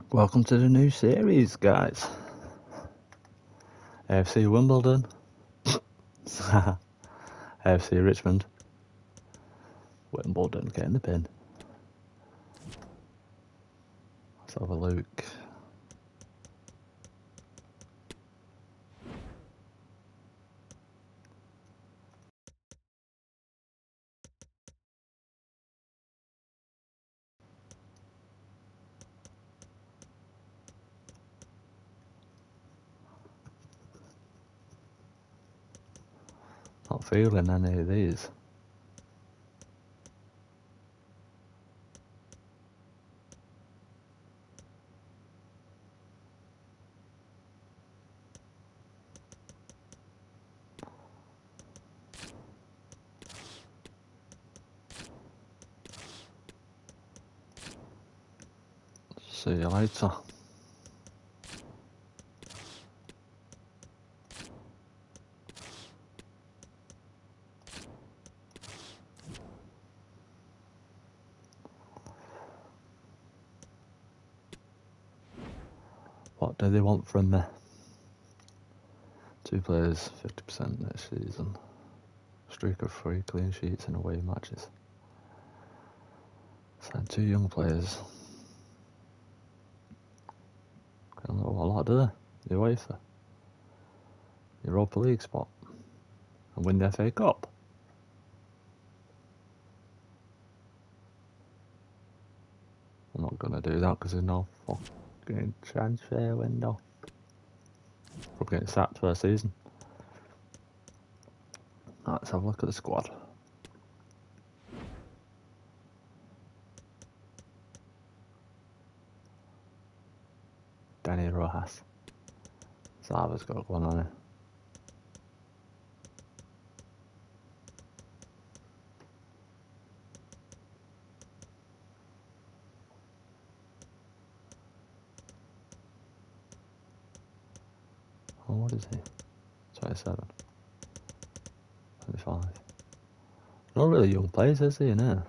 Welcome to the new series, guys. AFC Wimbledon, AFC Richmond, Wimbledon getting the pin. Let's have a look. Not feeling any of these. See you later. What do they want from me? 2 players, 50% next season. Streak of 3 clean sheets in away matches. Signed 2 young players. Don't know a lot, do they? The UEFA. Europa League spot. And win the FA Cup. I'm not going to do that because there's no fucking transfer window. Probably getting sacked first season. Let's have a look at the squad. Danny Rojas. Zava's got one on it. Oh, what is he? 27. 25. Not really young players, is he, you know?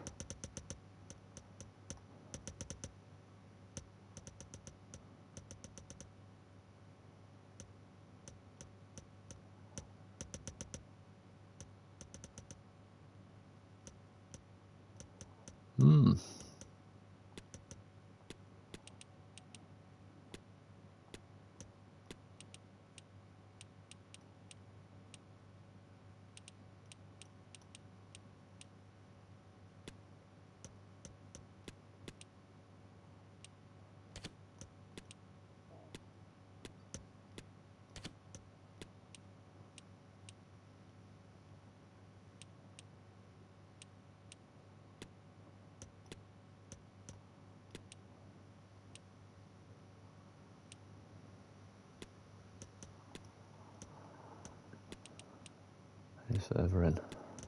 He's further in.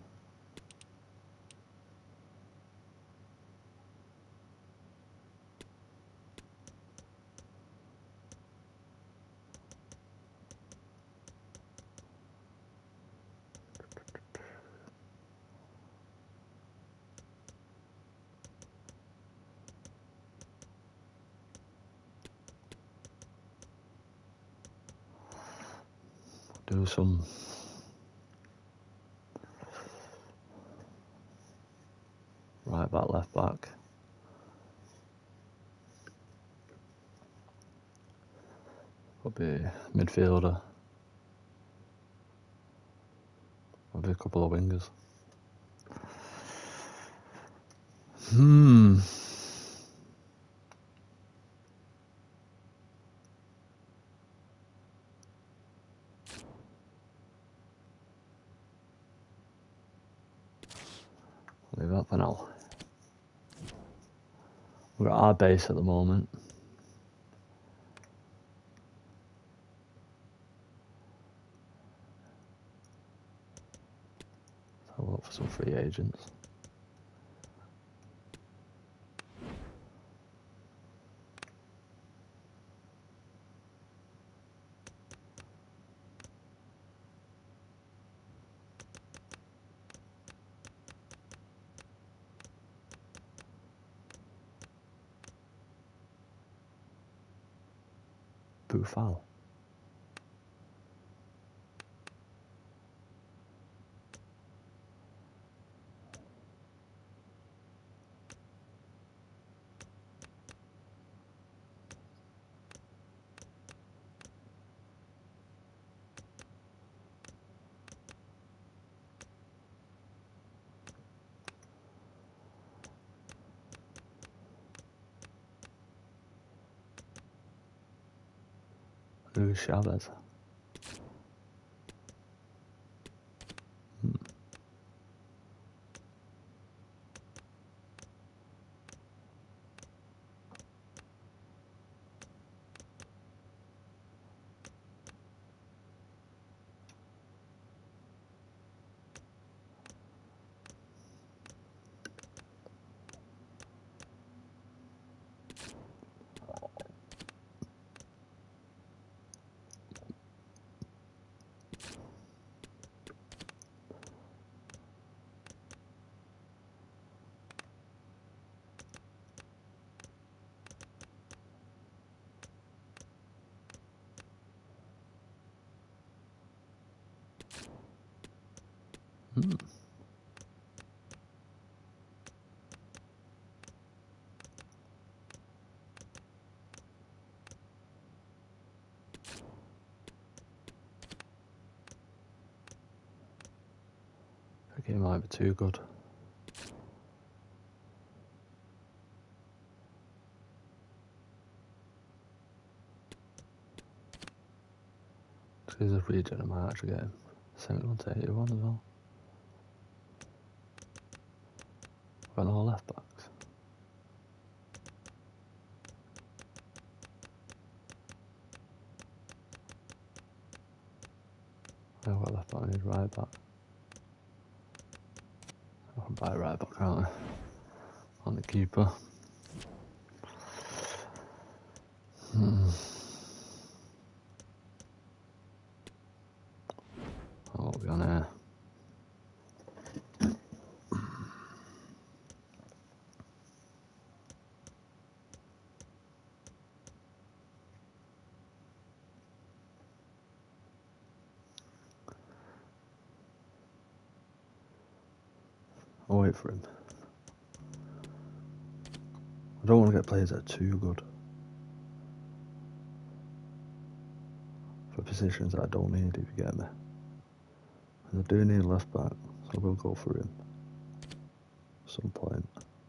Do some right back, left back. Probably midfielder. Maybe a couple of wingers. Leave that for now. We're at our base at the moment. Let's have a look for some free agents. Boufal. Luis Chavez. I think it might be too good. Because if we did, I might actually get him 71 to 81 as well. Got all left backs. I've got left back, I need right back. I can buy right back, can't I? On the keeper. Oh, what are we on here? I'll wait for him. I don't want to get players that are too good for positions that I don't need, if you get me. And I do need a left back, so we'll go for him at some point.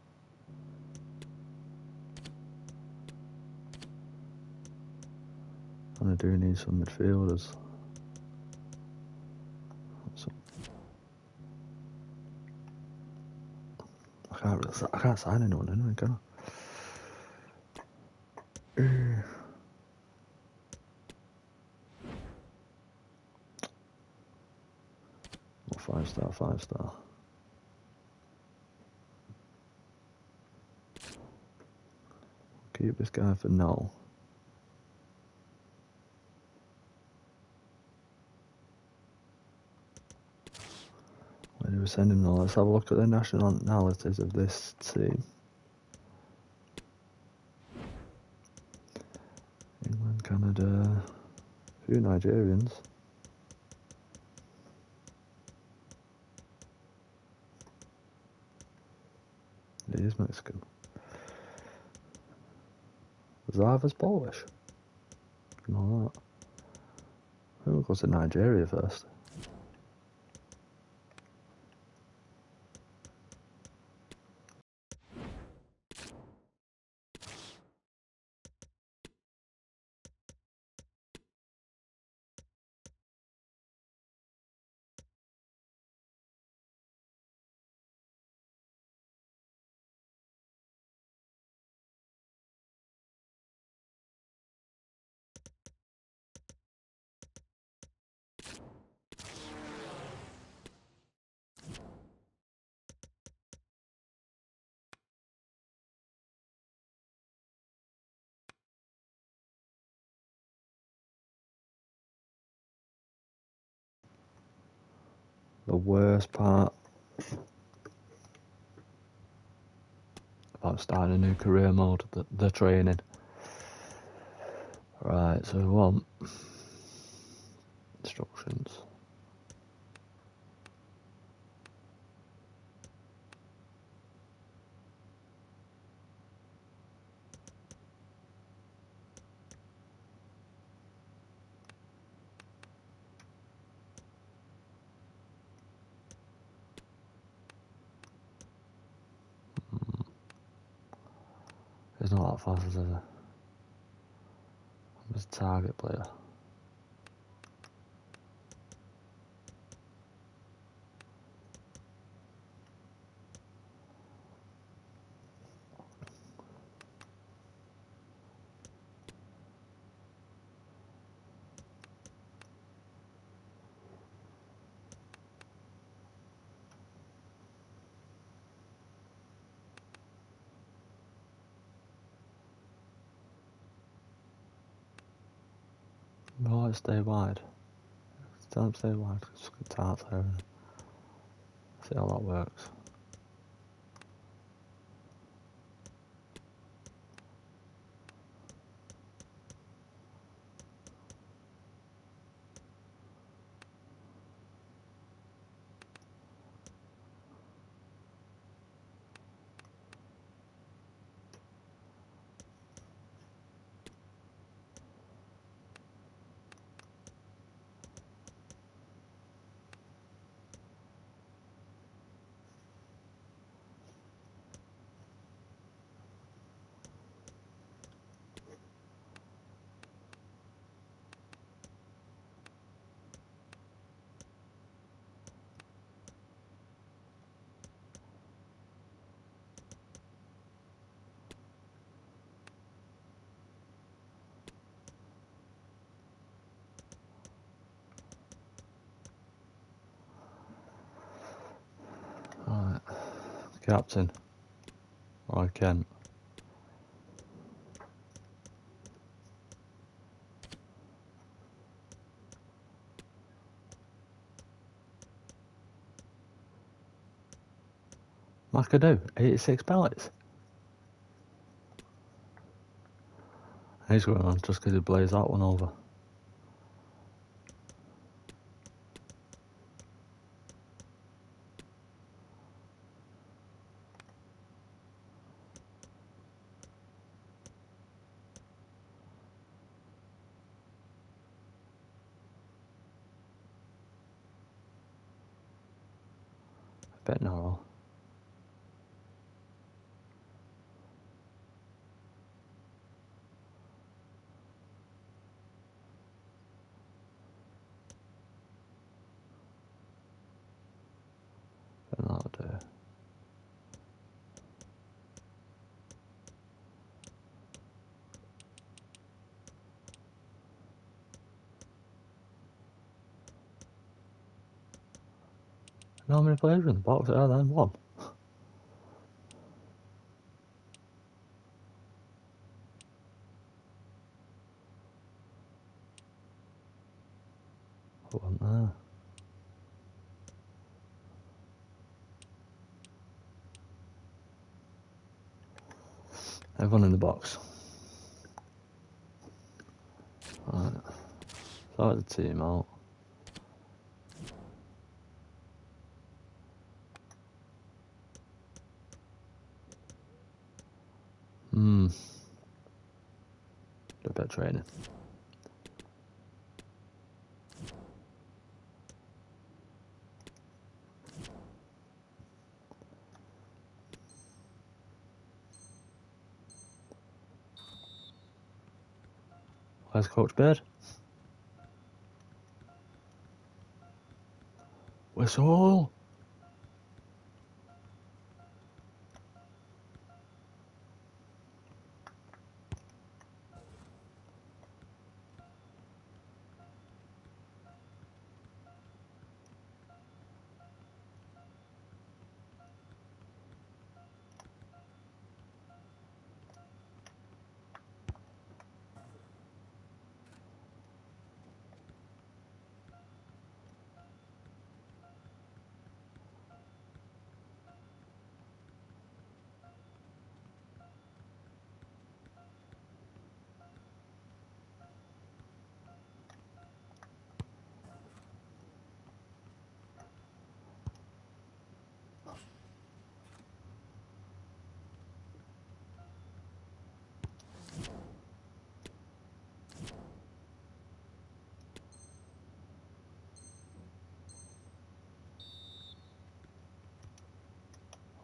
And I do need some midfielders. I can't sign anyone anyway, can I? Well, 5-star. Keep this guy for now. Where do we send him now? Let's have a look at the nationalities of this team. England, Canada, a few Nigerians. He is Mexican. Zava's Polish. You know that. We'll go to Nigeria first. The worst part about starting a new career mode, the training. Right, so we want instructions. It's not that fast, is it? I'm just a target player. Right, stay wide. Tell him stay wide. Just get tarts there and see how that works. Right, captain. Roy Kent. McAdoo, 86 pellets. He's going on just because he blazed that one over. A bit narrow. But that'll do. How many players are in the box? Oh, then one. One there. Everyone in the box. Right. Sort the team out. Do a bit of training. Where's Coach Bird? Whistle!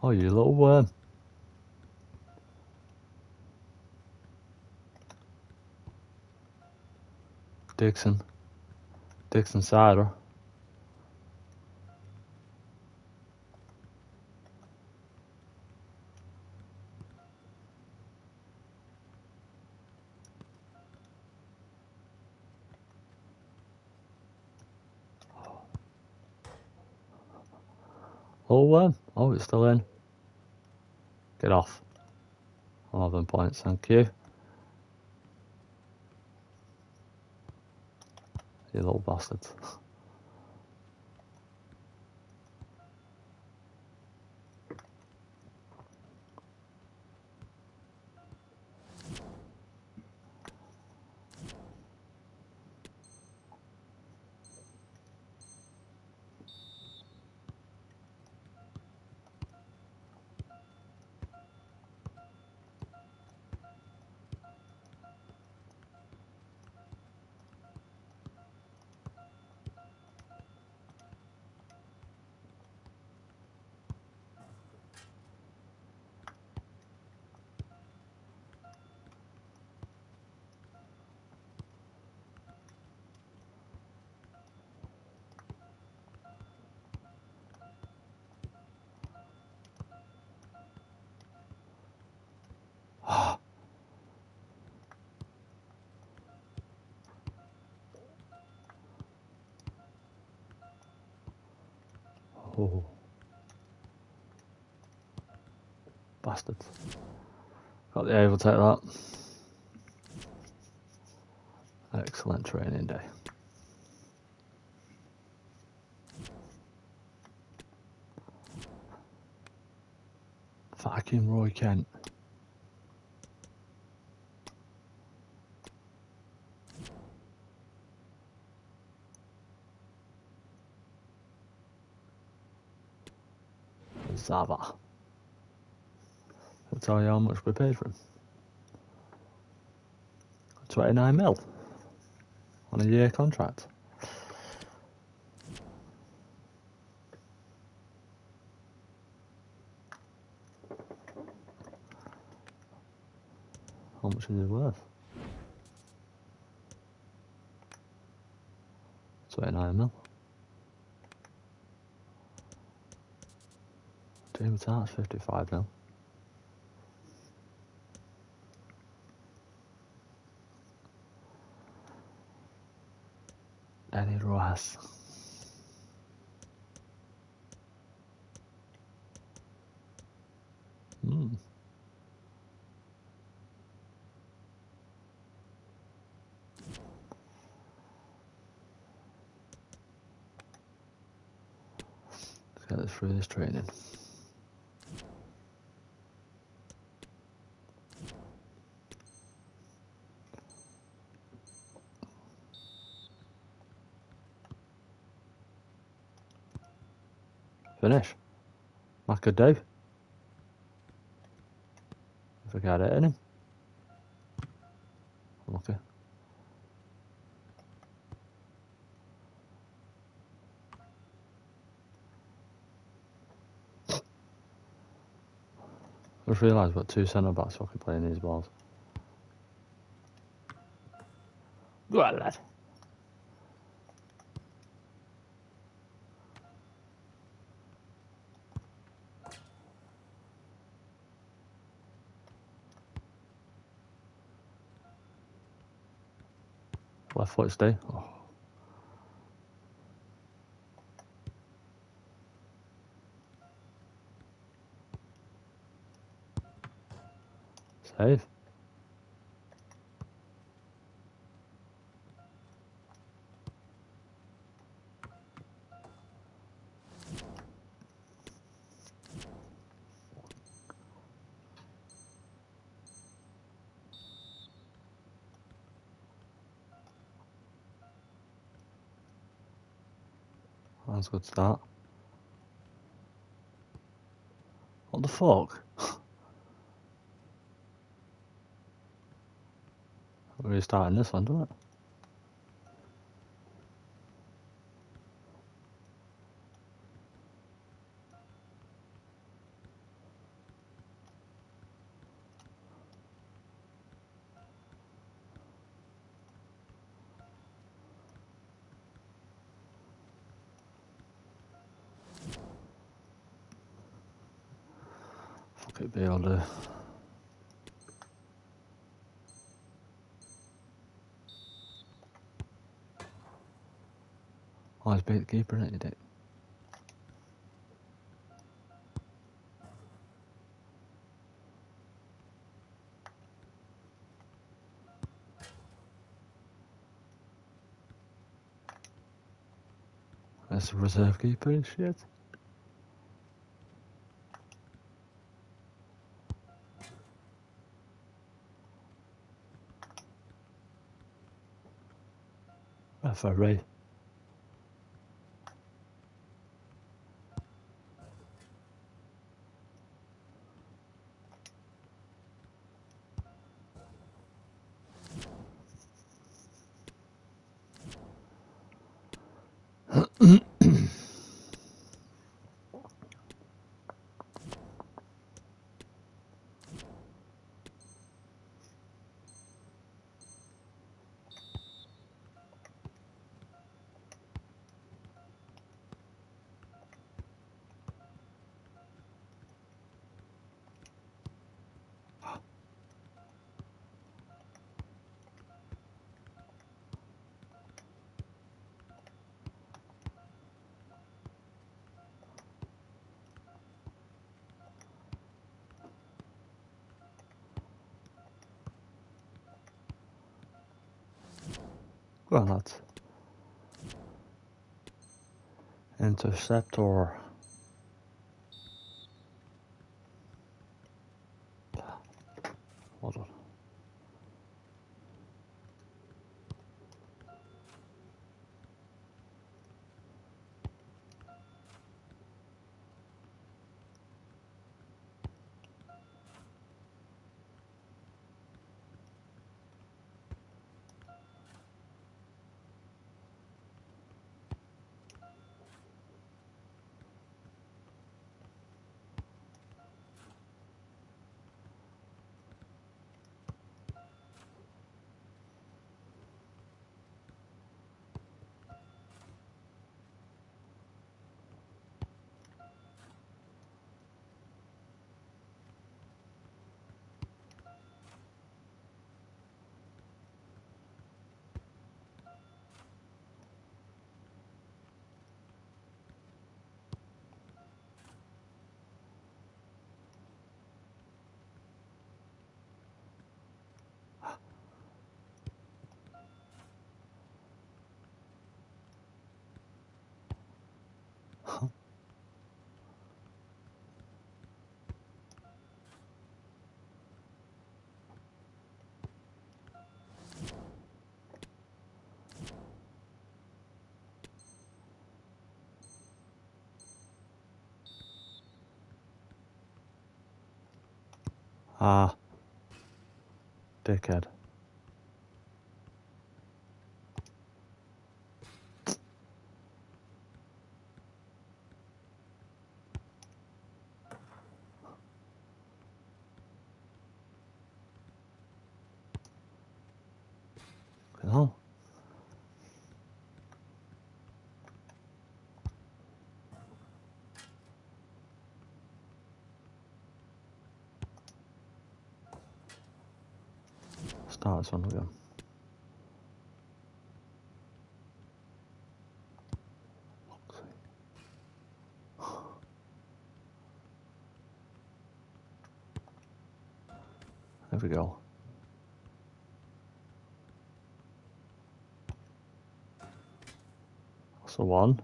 Oh, you little worm. Dixon cider. Little worm. Oh, it's still in. Get off. 11 points, thank you. You little bastards. Oh. Bastards. Got the able to take that. Excellent training day. Fucking Roy Kent. Zava. I'll tell you how much we paid for him. 29 mil on a year contract. How much is he worth? 29 mil. James Hart's 55 mil. Danny Rojas. Let's get this through this training. Finish. That could do. If I got it in him. Okay. I just realised we've got 2 centre backs so I can play in these balls. Go on, lad. Left foot stay. Oh. Save. That's a good start. What the fuck? We're restarting this one, don't it? Could be able to. Always beat the keeper, ain't you, Dick? That's a reserve keeper and shit. Referee. Go on, lads. Interceptor. Hold on. Ah, dickhead. No. Start this one again. There we go. That's the one.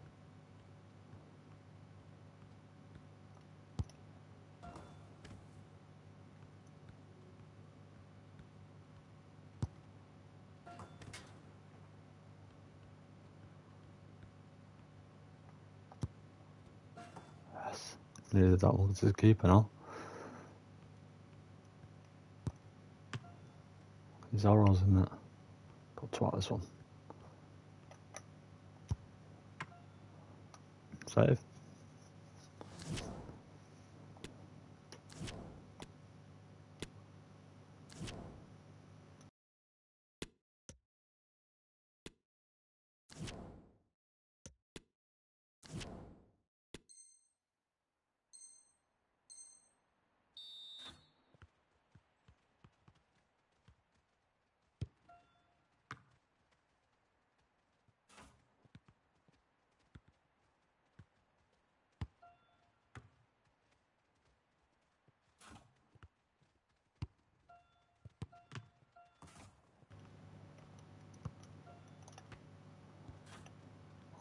Yes. Needed that one to keep now. His arrows in it. Got twat this one. Save.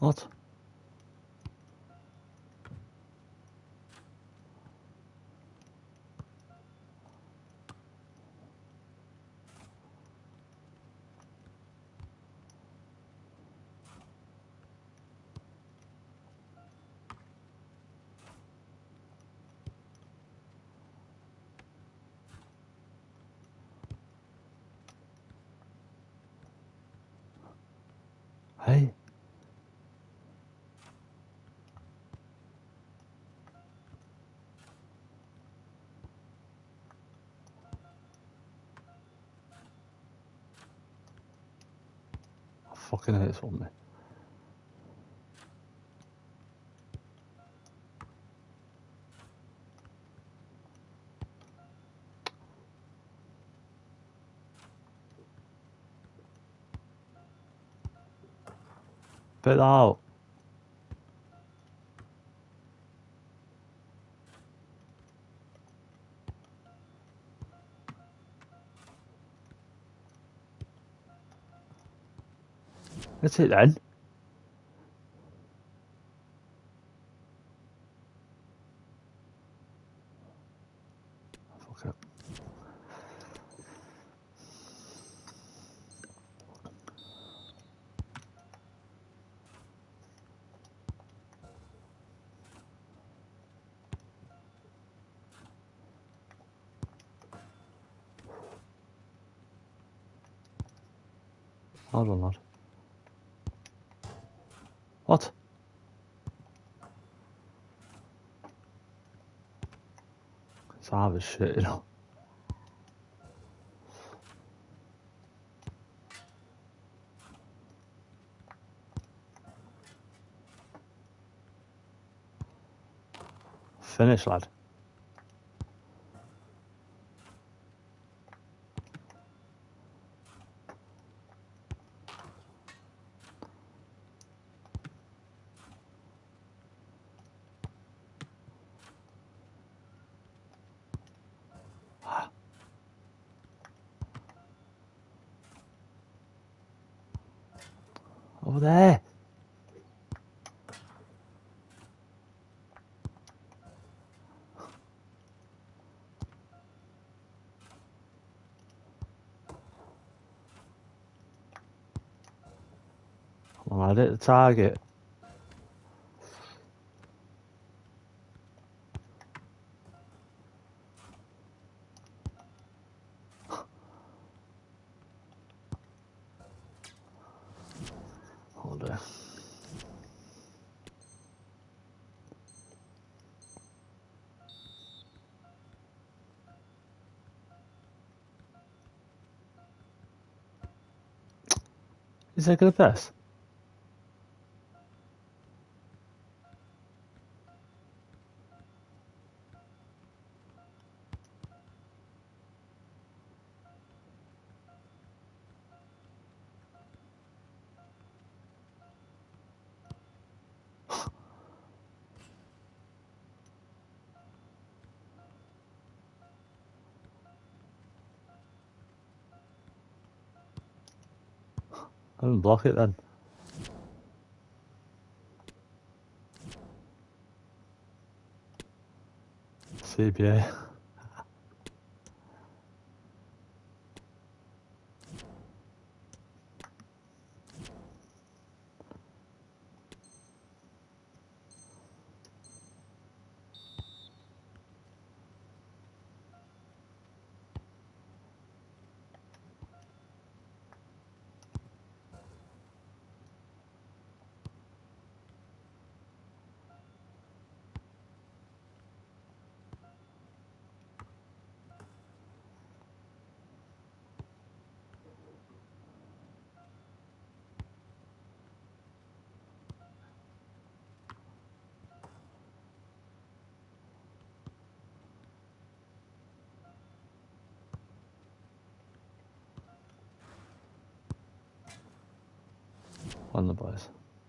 What? Hey. I fucking hate something. Bit that out. That's it then. Fuck it. Hold on, lad. What? It's hard as shit, you know. Finish, lad. Over there. Come on, lad, hit the target. Hold on. Is that gonna pass? I didn't block it then. CBA. On the boys.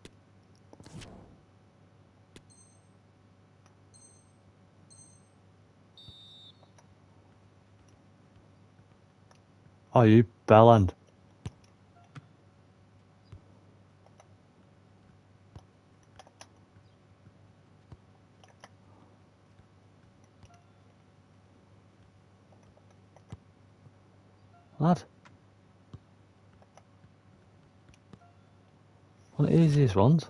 Oh, you bellend. Lad. One of the easiest ones.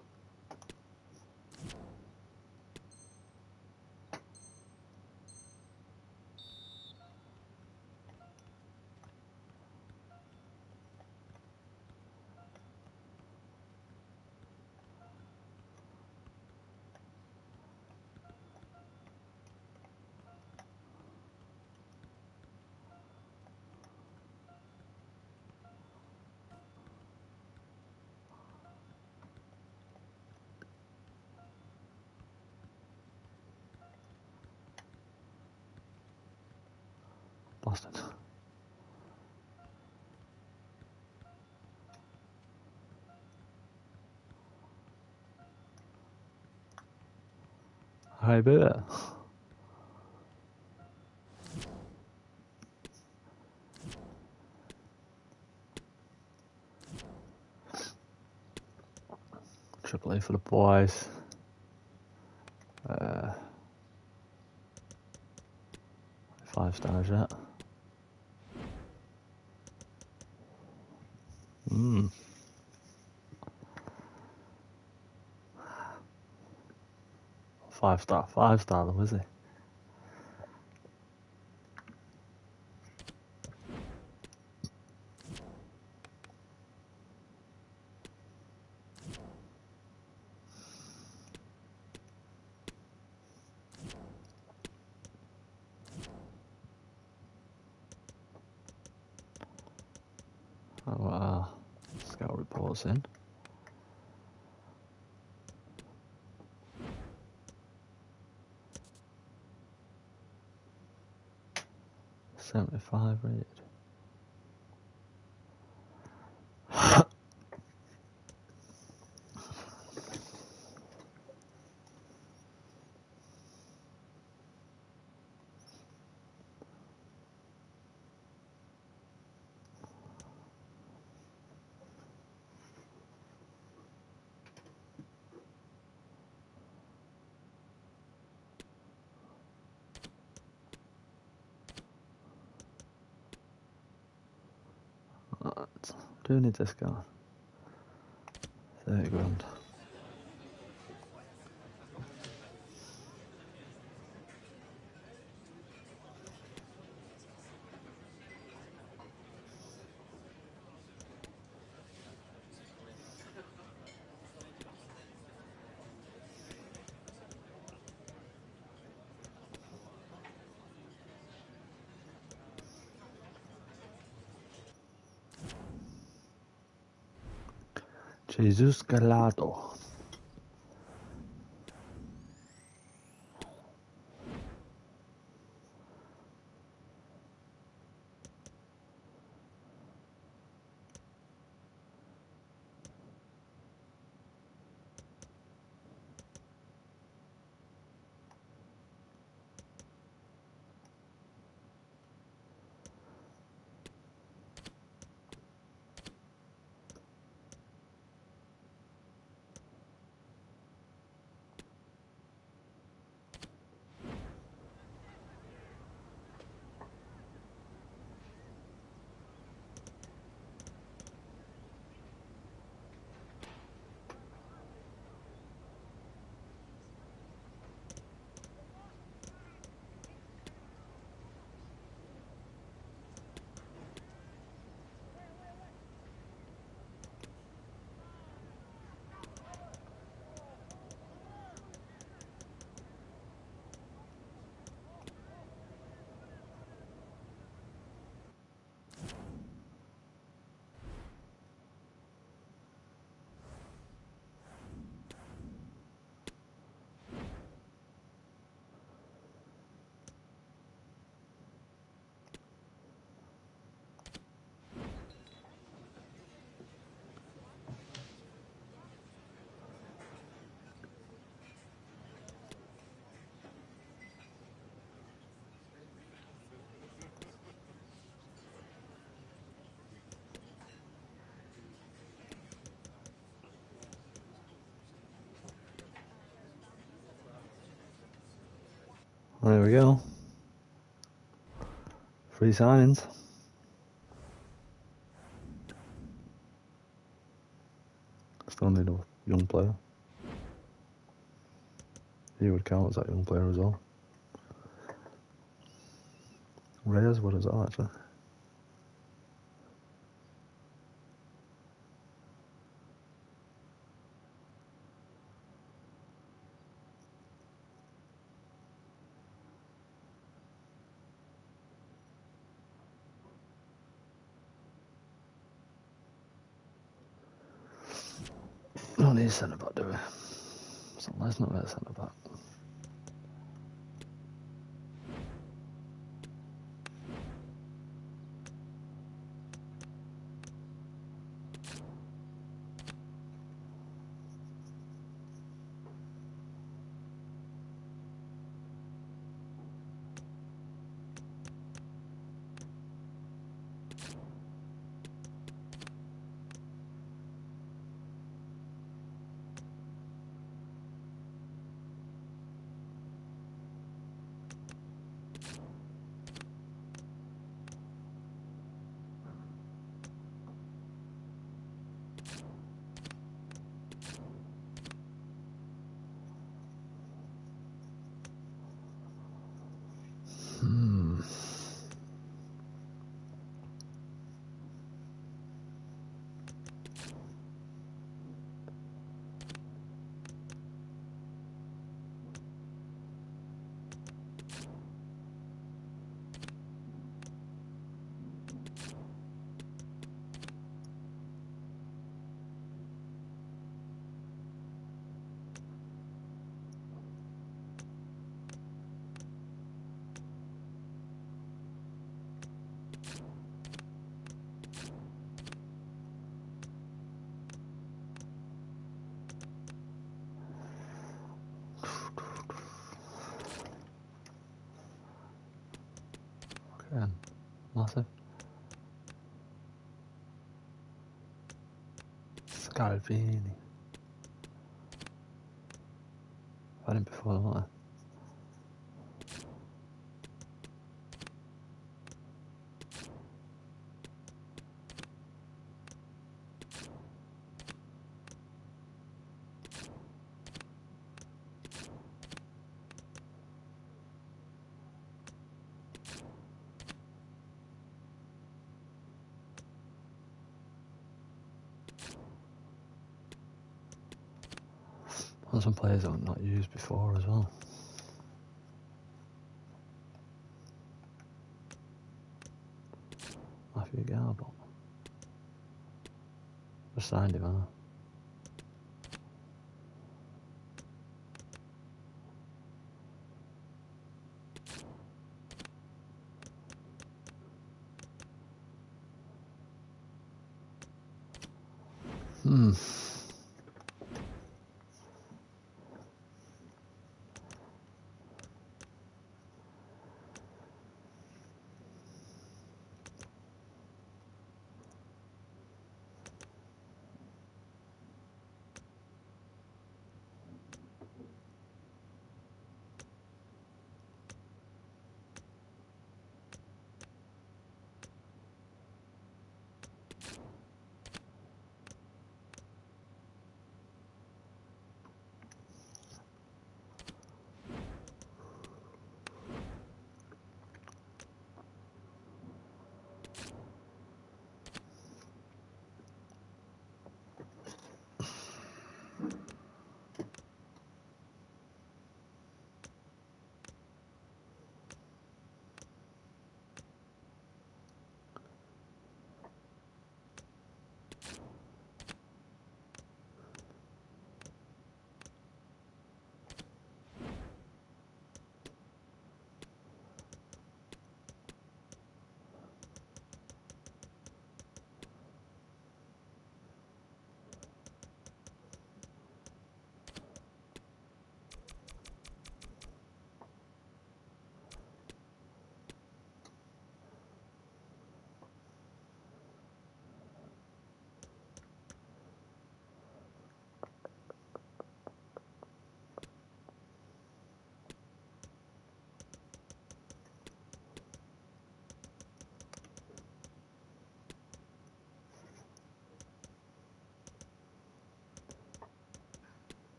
Bastard. How about it? Triple A for the boys. 5 stars yet. Mmm. 5 star though, is he? Oh, scout reports in. .75 rated. Do need this guy. 30 grand. Jesus Gallardo. There we go. 3 signings. still need a young player. He would count as that young player as well. Reyes, what is that actually? We don't need a centre back, do we? So let's not get a centre back. Okay, massive. Scalvini. I've had him before, haven't I? And some players I've not used before as well. Matthew Garbutt. Just signed him, haven't I?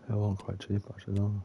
They weren't quite cheap actually, though.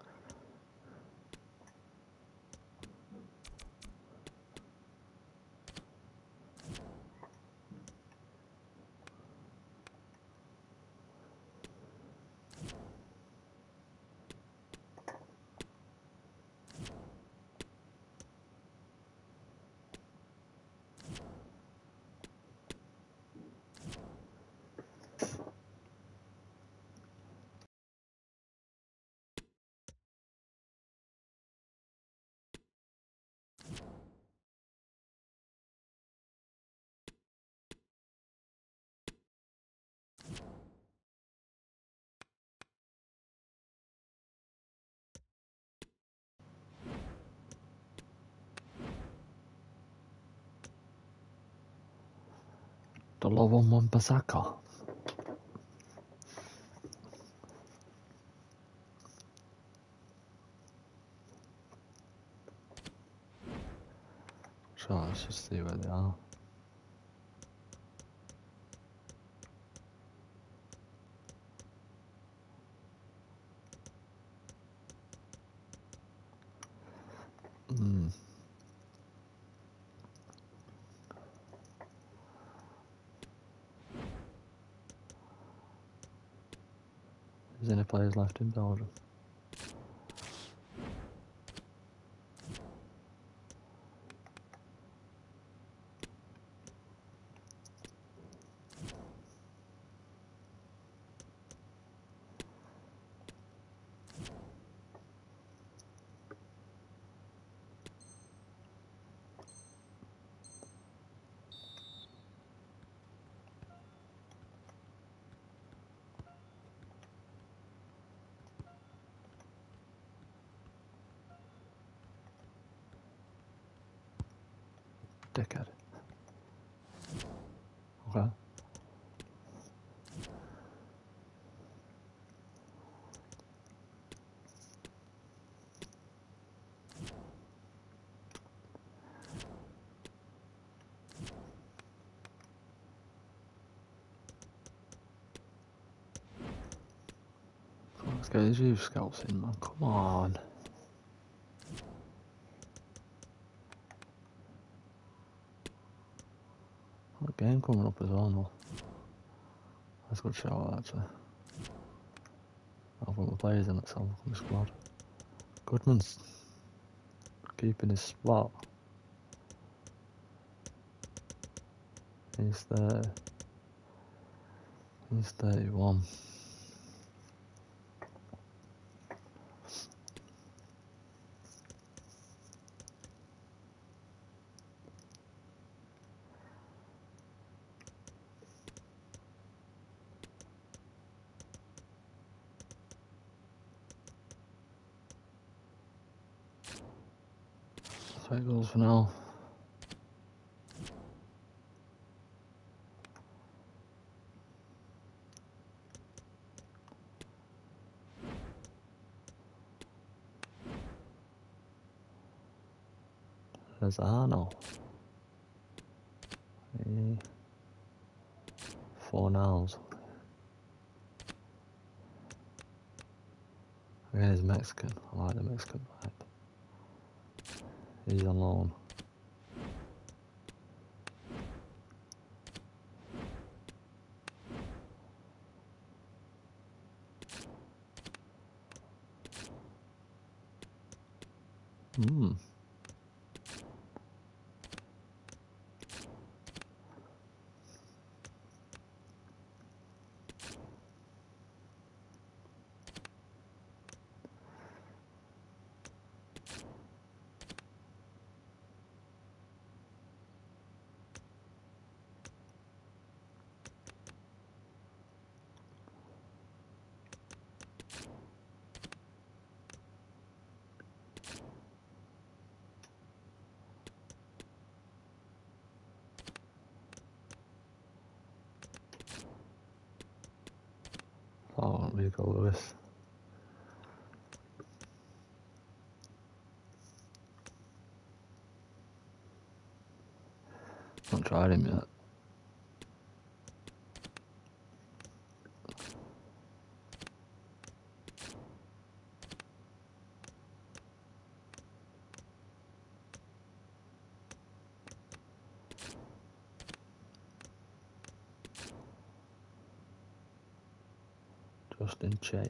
The love on one Basaka. Sure, let's just see where they are. Is any players left in Belgium? Dickhead. Okay. Let's get these youth scouts in, man. Come on. What game coming up as well, no? That's a good shout, actually. I've got the players in it, so look at the squad. Goodman's keeping his spot. He's 31. That's how it goes for now. There's Arno. 4 nows. Again, he's Mexican. I like the Mexican vibe. He's on loan. Oh, Rico Lewis. Not tried him yet. Justin Che.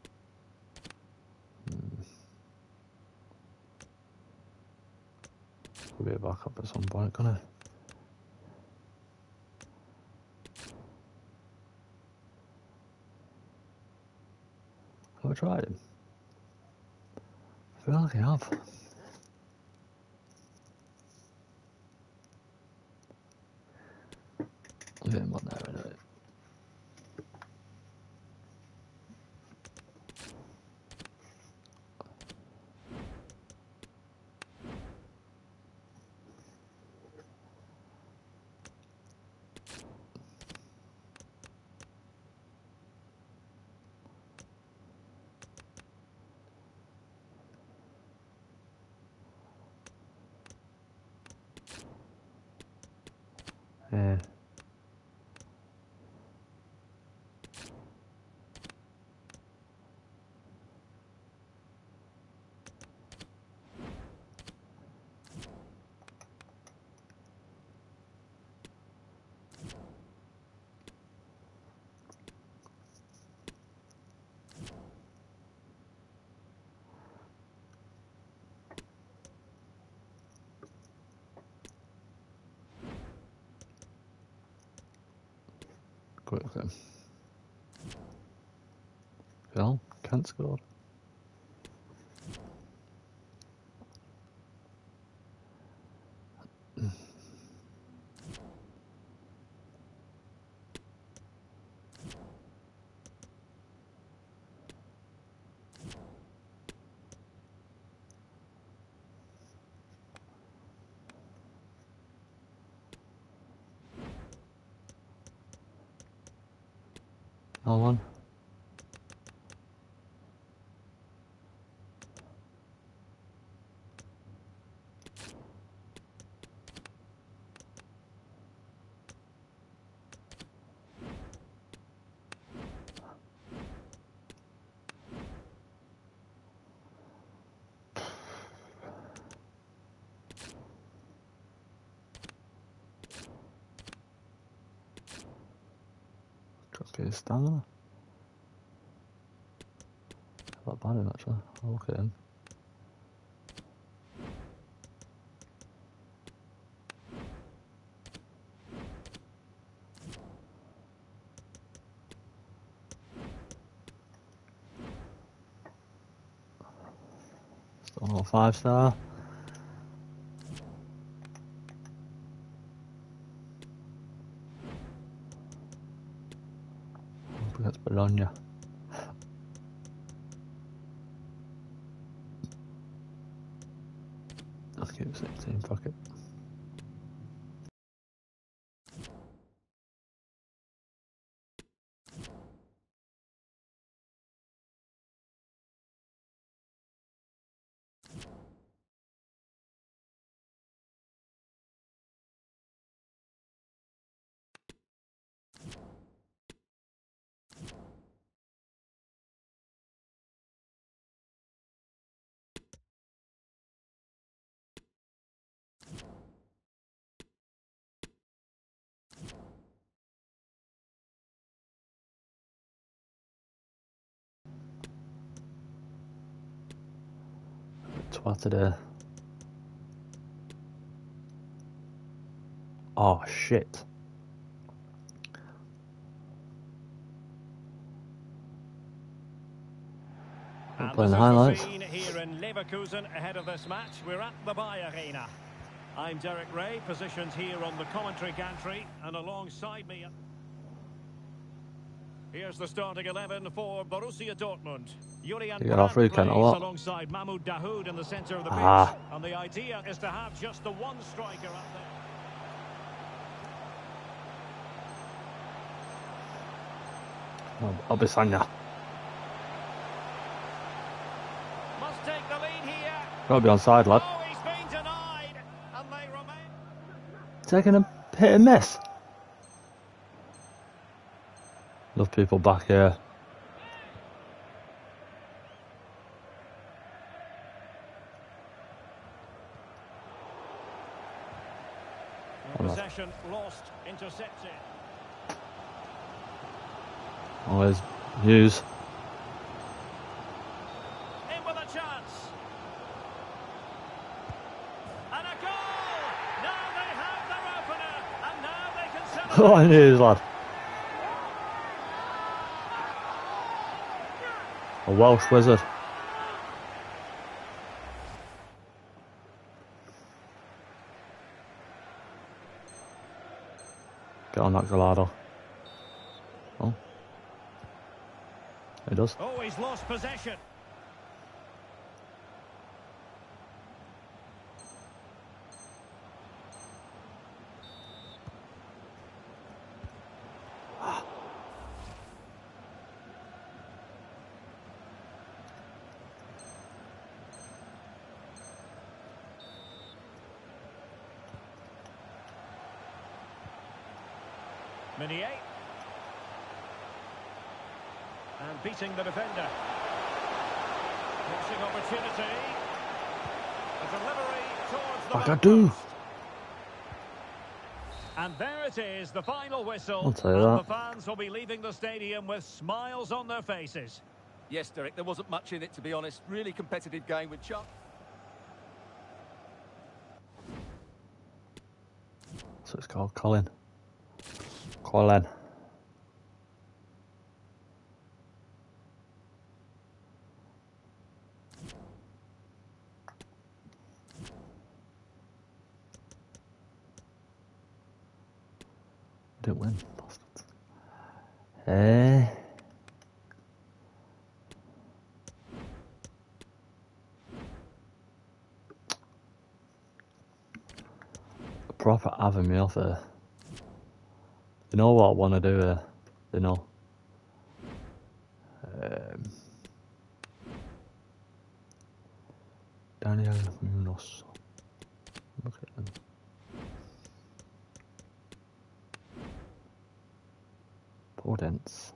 We'll be back up at some point, can I? Have I tried him? I feel like I have. I'll get him on there anyway. Yeah. Quick then. Well, can't score. No one. Just get his stamina. Not bad in actually. I'll look at him. Still not 5-star. Up against Bologna. I'll keep 16, fuck it. Twatted her. Oh shit. I'm playing the highlights. Here in Leverkusen ahead of this match. We're at the Bayer Arena. I'm Derek Ray, positioned here on the commentary gantry, and alongside me. Here's the starting 11 for Borussia Dortmund. Julian Brandt plays alongside Mahmoud Dahoud in the centre of the pitch. And the idea is to have just the one striker up there. Obisanya. Must take the lead here. Gotta be on side, lad. Oh, he's been denied. And they remain. Taking a hit and miss. Love people back here. Possession lost, intercepted. Always Hughes. with a chance. And a goal! Now they have their opener, and now they can celebrate. Oh, I knew, lad. A Welsh wizard. Get on that Gallardo. Oh. He does. Oh, he's lost possession. Meunier. And beating the defender. Missing opportunity. A delivery towards the Bagadoo. post. And there it is, the final whistle. I'll tell you and that. the fans will be leaving the stadium with smiles on their faces. Yes, Derek, there wasn't much in it, to be honest. Really competitive game with Chuck. So it's called Colin. Colin. Didn't win, bastards. Proper having me off there. You know what I want to do here? You know. Daniel Munoz. Look at them. Podence.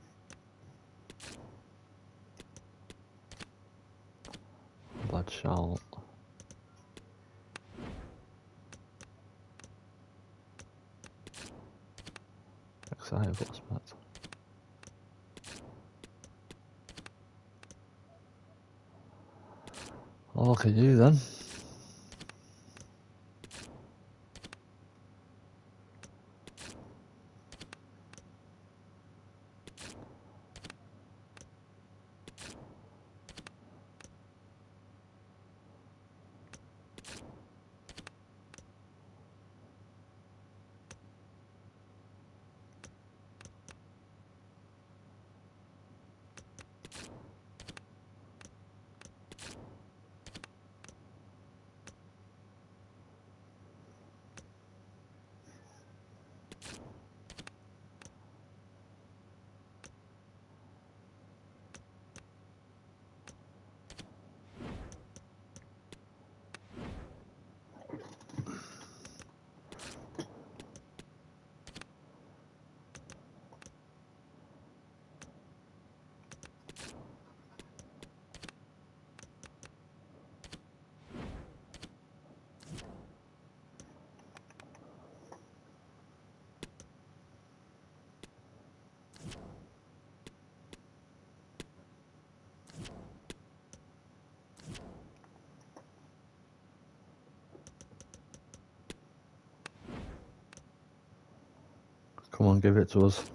Bloodshot. Excited, what's that? I'll look at you then. Come on, give it to us.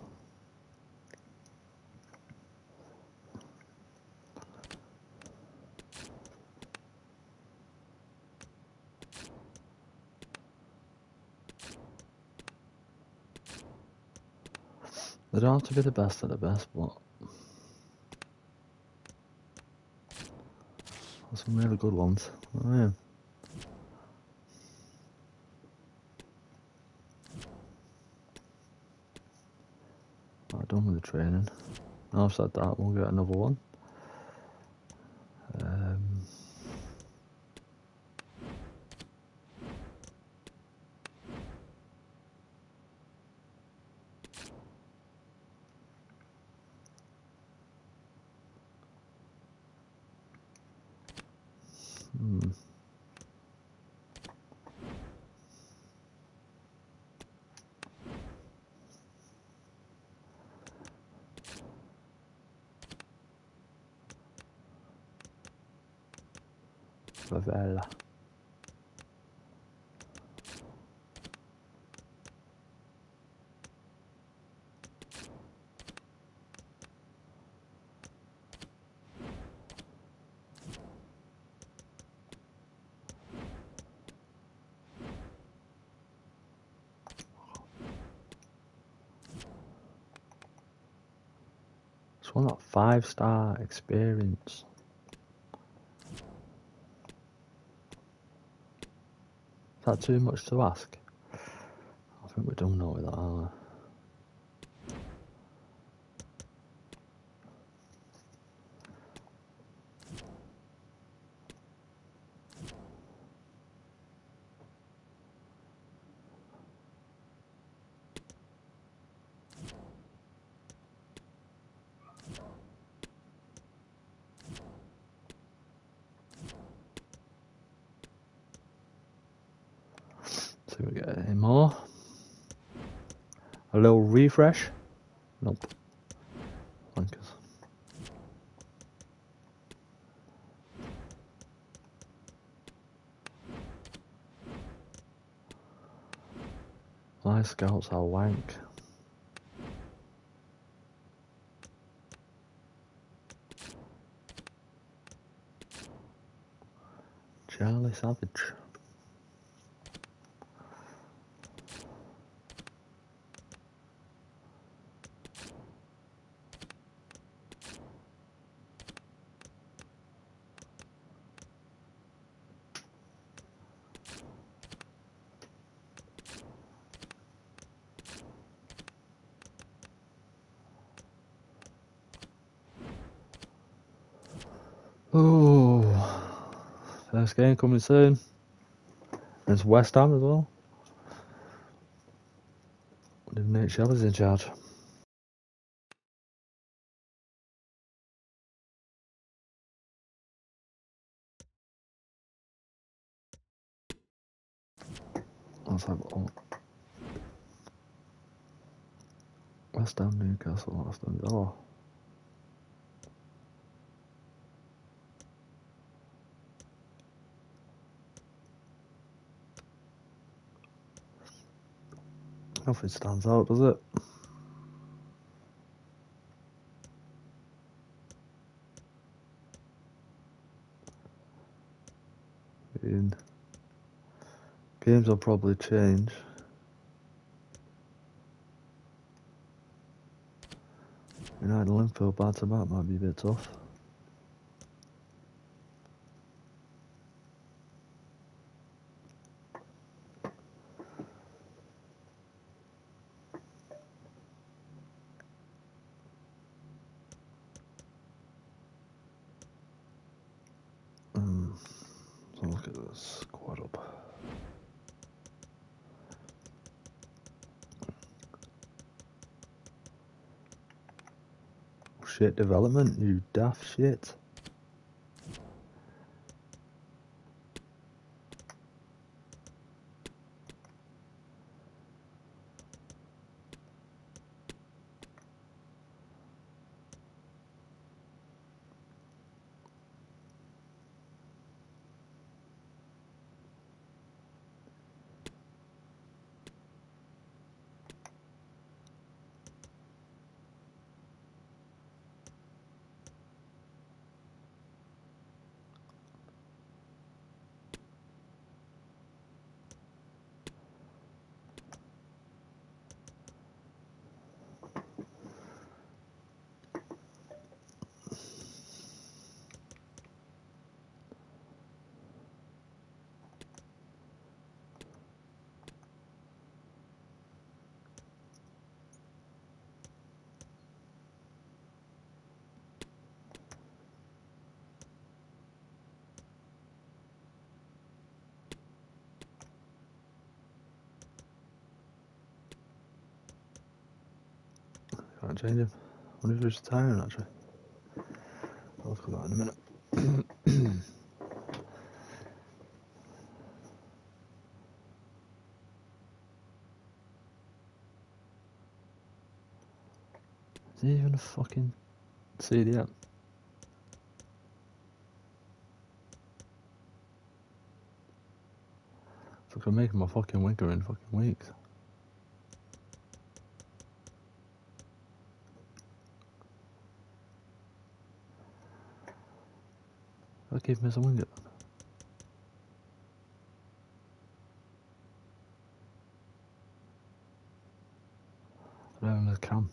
They don't have to be the best of the best, but there's some really good ones. Oh, yeah. I'm done with the training. Now I've said that, we'll get another one. favela. Just want that 5-star experience. Is that too much to ask? I think we don't know with that, are we? See if we get any more. A little refresh. Nope. Wankers. My scouts are wank. Charlie Savage. Oh, first game coming soon. There's West Ham as well. With Nate Shelley's in charge. Let's have a look. West Ham, Newcastle, Aston Villa. Nothing stands out, does it? Games will probably change. United and Liverpool back to back might be a bit tough. So look at this squad up. Shit development, you daft shit. Can't change him. I wonder if he's retiring actually. I'll look at that in a minute. Is he even a fucking CDM? Fucking making my fucking winger in fucking weeks. I'll keep him as a winger. I don't have him as a cam.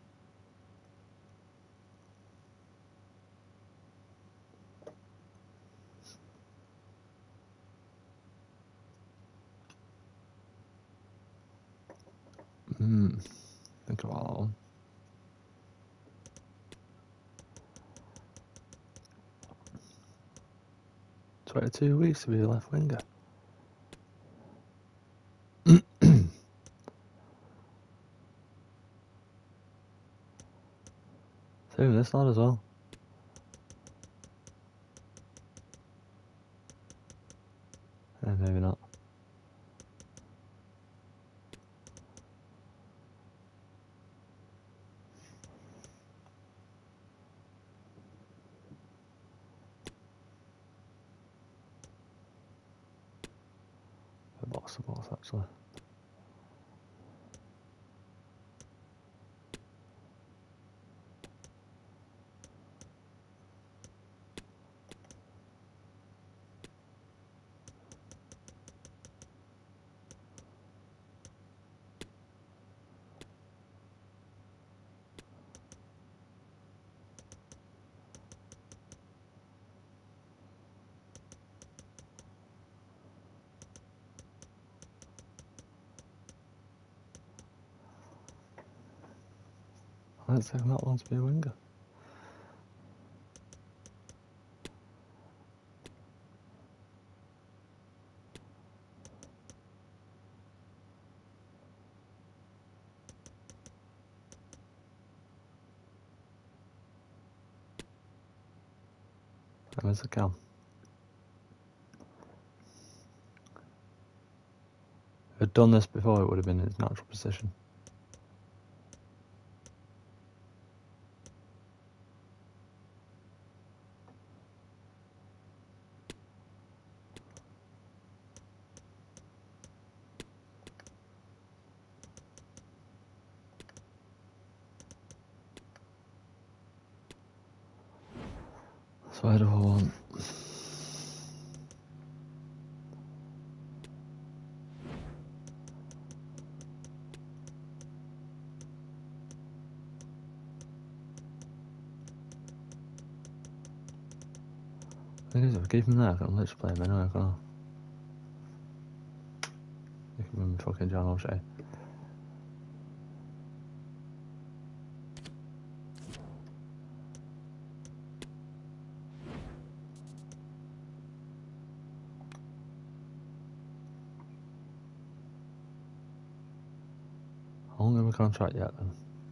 Think about that one. "22 weeks to be a left winger." Same with this lad as well. Maybe not. Box to box, actually. It's taking that long to be a winger. Where's the cam? If I'd done this before, it would have been in its natural position. So where do I want? I think if I keep him there, I can literally play him anyway, can't I? You can remember fucking John O'Shea. I won't give him a contract yet then.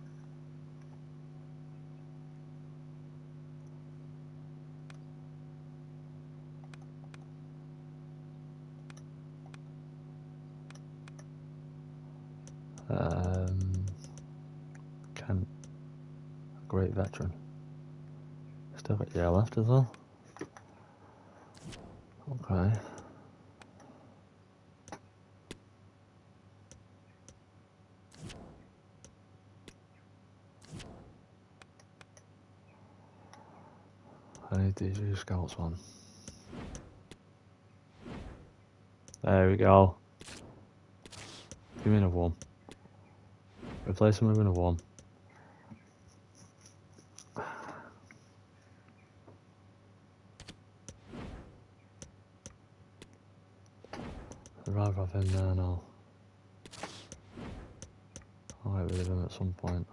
Kent, a great veteran. Still got a year left as well. Okay. I need these new scouts on. There we go. Give me another one. Replace him with another one. I'd rather have him there now. I'll get rid of him at some point.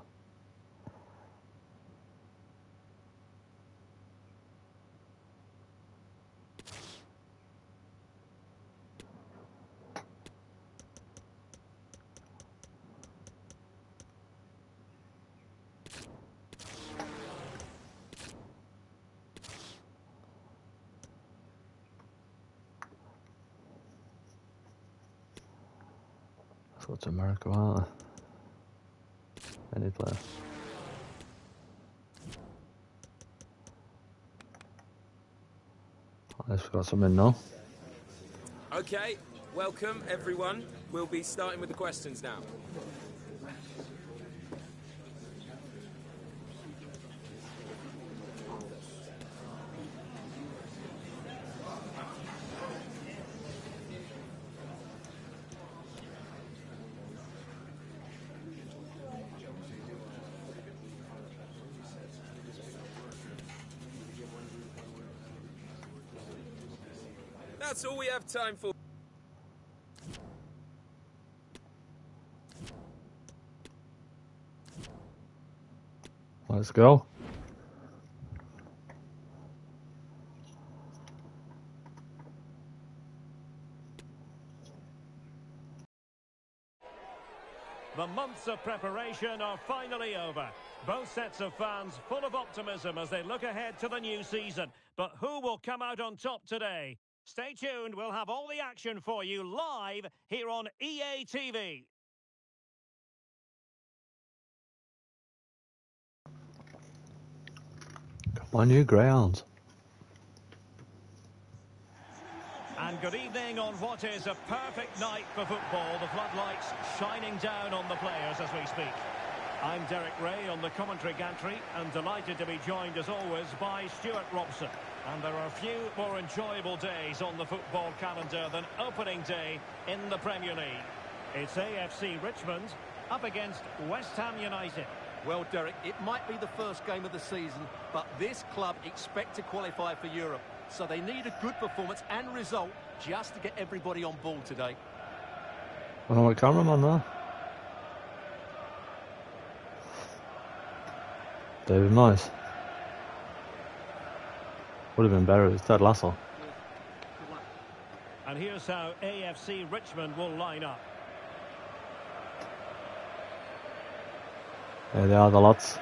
Let's go to America, aren't I? Any player. At least we got some in now. Okay, Welcome, everyone. We'll be starting with the questions now. That's all we have time for. Let's go. The months of preparation are finally over. Both sets of fans full of optimism as they look ahead to the new season. But who will come out on top today? Stay tuned, we'll have all the action for you live here on EA TV. Come on, you greyhounds. And good evening on what is a perfect night for football. The floodlights shining down on the players as we speak. I'm Derek Ray on the commentary gantry and delighted to be joined as always by Stuart Robson. And there are few more enjoyable days on the football calendar than opening day in the Premier League. It's AFC Richmond up against West Ham United. Well, Derek, it might be the first game of the season, but this club expect to qualify for Europe. So they need a good performance and result just to get everybody on board today. Oh, my cameraman there. David Moyes. Would have been better if it was Ted Lasso. And here's how AFC Richmond will line up. There they are, the lads.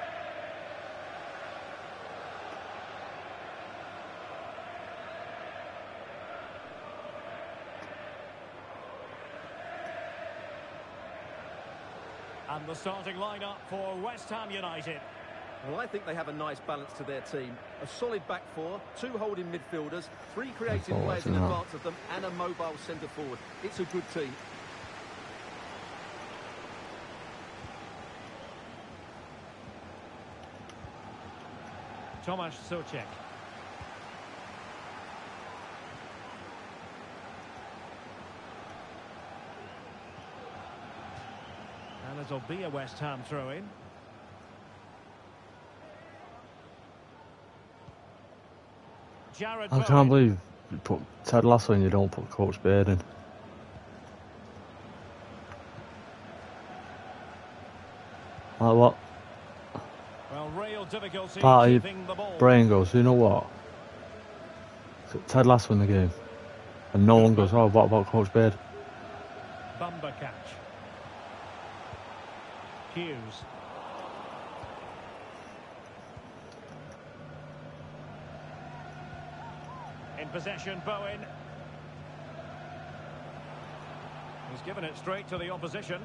And the starting lineup for West Ham United. Well, I think they have a nice balance to their team. A solid back four, two holding midfielders, three creative players in advance of them, and a mobile centre forward. It's a good team. Tomasz Souček. And it'll be a West Ham throw-in. Jared I can't believe you put Ted Lasso and you don't put Coach Beard in. Like what? Well, real difficulty Party keeping the ball. brain goes, you know what? Ted Lasso in the game. And no one goes, oh, what about Coach Beard? Bumper catch. Hughes. In possession, Bowen. He's given it straight to the opposition.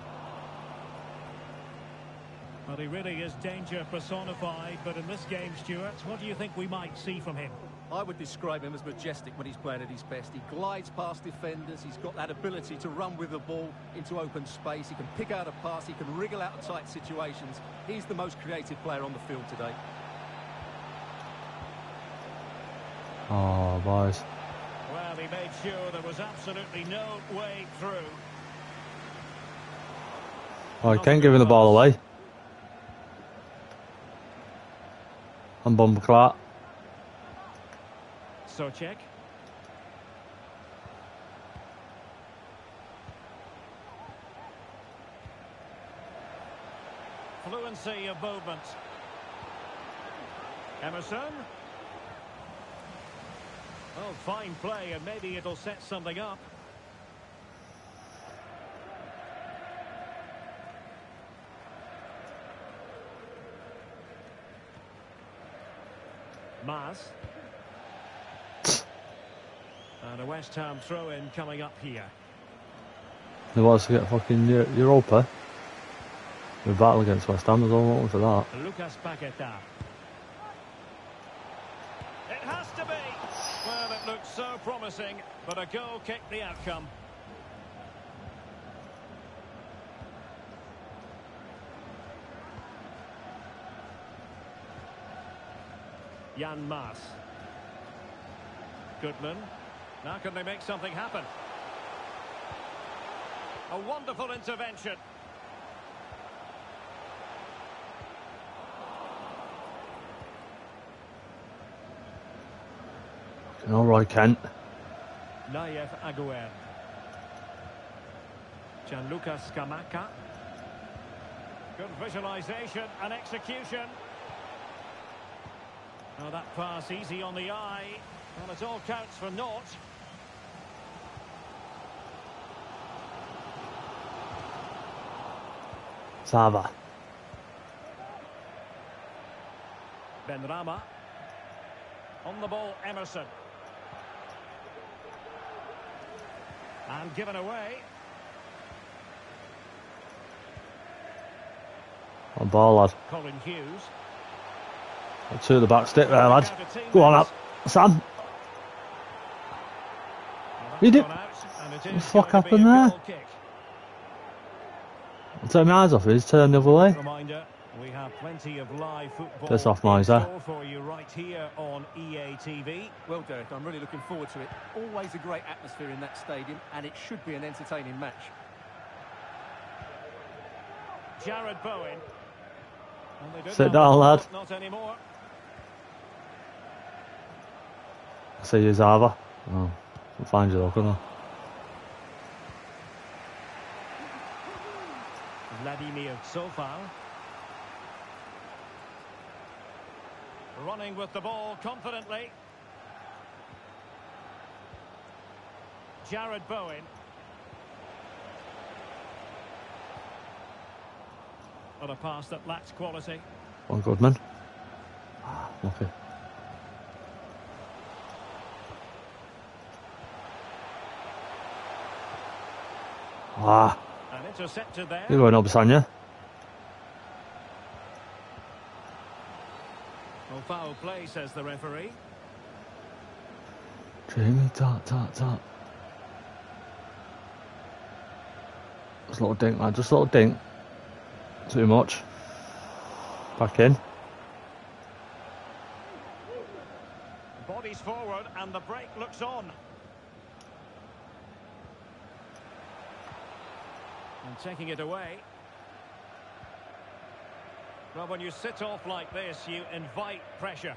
Well, he really is danger personified, but in this game, Stuart, what do you think we might see from him? I would describe him as majestic when he's playing at his best. He glides past defenders. He's got that ability to run with the ball into open space. He can pick out a pass. He can wriggle out of tight situations. He's the most creative player on the field today. Oh, boys. Well, he made sure there was absolutely no way through. Oh, he can't give him the ball away. And Bumper Clark. Souček. Fluency of movement. Emerson. Oh, fine play, and maybe it'll set something up. Mas. And a West Ham throw-in coming up here. They want us to get fucking Europa. We battle against West Ham as well, what was that? Lucas Paqueta. It has to be! Well, it looked so promising, but a goal kicked the outcome. Jan Maas. Goodman. Now can they make something happen? A wonderful intervention. All right, Kent. Nayef Aguerd. Gianluca Scamacca. Good visualisation and execution. Oh, that pass easy on the eye. Well, it all counts for naught. Sava. Benrahma. On the ball, Emerson. And given away. On ball, lad. Colin Hughes. To the back stick there, lad. Go on up, Sam. You did. What the fuck happened there? I'll take my eyes off his, turn the other way. Reminder, we have plenty of live football Piss off, Miser. for you right here on EA TV. Well, Derek, I'm really looking forward to it. Always a great atmosphere in that stadium, and it should be an entertaining match. Jared Bowen. And they didn't Sit have down, the ball, lad. Not anymore. I see you, Zava. Oh, I'll find you though, couldn't I? Vladimir Sofal. Running with the ball confidently. Jared Bowen. On a pass that lacks quality. One Goodman. Okay. Ah, An intercepted there. you're going up, Sanya. Well, foul play, says the referee. Jamie, tap. Just a little dink, man. Just a little dink. Too much. Back in. Bodies forward and the break looks on. And taking it away. Well, when you sit off like this, you invite pressure.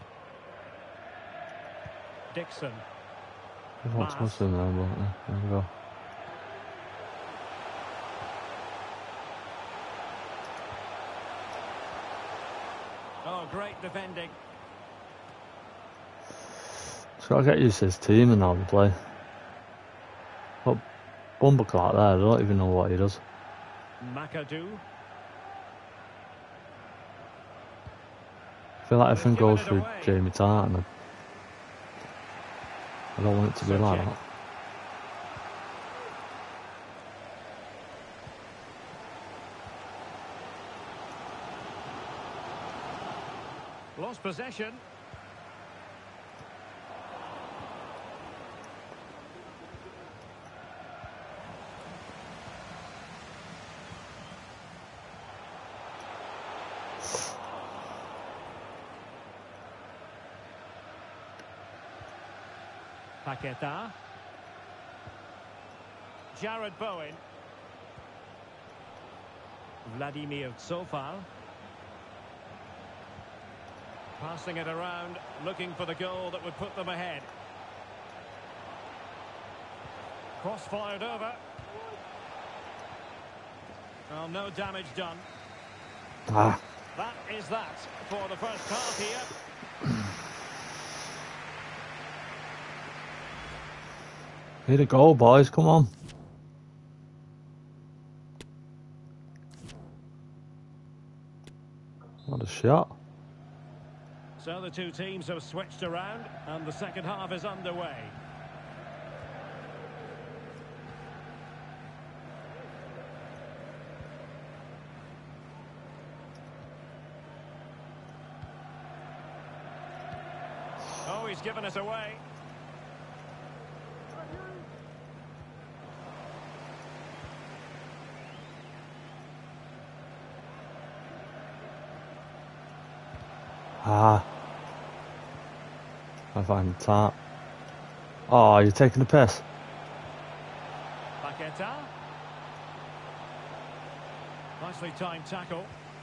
Dixon. What's in there, but there we go. Oh, great defending. Just gotta get used to his team and how they play. But Bumbleclark there, I don't even know what he does. McAdoo. I feel like everything goes through Jamie Tart, and I don't want it to be like that. Lost possession. Paqueta. Jared Bowen. Vladimir Sofal. Passing it around, looking for the goal that would put them ahead. Cross fired over. Well, no damage done. Ah. That is that for the first half here. Need a goal, boys, come on. What a shot. So the two teams have switched around and the second half is underway. Oh, he's given us away. Ah. I find the tap. Oh, you're taking the piss. Paqueta. Nicely timed tackle.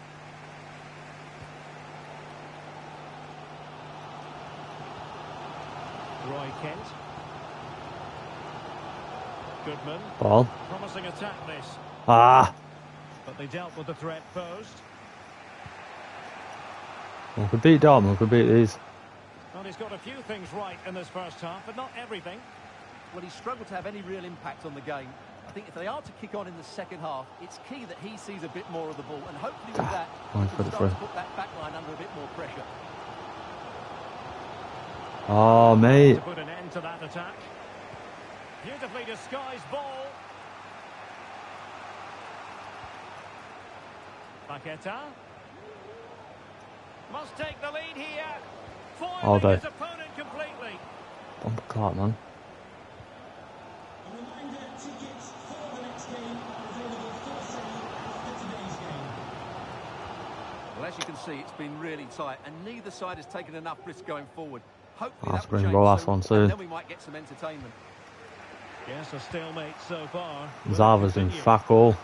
Roy Kent. Goodman. Ball. Promising attack this. Ah! But they dealt with the threat posed. We could beat Dortmund, we could beat these. Well, he's got a few things right in this first half, but not everything. Well, he's struggled to have any real impact on the game. I think if they are to kick on in the second half, it's key that he sees a bit more of the ball, and hopefully with that, Oh, he he's can got it start to through. put that back line under a bit more pressure. Oh, mate. To put an end to that attack. Beautifully disguised ball. Paqueta. Must take the lead here. All Foiling day. his opponent completely. Bumper cart, man. Well, as you can see, it's been really tight, and neither side has taken enough risk going forward. Hopefully That's that will bring change Rojas soon, on soon. and then we might get some entertainment. Yes, a stalemate so far. Will it Zava's in continue? fuck all.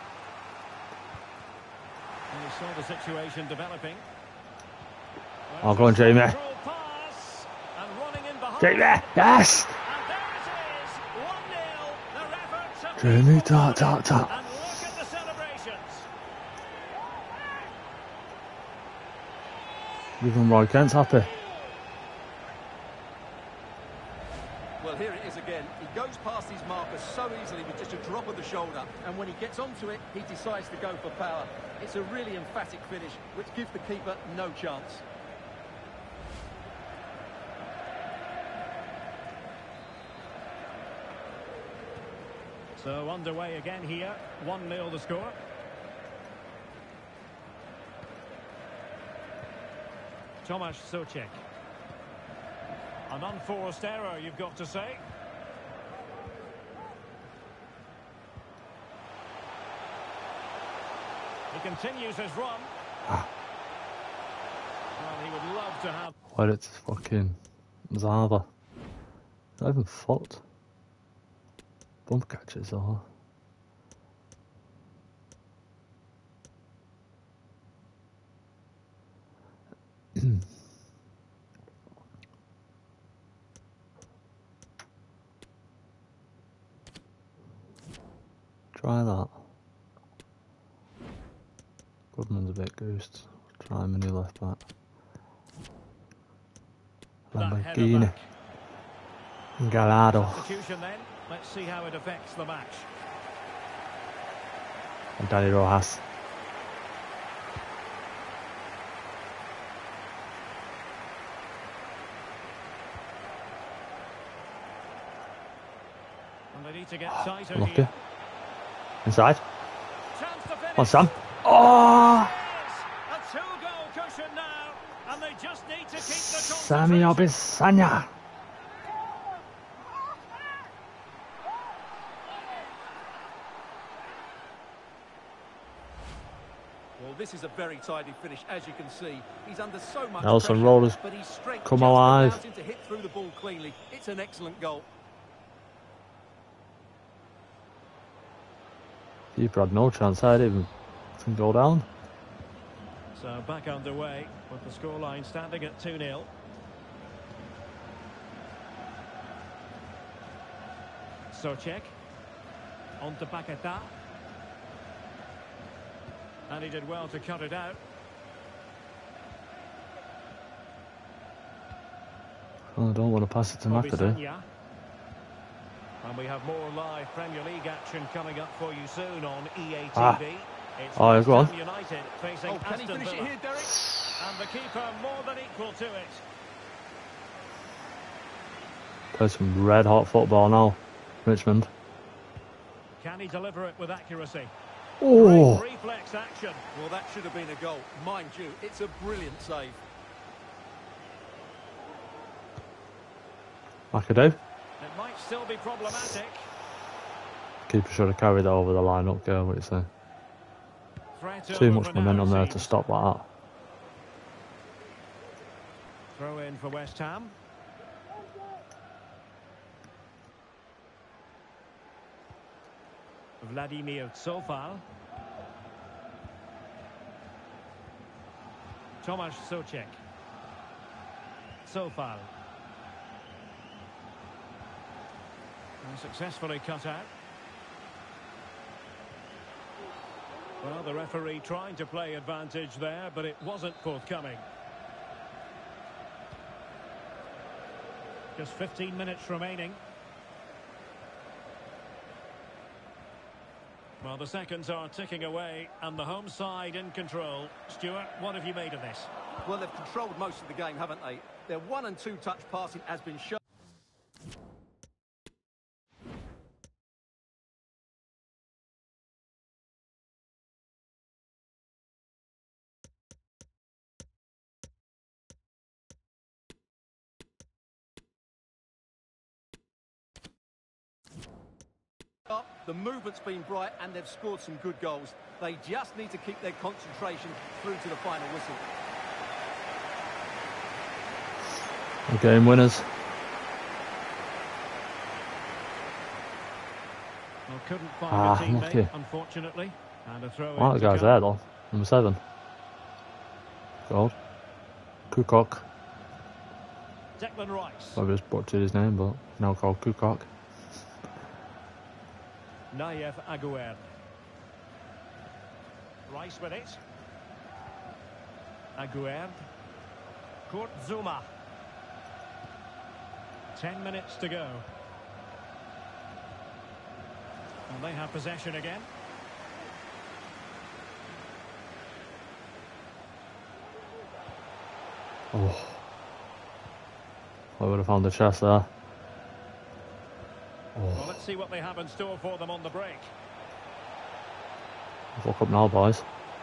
And we saw the situation developing. Oh, go on, Jamie. Control pass, and running in behind. Jamie, yes! And there it is, 1-0. Their efforts have Jamie, been tap, rewarded. tap, tap. And look at the celebrations. Even Roy Kent's happy. Well, here it is again. He goes past his marker so easily with just a drop of the shoulder, and when he gets onto it, he decides to go for power. It's a really emphatic finish, which gives the keeper no chance. So underway again here, 1-0 the score. Tomasz Souček. An unforced error, you've got to say. He continues his run. Well, he would love to have... Well, it's fucking Zava. Not even fucked. Bump catches or. Try that. Goodman's a bit goosed. Try mini left back. that header Lamborghini. back. Gallardo. Substitution then. Let's see how it affects the match. And Danny Rojas. And they need to get tighter Lucky. here. Inside. Chance to finish. On Sam. Oh! A two-goal cushion now, and they just need to keep the Sammy concentration. Obisanya. Well, this is a very tidy finish, as you can see. He's under so much Nelson pressure, Rollers but his strength come just alive. allows him to hit through the ball cleanly. It's an excellent goal. Keeper had no chance. I didn't even go down. So back underway with the scoreline standing at 2-0. Souček. On to Paqueta. And he did well to cut it out. Oh, I don't want to pass it to McAdoo. Obisanya. And we have more live Premier League action coming up for you soon on EA TV. It's Oh, yeah, go on. West Ham United facing Can he Aston finish it Villa. here, Derek? And the keeper more than equal to it. Play some red hot football now. Richmond. Can he deliver it with accuracy? Oh! Great reflex action. Well, that should have been a goal. Mind you, it's a brilliant save. McAdoo. It might still be problematic. Keeper should have carried that over the line. Don't care what you say. Threat Too over much for now, momentum it there to seems. stop like that. Throw in for West Ham. Vladimir Cofal. Tomasz Souček. Cofal. And successfully cut out. Well, the referee trying to play advantage there, but it wasn't forthcoming. Just 15 minutes remaining. Well, the seconds are ticking away, and the home side in control. Stuart, what have you made of this? Well, they've controlled most of the game, haven't they? Their 1- and 2-touch passing has been shown. The movement's been bright and they've scored some good goals. They just need to keep their concentration through to the final whistle. The game winners. Well, couldn't find a teammate, lucky. unfortunately. And a throw in. One of the guys there though. Number 7. Gold. Kukoc. Declan Rice. I just butchered his name, but now called Kukoc. Nayef Aguerd. Rice with it. Aguerd. Kurt Zouma. 10 minutes to go. And they have possession again. Oh. I would have found the chest there. Well, let's see what they have in store for them on the break. Fuck up now, boys.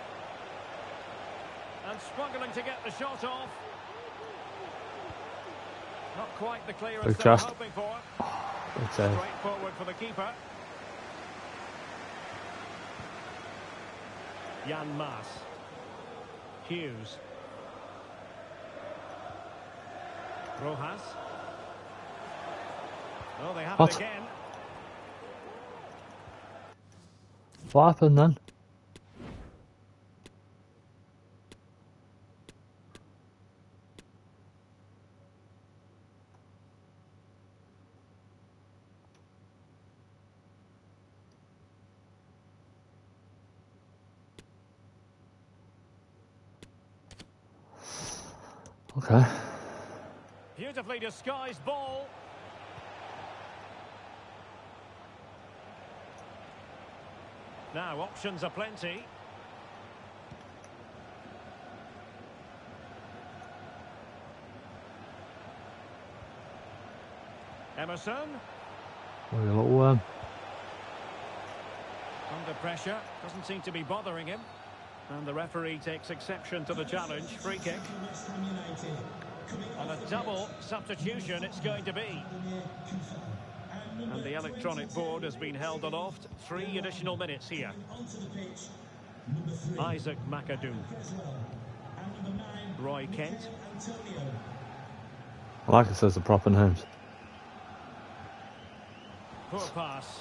And struggling to get the shot off. Not quite the clearance Big they were chest. hoping for. Big save. Straight forward for the keeper. Jan Maas. Hughes. Rojas. Oh, they have What? it again. What happened then? Okay. Beautifully disguised ball. Now, options are plenty. Emerson. Oh, you little worm. Under pressure. Doesn't seem to be bothering him. And the referee takes exception to the challenge. Free kick. And a double substitution it's going to be. And the electronic board has been held aloft. 3 additional minutes here. Isaac McAdoo. Roy Kent. I like it says the proper names. Poor pass.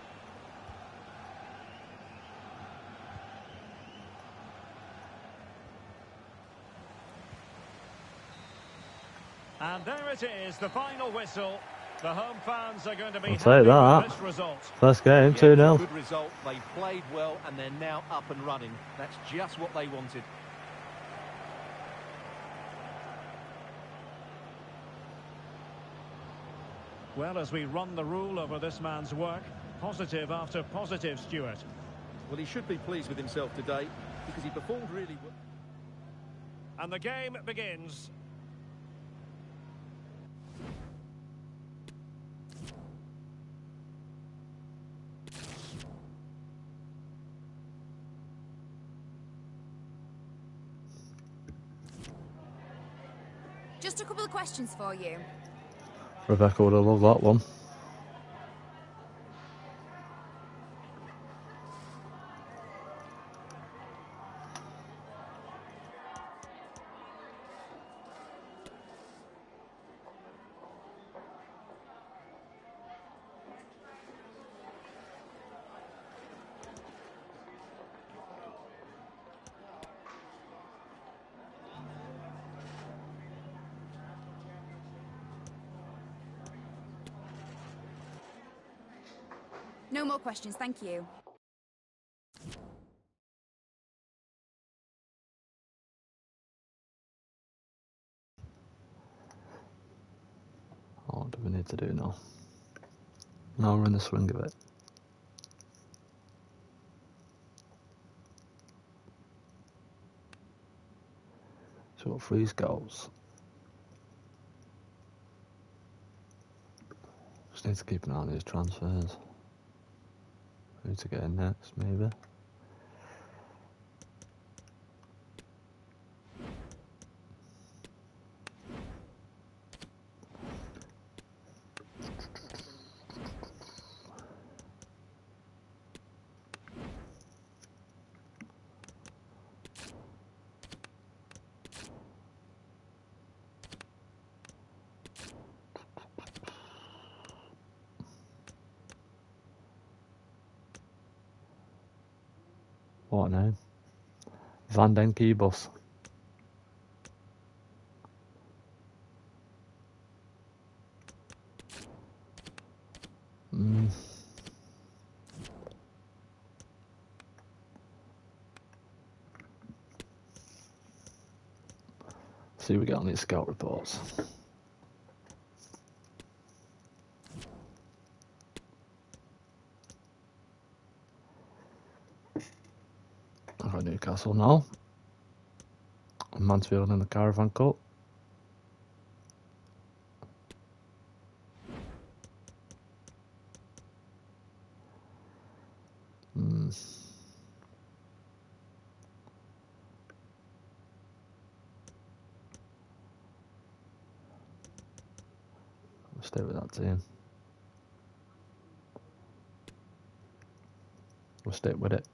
And there it is, the final whistle. The home fans are going to be I'll happy take that. with this result. First game, Yeah, 2-0. good result. They played well and they're now up and running. That's just what they wanted. Well, as we run the rule over this man's work, positive after positive, Stuart. Well, he should be pleased with himself today because he performed really well. And the game begins. Just a couple of questions for you. Rebecca would have loved that one. No more questions, thank you. What do we need to do now? Now we're in the swing of it. So what freeze goals? Just need to keep an eye on these transfers. Who to get in next, maybe? What name? Van den Kiebos. See what we get on these scout reports. I've got Newcastle now. Mansfield in the Caravan Cup. We'll stay with that team. We'll stick with it.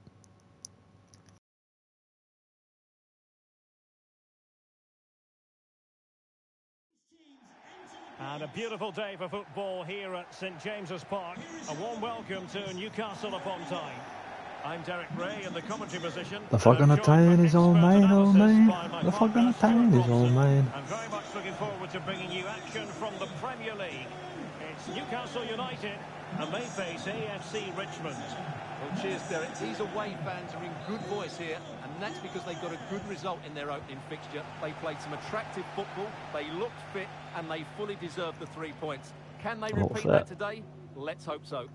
And a beautiful day for football here at St James's Park. A warm welcome to Newcastle upon Tyne. I'm Derek Ray in the commentary position. The fucking Tyne is all mine, oh mine. The fucking Tyne is all mine. I'm very much looking forward to bringing you action from the Premier League. It's Newcastle United, and they face AFC Richmond. Well, cheers, Derek. These away fans are in good voice here, and that's because they got a good result in their opening fixture. They played some attractive football, they looked fit, and they fully deserved the 3 points. Can they repeat that today? Let's hope so.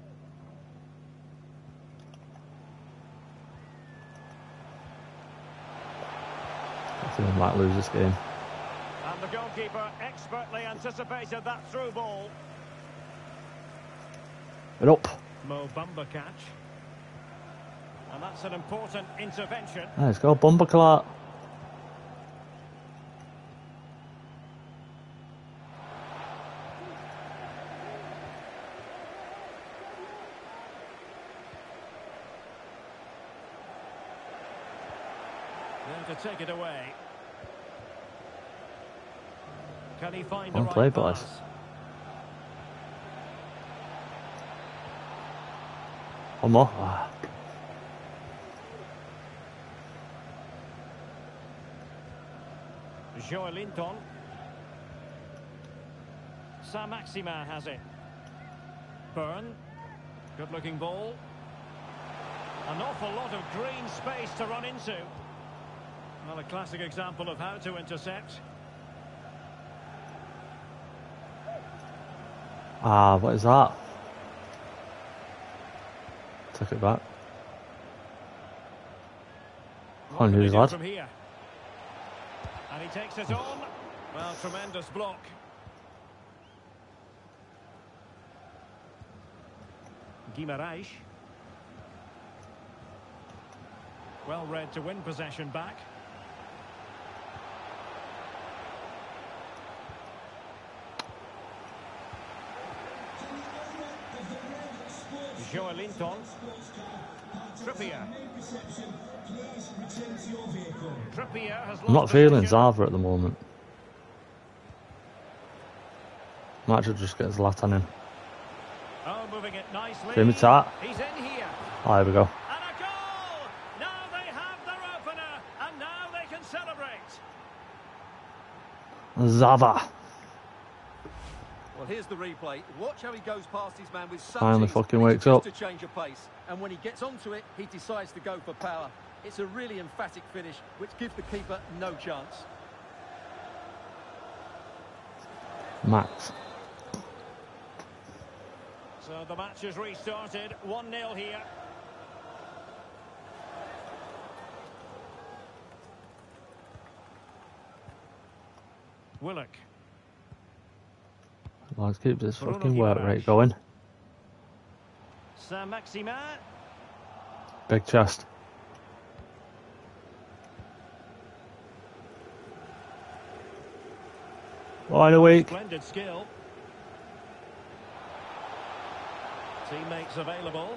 I think they might lose this game. And the goalkeeper expertly anticipated that through ball. Get up. Mo Bamba catch. And that's an important intervention. Let's go, Bumper Clark. Then to take it away. Can he find the Well right played, boys. pass? One more. Ah. Joelinton. Saint-Maximin has it. Byrne. Good looking ball. An awful lot of green space to run into. Well, a classic example of how to intercept. Ah, what is that? Took it back. What On can you, he do lad. from here? And he takes it on. Well, tremendous block. Guimaraes. Well read to win possession back. Joelinton. Trippier. Trippier has lost I'm not feeling possession. Zava at the moment. Might just get Zlatan in. Oh, moving it nicely. Jimmy Tart. He's in here. Oh, here we go. And a goal! Now they have their opener, and now they can celebrate. Zava. Well, here's the replay. Watch how he goes past his man with such Finally ease. fucking It's wakes just up. a change of pace. And when he gets onto it, he decides to go for power. It's a really emphatic finish, which gives the keeper no chance. Max. So the match is restarted. 1-0 here. Willock. Let's keep this Bruno fucking work Guimaraes. rate going. Saint-Maximin. Big chest. Wide awake. Splendid skill. Teammates available.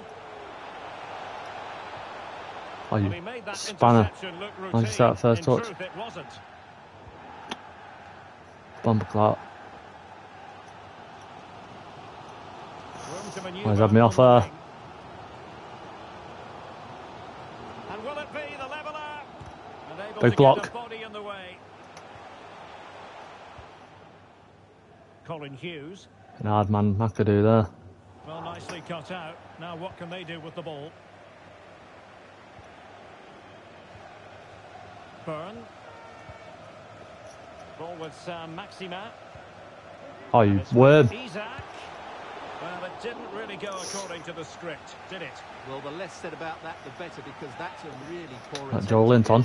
Oh, Well, you he made that spanner. interception look Once you start routine. first In touch. truth, it wasn't. Bumper clock. Room to manoeuvre Oh, he's had me on off the there. wing. And will it be the leveller? Unable Big to block. get a body in the way. Colin Hughes. An hard man McAdoo there. Well, nicely cut out. Now what can they do with the ball? Byrne. Ball with Saint-Maximin. Oh, you worm. Isak. Well, it didn't really go according to the script, did it? Well, the less said about that, the better, because that's a really poor That attempt. Joe Linton.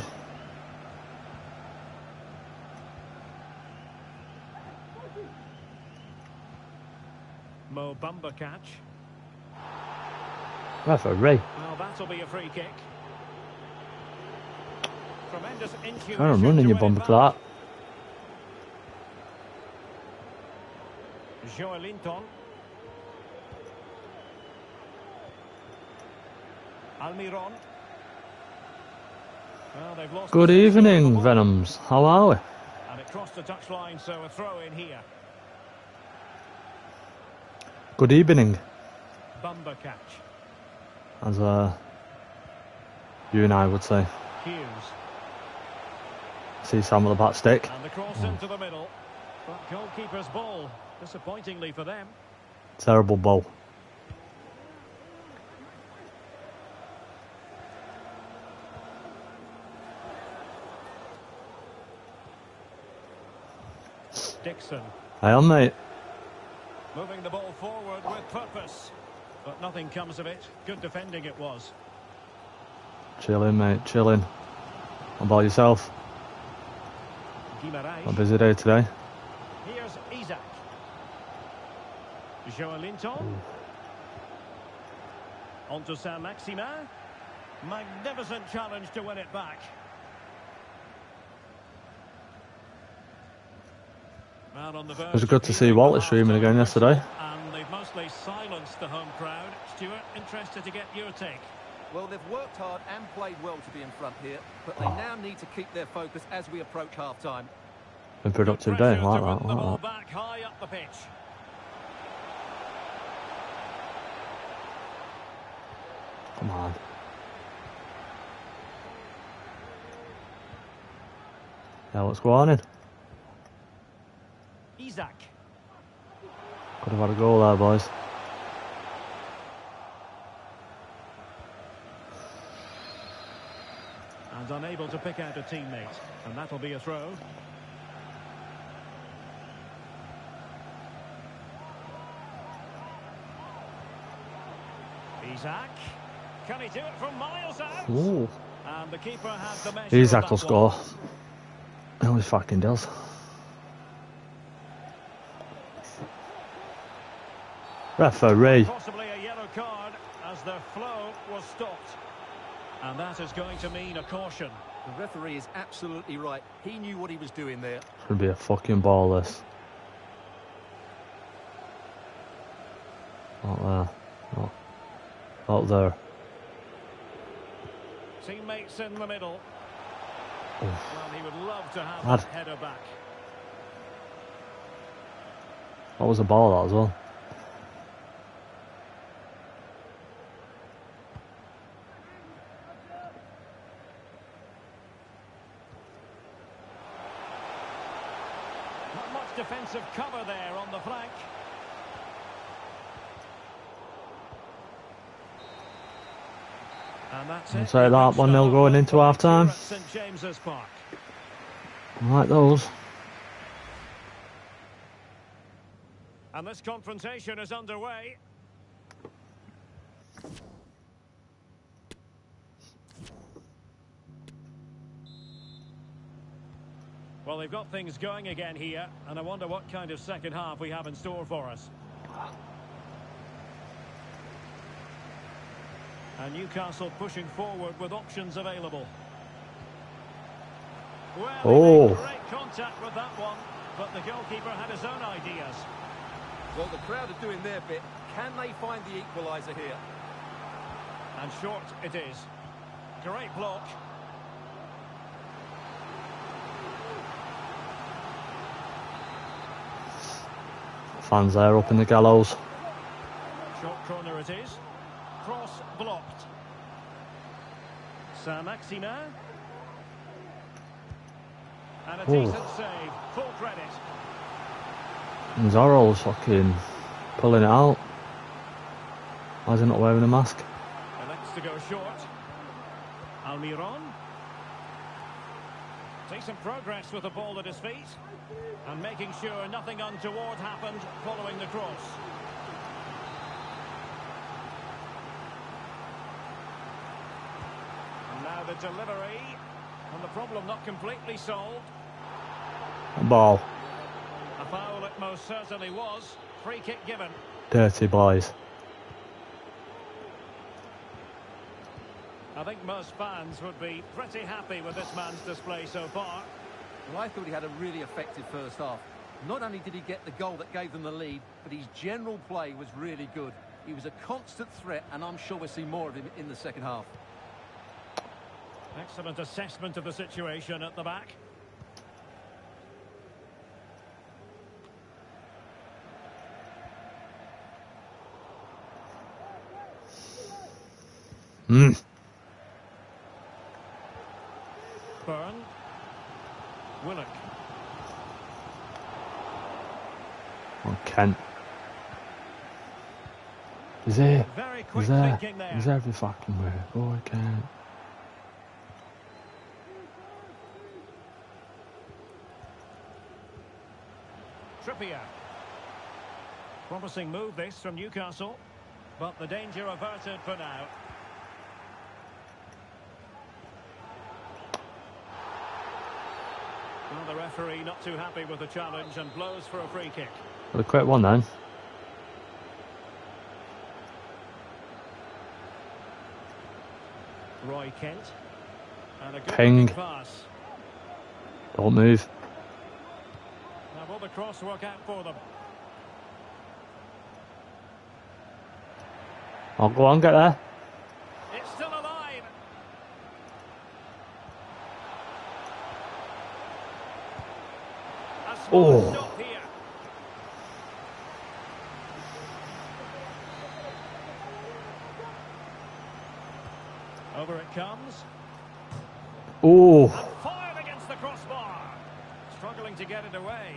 Mo Bamba catch. Referee. Well, that'll be a free kick. Tremendous intuition. I'm running to your win it bumper back. clock. Joelinton. Almiron. Well, they've lost Good possession of the evening, ball. Venoms. How are we? And it crossed the touchline, so a throw in here. Good evening. Bamba catch. As you and I would say. Hughes. See Sam with the back stick. And the cross into the middle. But goalkeeper's ball, disappointingly for them. Terrible ball. Dixon. Hey on, mate. Moving the ball forward with purpose. But nothing comes of it. Good defending it was. Chilling, mate. Chilling. How about yourself? A Guimaraes. busy day today. Here's Isak. Joelinton. On to Saint-Maximin. Magnificent challenge to win it back. Well, on the verge It was good of to see healing Walter the streaming again half-time yesterday. whistle, and they've mostly silenced the home crowd. Stuart, interested to get your take. Well, they've worked hard and played well to be in front here, but they now need to keep their focus as we approach half-time. Been productive Pressure day. to Like win that. the ball Like that. back high up the pitch. Come on. Yeah, what's going on? Isak. Could have had a goal there, boys. And unable to pick out a teammate. And that'll be a throw. Isak. Can he do it from miles out? Ooh. And the keeper had the measure Isak of will that score. one. He always fucking does. Referee. Possibly a yellow card as the flow was stopped. And that is going to mean a caution. The referee is absolutely right. He knew what he was doing there. It's going to be a fucking ball, this. Not there. Not there. Teammates in the middle. Oof. Well, he would love to have Lad. that header back. That was a ball, that as well. Not much defensive cover there on the flank. And that's I'll it. take that 1-0 going into half time. St James's Park. I like those. And this confrontation is underway. Well, they've got things going again here, and I wonder what kind of second half we have in store for us. And Newcastle pushing forward with options available. Well, he made great contact with that one, but the goalkeeper had his own ideas. Well, the crowd are doing their bit. Can they find the equaliser here? And short it is. Great block. Fans there up in the gallows. Short corner it is. Cross blocked. Saint-Maximin. And a decent save. Full credit. And Zorro's fucking pulling it out. Why is he not wearing a mask? Elects to go short. Almiron. Decent progress with the ball at his feet. And making sure nothing untoward happened following the cross. And now the delivery. And the problem not completely solved. Ball. A foul it most certainly was. Free kick given. Dirty boys. I think most fans would be pretty happy with this man's display so far. Well, I thought he had a really effective first half. Not only did he get the goal that gave them the lead, but his general play was really good. He was a constant threat, and I'm sure we'll see more of him in the second half. Excellent assessment of the situation at the back. Byrne. Willock. Oh, Kent. He's there. Very quick He's there. thinking there. He's every fucking where. Oh, I can't. Trippier. Promising move this from Newcastle, but the danger averted for now. Well, the referee not too happy with the challenge and blows for a free kick. What a quick one then. Roy Kent. And a good Ping. pass. Don't move. Now will the cross work out for them? Oh, go on, get there. It's still alive. A small stop here. Over it comes. Oh, And fired against the crossbar. Struggling to get it away.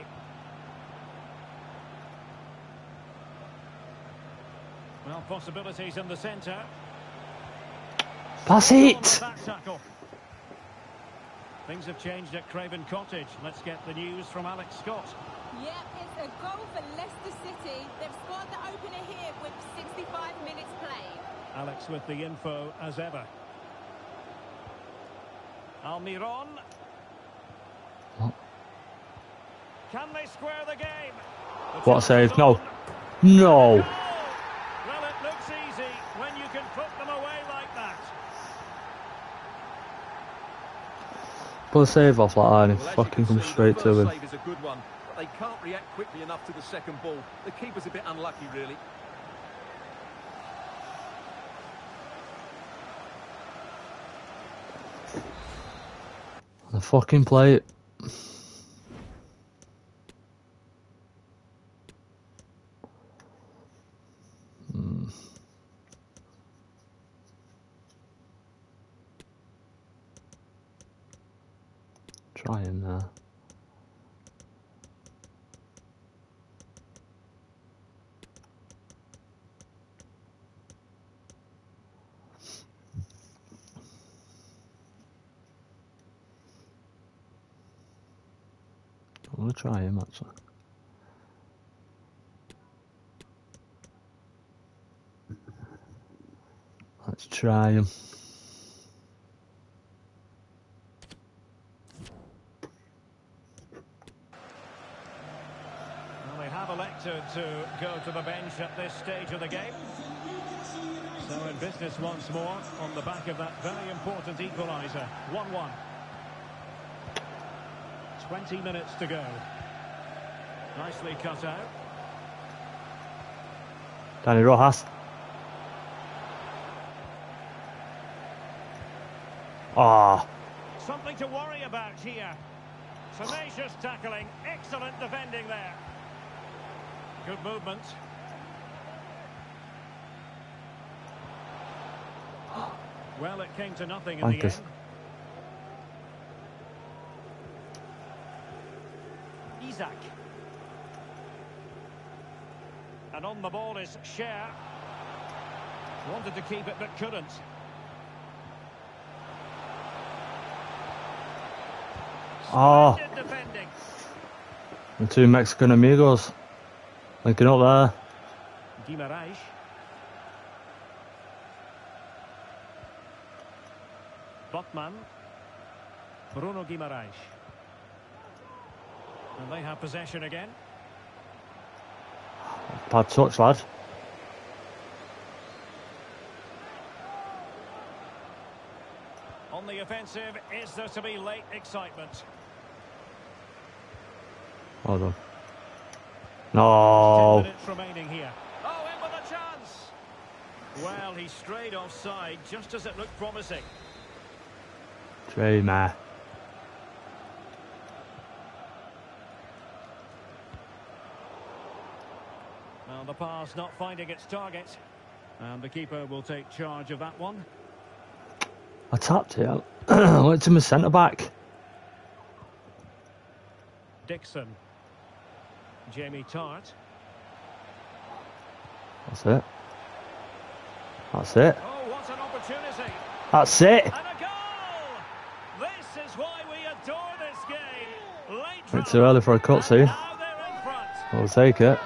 Well, possibilities in the centre. that's On it. with that tackle. Things have changed at Craven Cottage. Let's get the news from Alex Scott. Yeah, it's a goal for Leicester City. They've scored the opener here with 65 minutes played. Alex with the info as ever. Almiron. What? Can they square the game? The What a chance save. is No. on. No. Goal! Well, it looks easy when you can put them away like that. Pull a save off like that and it Well, as you fucking can comes see, straight the to first him. save is a good one, but they can't react quickly enough to the second ball. The keeper's a bit unlucky, really. The fucking plate. Trying there. I'm going to try him actually. Let's try him. Well, they have elected to go to the bench at this stage of the game. So in business once more on the back of that very important equaliser. 1-1. 20 minutes to go. Nicely cut out. Dani Rojas. Ah. Something to worry about here. Tenacious tackling, excellent defending there. Good movement. Well, it came to nothing in the end. Isak. And on the ball is Cher. Wanted to keep it but couldn't. Oh, the two Mexican amigos linking up there. Guimaraes. Botman. Bruno Guimaraes. And they have possession again. Bad touch, lad. On the offensive, is there to be late excitement? Hold on. No. 10 minutes remaining here. Oh, in with a chance. Well, he strayed offside just as it looked promising. Dreamer. Well, the pass not finding its target. And the keeper will take charge of that one. I tapped it. I went to my centre back. Dixon. Jamie Tart. That's it. That's it. Oh, what an opportunity. That's it. And a goal! This is why we adore this game. Late Bit too early for a cutscene. now they're in front. We'll take it.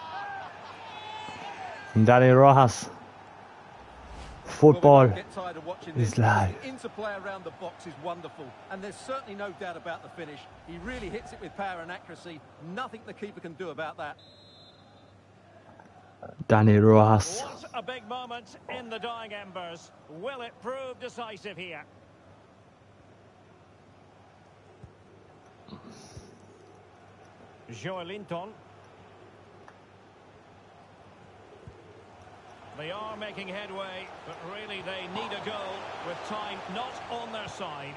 And Dani Rojas. Football is life. The interplay around the box is wonderful, and there's certainly no doubt about the finish. He really hits it with power and accuracy. Nothing the keeper can do about that. Dani Rojas. What a big moment in the dying embers. Will it prove decisive here? Joelinton. They are making headway, but really they need a goal with time not on their side.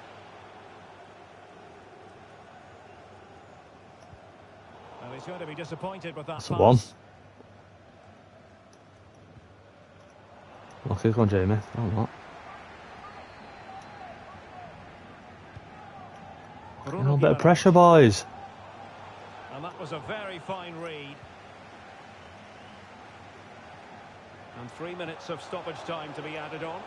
Well, he's going to be disappointed with that That's pass. a one. Lucky one, Jamie. Oh, not. A bit of pressure, boys. And that was a very fine read. And 3 minutes of stoppage time to be added on.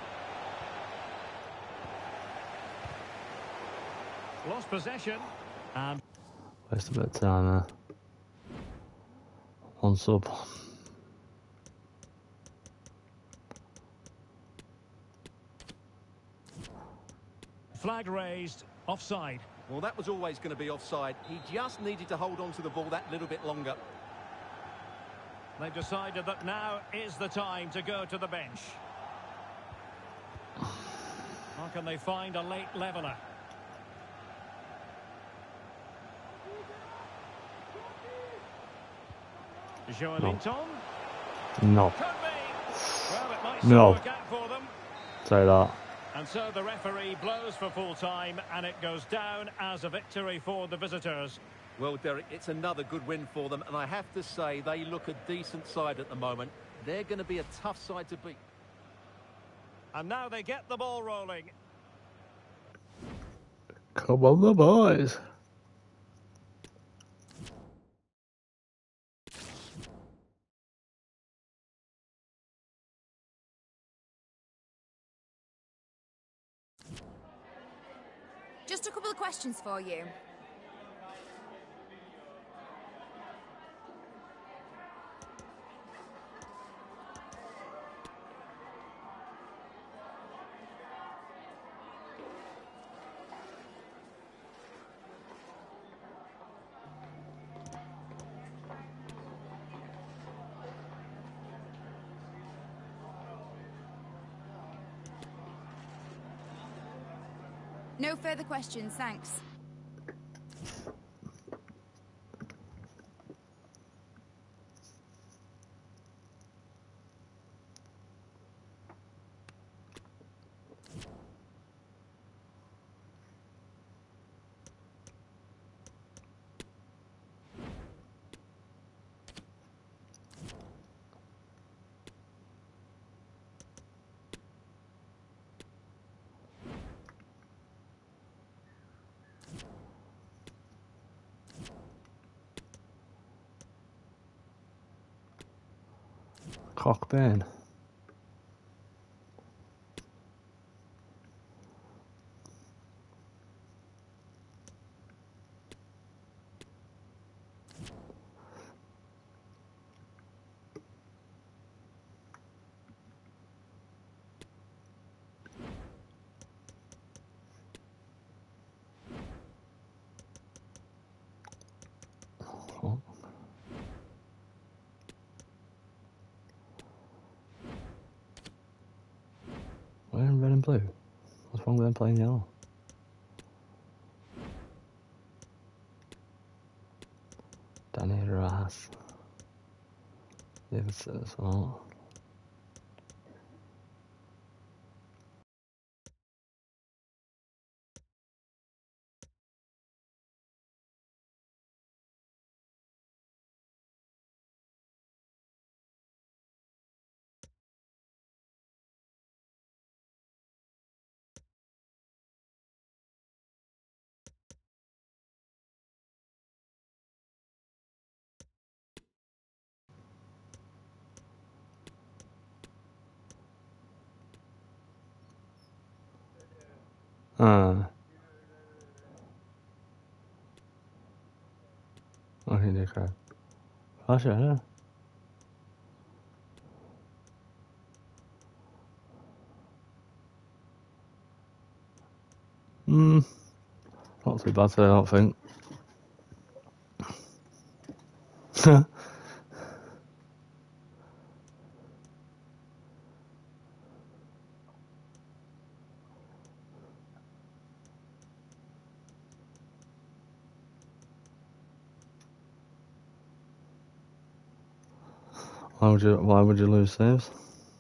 Lost possession. And Waste a bit of time there. One sub. flag raised, offside. Well, that was always going to be offside. He just needed to hold on to the ball that little bit longer. They've decided that now is the time to go to the bench. How can they find a late leveller? Joelinton? No. Could be. Well, it might No. work out for them. Say that. And so the referee blows for full time, and it goes down as a victory for the visitors. Well, Derek, it's another good win for them, and I have to say they look a decent side at the moment. They're going to be a tough side to beat. And now they get the ball rolling. Come on, the boys. Just a couple of questions for you. No further questions, thanks. Cockburn. Oh. We're in red and blue. What's wrong with them playing yellow? Danny Ras. Yes, it's all. Okay, they crap. Oh shit, yeah. Not too bad today, I don't think. Why would you lose saves?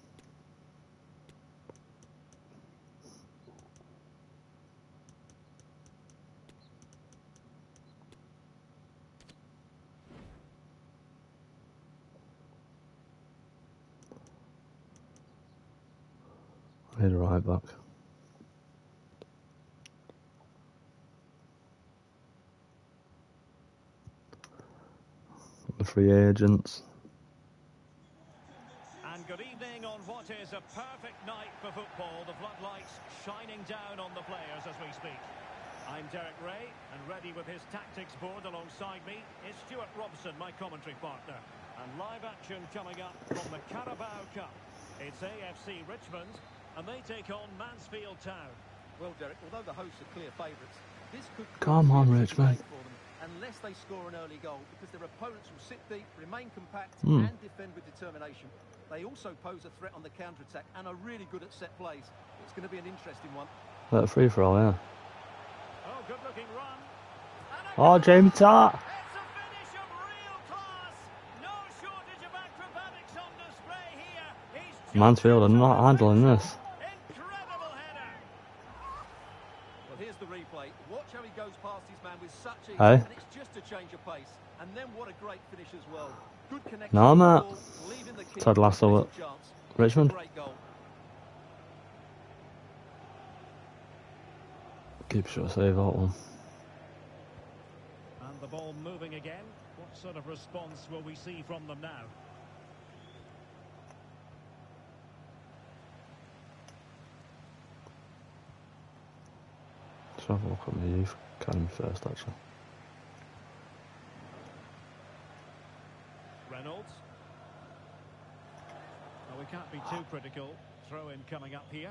I need a right back. The free agents. And good evening on what is a perfect night for football. The floodlights shining down on the players as we speak. I'm Derek Ray, and ready with his tactics board alongside me is Stuart Robson, my commentary partner. And live action coming up from the Carabao Cup. It's AFC Richmond, and they take on Mansfield Town. Well, Derek, although the hosts are clear favourites, this could Come on, Richmond. for them unless they score an early goal, because their opponents will sit deep, remain compact and defend with determination. They also pose a threat on the counter-attack and are really good at set plays. It's going to be an interesting one. Let it free for all, yeah. Oh, good-looking run. Oh, Jamie Tart. It's a finish of real class. No shortage of acrobatics on display here. Mansfield are not handling this. Incredible header. Well, here's the replay. Watch how he goes past his man with such ease, Hey. and it's just a change of pace. And then what a great finish as well. Good connection. No, with the Matt. ball, leaving the keeper Ted Lasso with at little chance. Richmond. Great goal. Keep sure save that one. And the ball moving again. What sort of response will we see from them now? Let's have a look at my youth academy first, actually. Reynolds. Well, we can't be too critical. Throw in coming up here.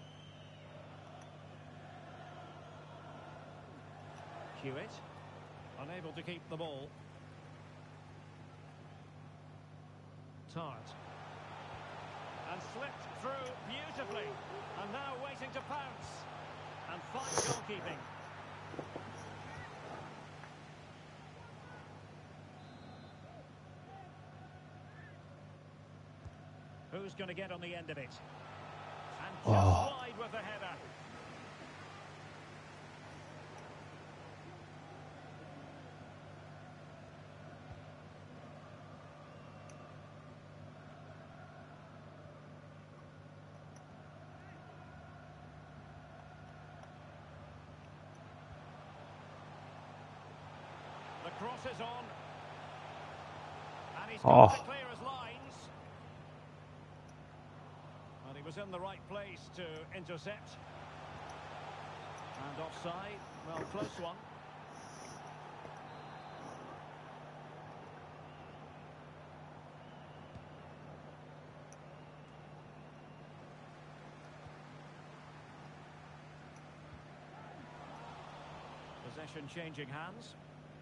Hewitt, unable to keep the ball. Tart. And slipped through beautifully. And now waiting to pounce. And fine goalkeeping. Who's going to get on the end of it? And just wide with the header. The cross is on. And he's got to clear his lines. And he was in the right place to intercept. And offside. Well, close one. Possession changing hands.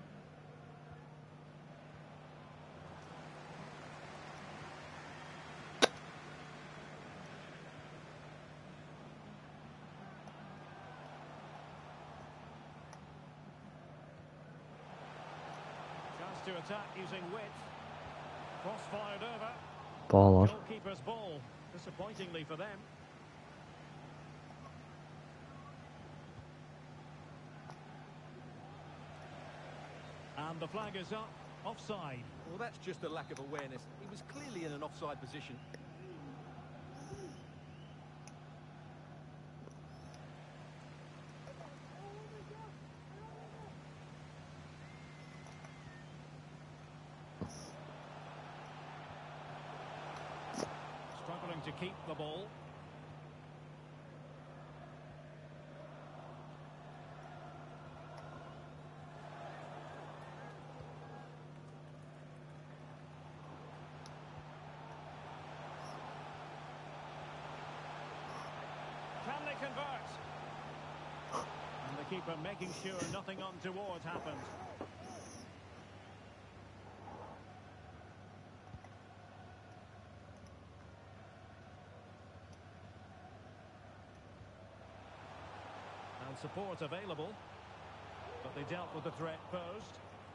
Chance to attack using width. Cross fired over. Ball on. Goalkeeper's ball. Disappointingly for them. And the flag is up. Offside. Well, that's just a lack of awareness. He was clearly in an offside position. Struggling to keep the ball. Can they convert? And the keeper making sure nothing untoward happened. And support available, but they dealt with the threat posed.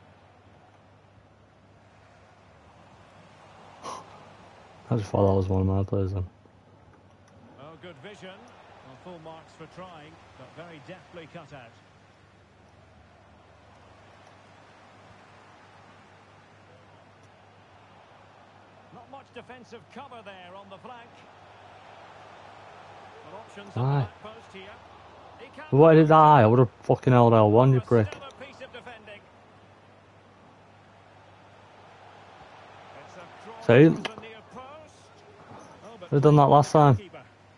I just thought that was one of my players then. Oh, good vision. Well, full marks for trying, but very deftly cut out. Not much defensive cover there on the flank. But options on the back post here. He can't. What did I would have fucking held L1, you prick. Still a piece of defending. It's a cross See? to the near post. Oh, but They've done that last time. keeper.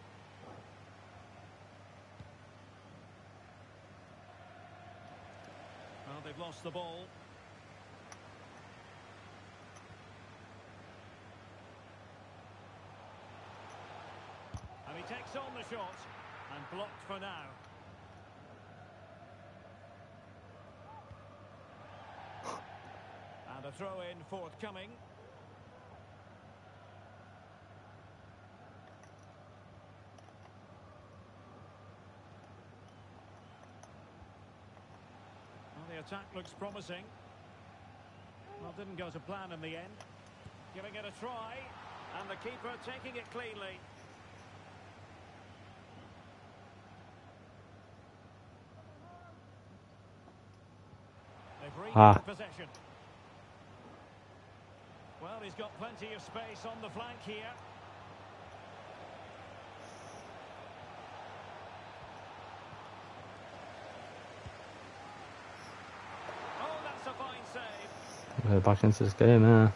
Well, they've lost the ball. And he takes on the shot and blocked for now. And a throw in forthcoming. Well, the attack looks promising. Well, didn't go to plan in the end. Giving it a try. And the keeper taking it cleanly. They've regained possession. Well, he's got plenty of space on the flank here. Oh, that's a fine save. We're back into this game, yeah.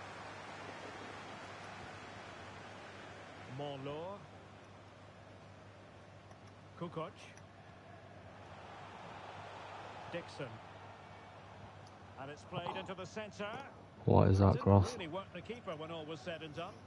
Monlor. Kukoc. Dixon. And it's played into the centre. What is that Didn't cross? really work the keeper when all was said and done.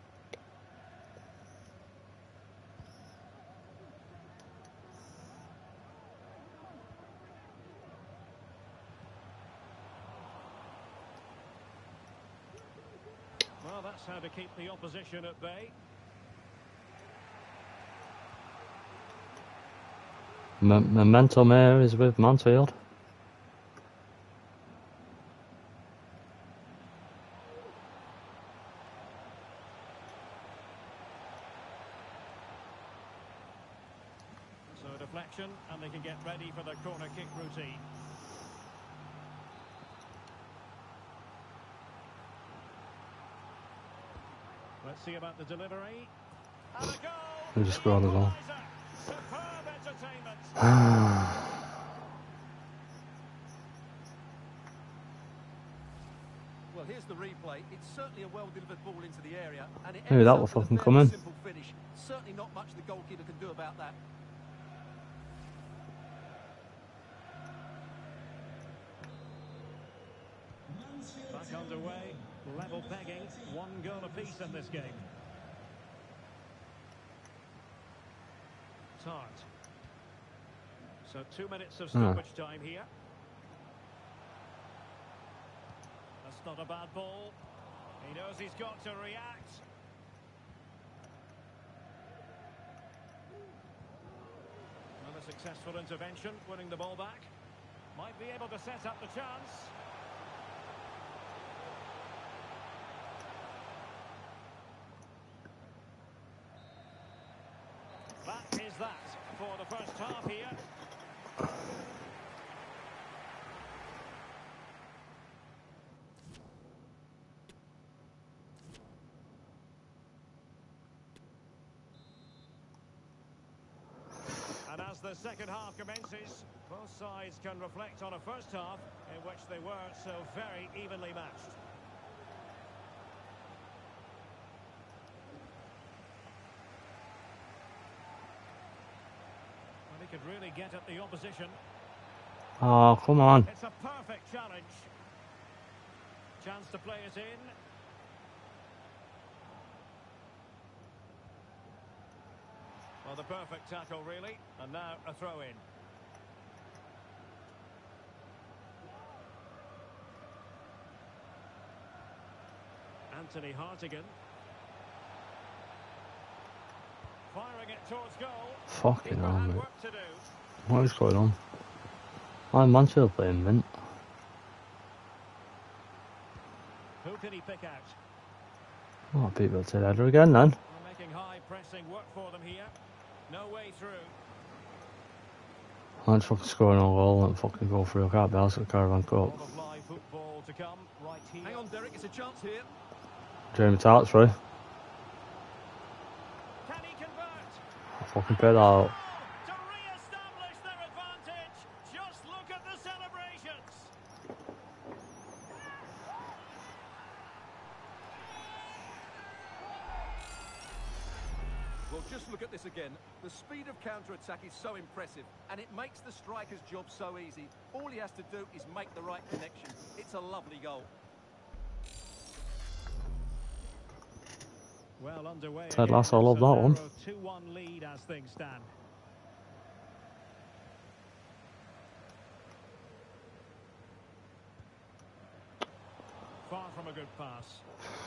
Well, that's how to keep the opposition at bay. Memento Mayor is with Mansfield. So deflection, and they can get ready for the corner kick routine. Let's see about the delivery. And a goal! We just scored as well. Superb entertainment. Well, here's the replay. It's certainly a well-delivered ball into the area, and it Maybe ends that up will with a fucking fairly come in. simple finish. Certainly not much the goalkeeper can do about that. Back underway, level pegging, 1 goal apiece in this game. Tart. So 2 minutes of stoppage time here. That's not a bad ball. He knows he's got to react. Another successful intervention, winning the ball back. Might be able to set up the chance. That is that for the first half here. And as the second half commences, both sides can reflect on a first half in which they were so very evenly matched. And he could really get at the opposition. Oh, come on. It's a perfect challenge. Chance to play it in. Well, the perfect tackle, really. And now a throw-in. Anthony Hartigan. Firing it towards goal. Fucking hell, Had mate. work to do. What is going on? Why Mansfield playing mint? Who can he pick out? Oh, people say that again then. We're making high pressing work for them here. No way through. I'm fucking scoring a goal and fucking go through. I can't be asked at the Caravan Cup. All of live football to come right here. Hang on, Derek, it's a chance here. Jamie Tart's right. Can he convert? I fucking pay that out. To re-establish their advantage. Just look at the celebrations. Well, just look at this again. The speed of counter-attack is so impressive, and it makes the striker's job so easy. All he has to do is make the right connection. It's a lovely goal. Well underway. Ted Lasso, I love that one. 2-1 lead as things stand. Far from a good pass.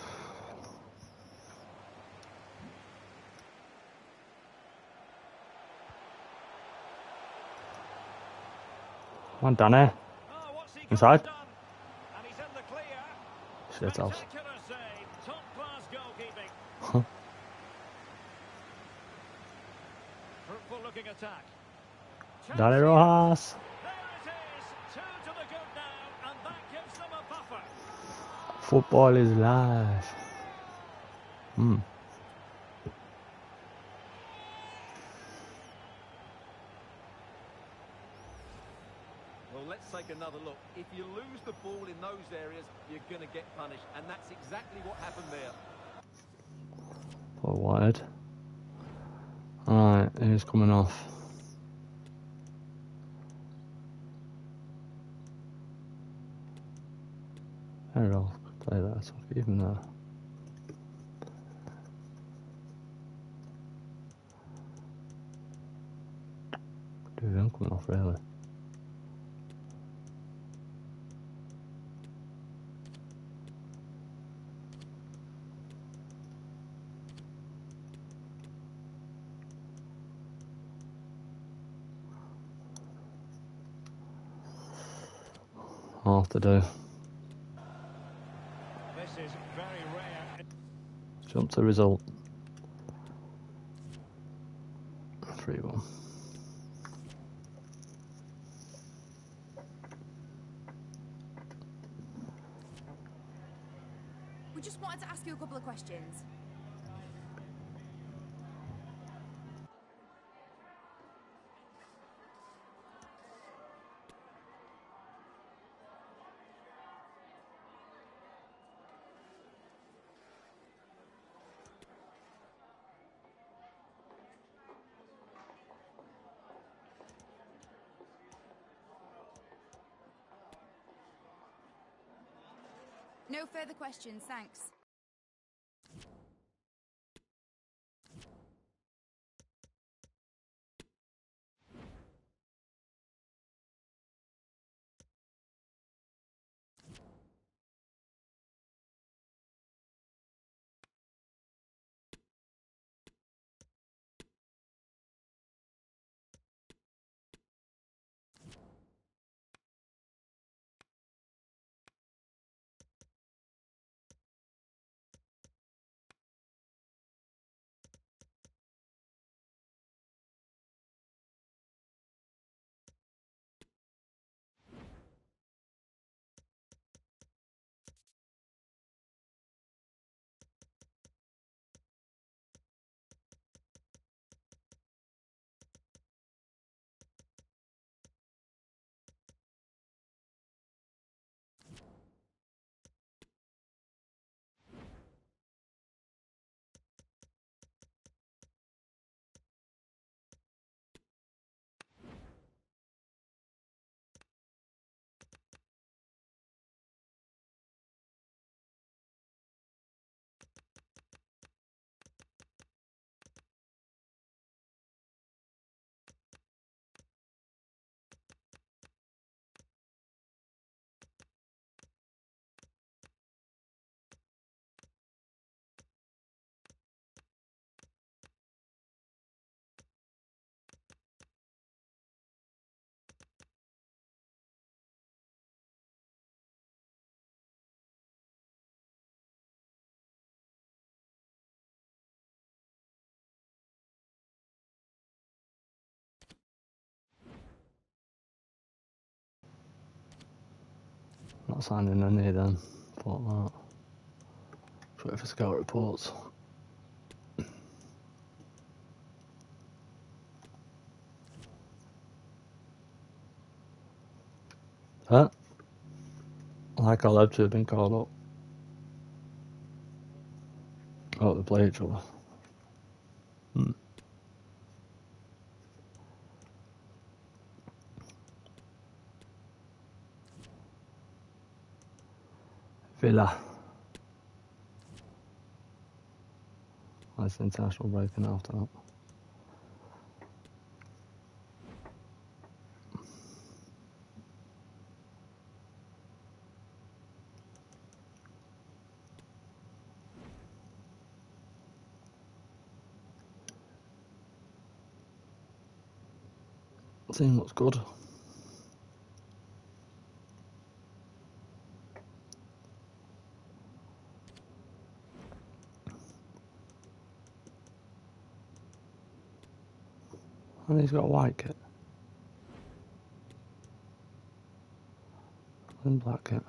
Come on, Danny. Oh, what's he got Inside. done? And he's in the clear. Shit house. Spectacular save. Top-class goalkeeping. Huh. Fruitful looking attack. Danny Chance Rojas. here. There it is. 2 to the good now, and that gives them a buffer. Football is life. Well, let's take another look. If you lose the ball in those areas, you're going to get punished, and that's exactly what happened there. What I wanted. Alright, who's coming off? I don't know, play that, so even there. Dude, I'm coming off really. half to do. This is very rare. Jump to result. 3-1. We just wanted to ask you a couple of questions. No further questions, thanks. Not signing any of them. Thought that. Just wait for scout reports. Huh? Like all them two have been called up. Oh, they play each other. Villa. That's international breaking after that. Team looks good. And he's got a white kit. And black kit.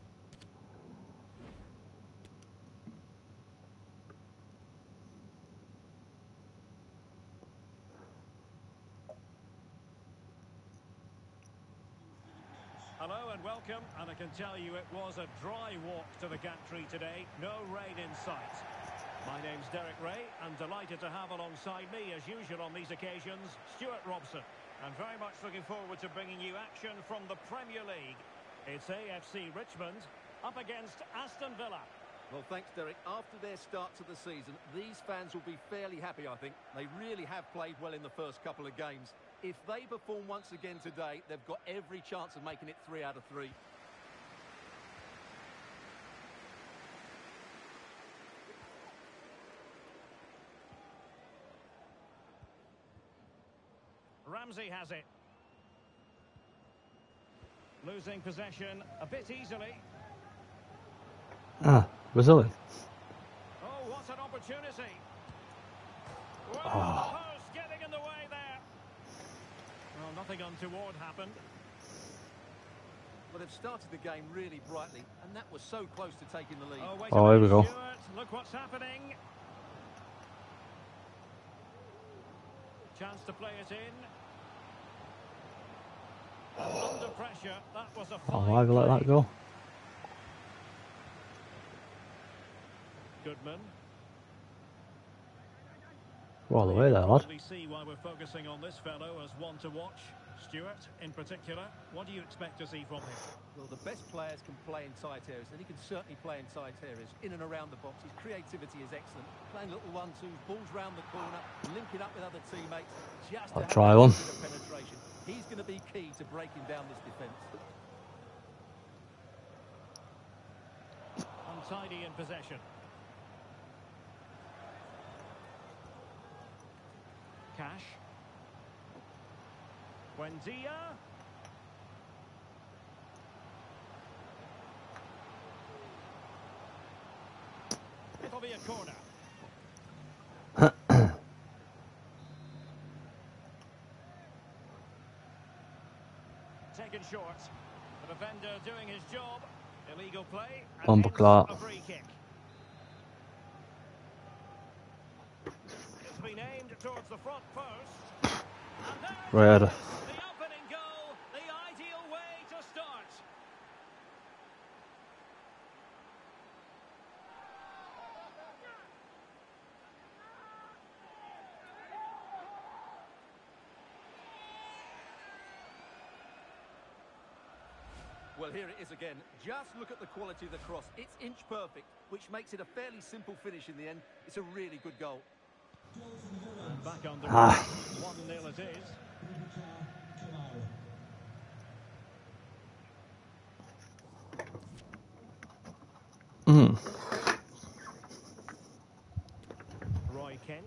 Hello and welcome, and I can tell you it was a dry walk to the gantry today. No rain in sight. My name's Derek Ray, and delighted to have alongside me, as usual on these occasions, Stuart Robson. And very much looking forward to bringing you action from the Premier League. It's AFC Richmond up against Aston Villa. Well, thanks, Derek. After their start to the season, these fans will be fairly happy, I think. They really have played well in the first couple of games. If they perform once again today, they've got every chance of making it 3 out of 3. Ramsey has it. Losing possession a bit easily. Ah, Brazilian. Oh, what an opportunity. Well, Oh. the post getting in the way there. Well, nothing untoward happened. Well, they've started the game really brightly, and that was so close to taking the lead. Oh, wait Oh, a here we minute, go. Stuart. Look what's happening. Chance to play it in. And under pressure, that was a Oh, fine why have you let play. that go? Goodman. We're all the You way can there, lad. probably see why we're focusing on this fellow as one to watch. Stuart, in particular, what do you expect to see from him? Well, the best players can play in tight areas, and he can certainly play in tight areas, in and around the box. His creativity is excellent. Playing little 1-2s, balls round the corner, linking up with other teammates. Just I'll to have try that one. bit of penetration. He's going to be key to breaking down this defence. Untidy in possession. Cash. Buendia. It'll be a corner. Taken short. The defender doing his job. Illegal play. And Bumper hence clock. a free kick. It's been aimed towards the front post. And there Red. it is, the opening goal, the ideal way to start. Well, here it is again. Just look at the quality of the cross. It's inch perfect, which makes it a fairly simple finish in the end. It's a really good goal. And back on the 1-0 it is. Roy Kent.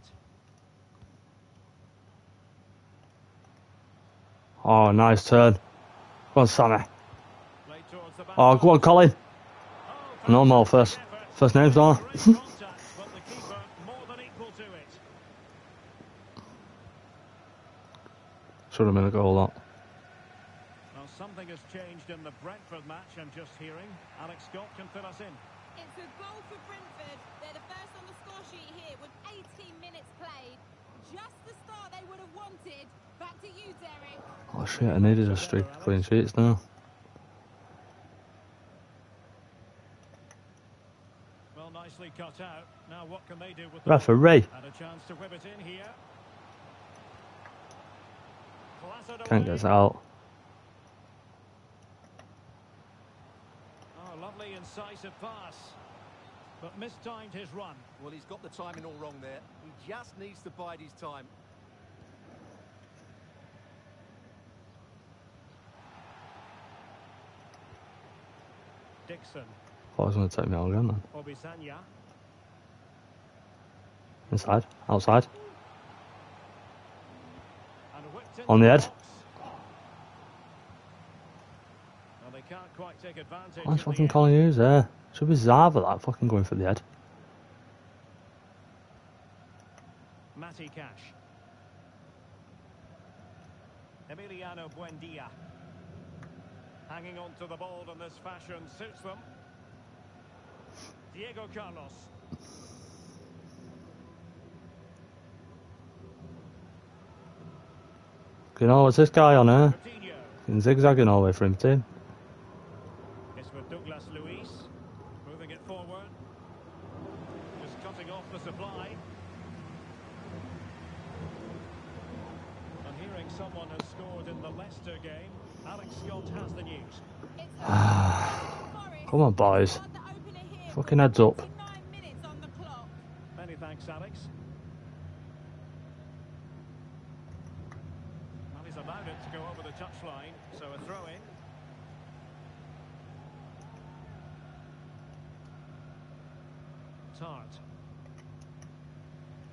Oh, nice turn. Go on, Sammy. Played towards the back Oh, go on, post. Colin. Oh, No more fantastic first. effort. First name's on. Great contact, but the keeper more than equal to it. Should have been a goal, that. Well, something has changed in the Brentford match, I'm just hearing. Alex Scott can fill us in. It's a goal for Brentford. They're the first on the score sheet here with 18 minutes played. Just the start they would have wanted. Back to you, Derek. Oh, shit, I needed a streak of clean sheets now. Well, nicely cut out. Now what can they do with the Referee. ball? And a chance to whip it in here. Clattered Can't away. get out. Oh, lovely incisive pass. But mistimed his run. Well, he's got the timing all wrong there. He just needs to bide his time. Dixon. Thought I was going to take me out again, man. Obisanya. Inside. Outside. And whipped On the into head. box. Well, they can't quite take advantage. Nice in fucking the Colin Hughes there. Should be Zava that fucking going for the head. end. Matty Cash. Emiliano Buendia. Hanging on to the ball in this fashion suits them. Diego Carlos. You know, what's this guy on here? Coutinho. Fucking zigzagging all the way for him, team. It's with Douglas Luiz. Moving it forward. Just cutting off the supply. And hearing someone has scored in the Leicester game. Alex Scott has the news. It's Forest. Come on, boys. Scored the opener here Fucking with heads up. 29 minutes on the clock. Many thanks, Alex. Well, he's allowed it to go over the touchline, so a throw in. Tart.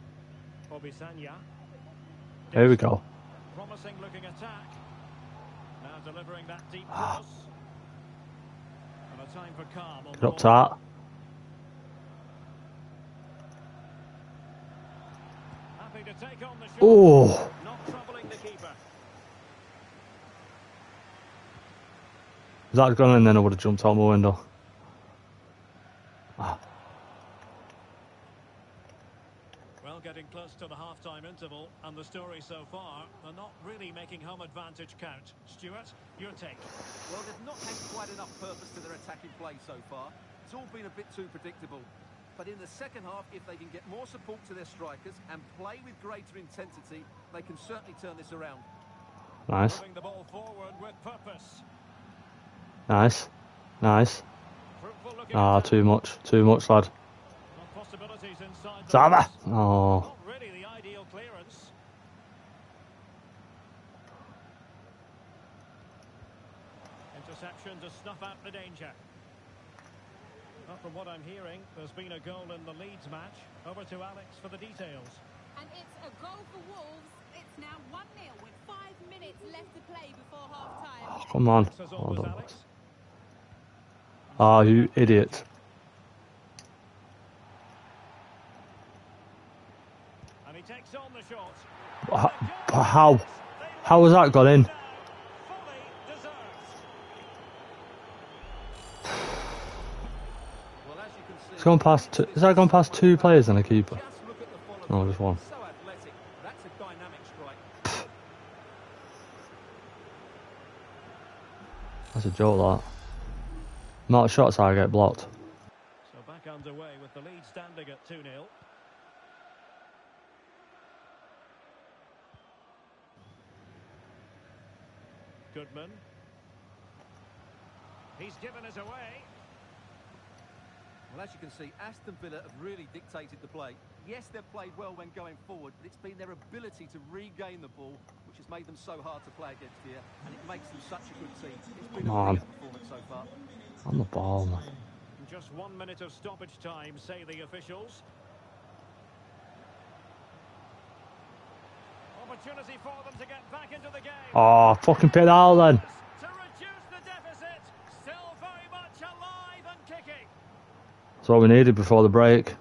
Obisanya. Here we go. Promising looking attack. Now delivering that deep cross. And a time for calm on Get the up to ball. that. Happy to take on the shot. Oh, Not troubling the keeper. if that had gone in, then I would have jumped out my window. Ah, Well, getting close to the half-time interval, and the story so far are not really making home advantage count. Stuart, your take? Well, they've not had quite enough purpose to their attacking play so far. It's all been a bit too predictable. But in the second half, if they can get more support to their strikers and play with greater intensity, they can certainly turn this around. nice, Moving the ball forward with purpose. nice, nice. Fruitful looking Ah, attack. too much, lad. Well, possibilities inside the Zama! box. Oh, Not really the ideal clearance. Interception to snuff out the danger. Well, from what I'm hearing, there's been a goal in the Leeds match. Over to Alex for the details. And it's a goal for Wolves. It's now 1-0 with 5 minutes left to play before half-time. come on. Thanks as Hold always, on. Alex. Ah, you idiot. And he takes on the shot. How? How has that got in? Fully deserved. Well, as you can see, It's gone past two. Has that gone past two players and a keeper? just look at the follow. No, just one. So athletic. That's a dynamic strike. That's a joke, that. Not a shots I get blocked. So back underway with the lead standing at 2-0. Goodman. He's given us away. Well, as you can see, Aston Villa have really dictated the play. Yes, they've played well when going forward, but it's been their ability to regain the ball which has made them so hard to play against here, and it makes them such a good team. It's been Come a on. brilliant performance so far. On the ball, man. Just 1 minute of stoppage time, say the officials. Opportunity for them to get back into the game. Oh, fucking pick that out then. To reduce the deficit. Still very much alive and kicking. That's what we needed before the break.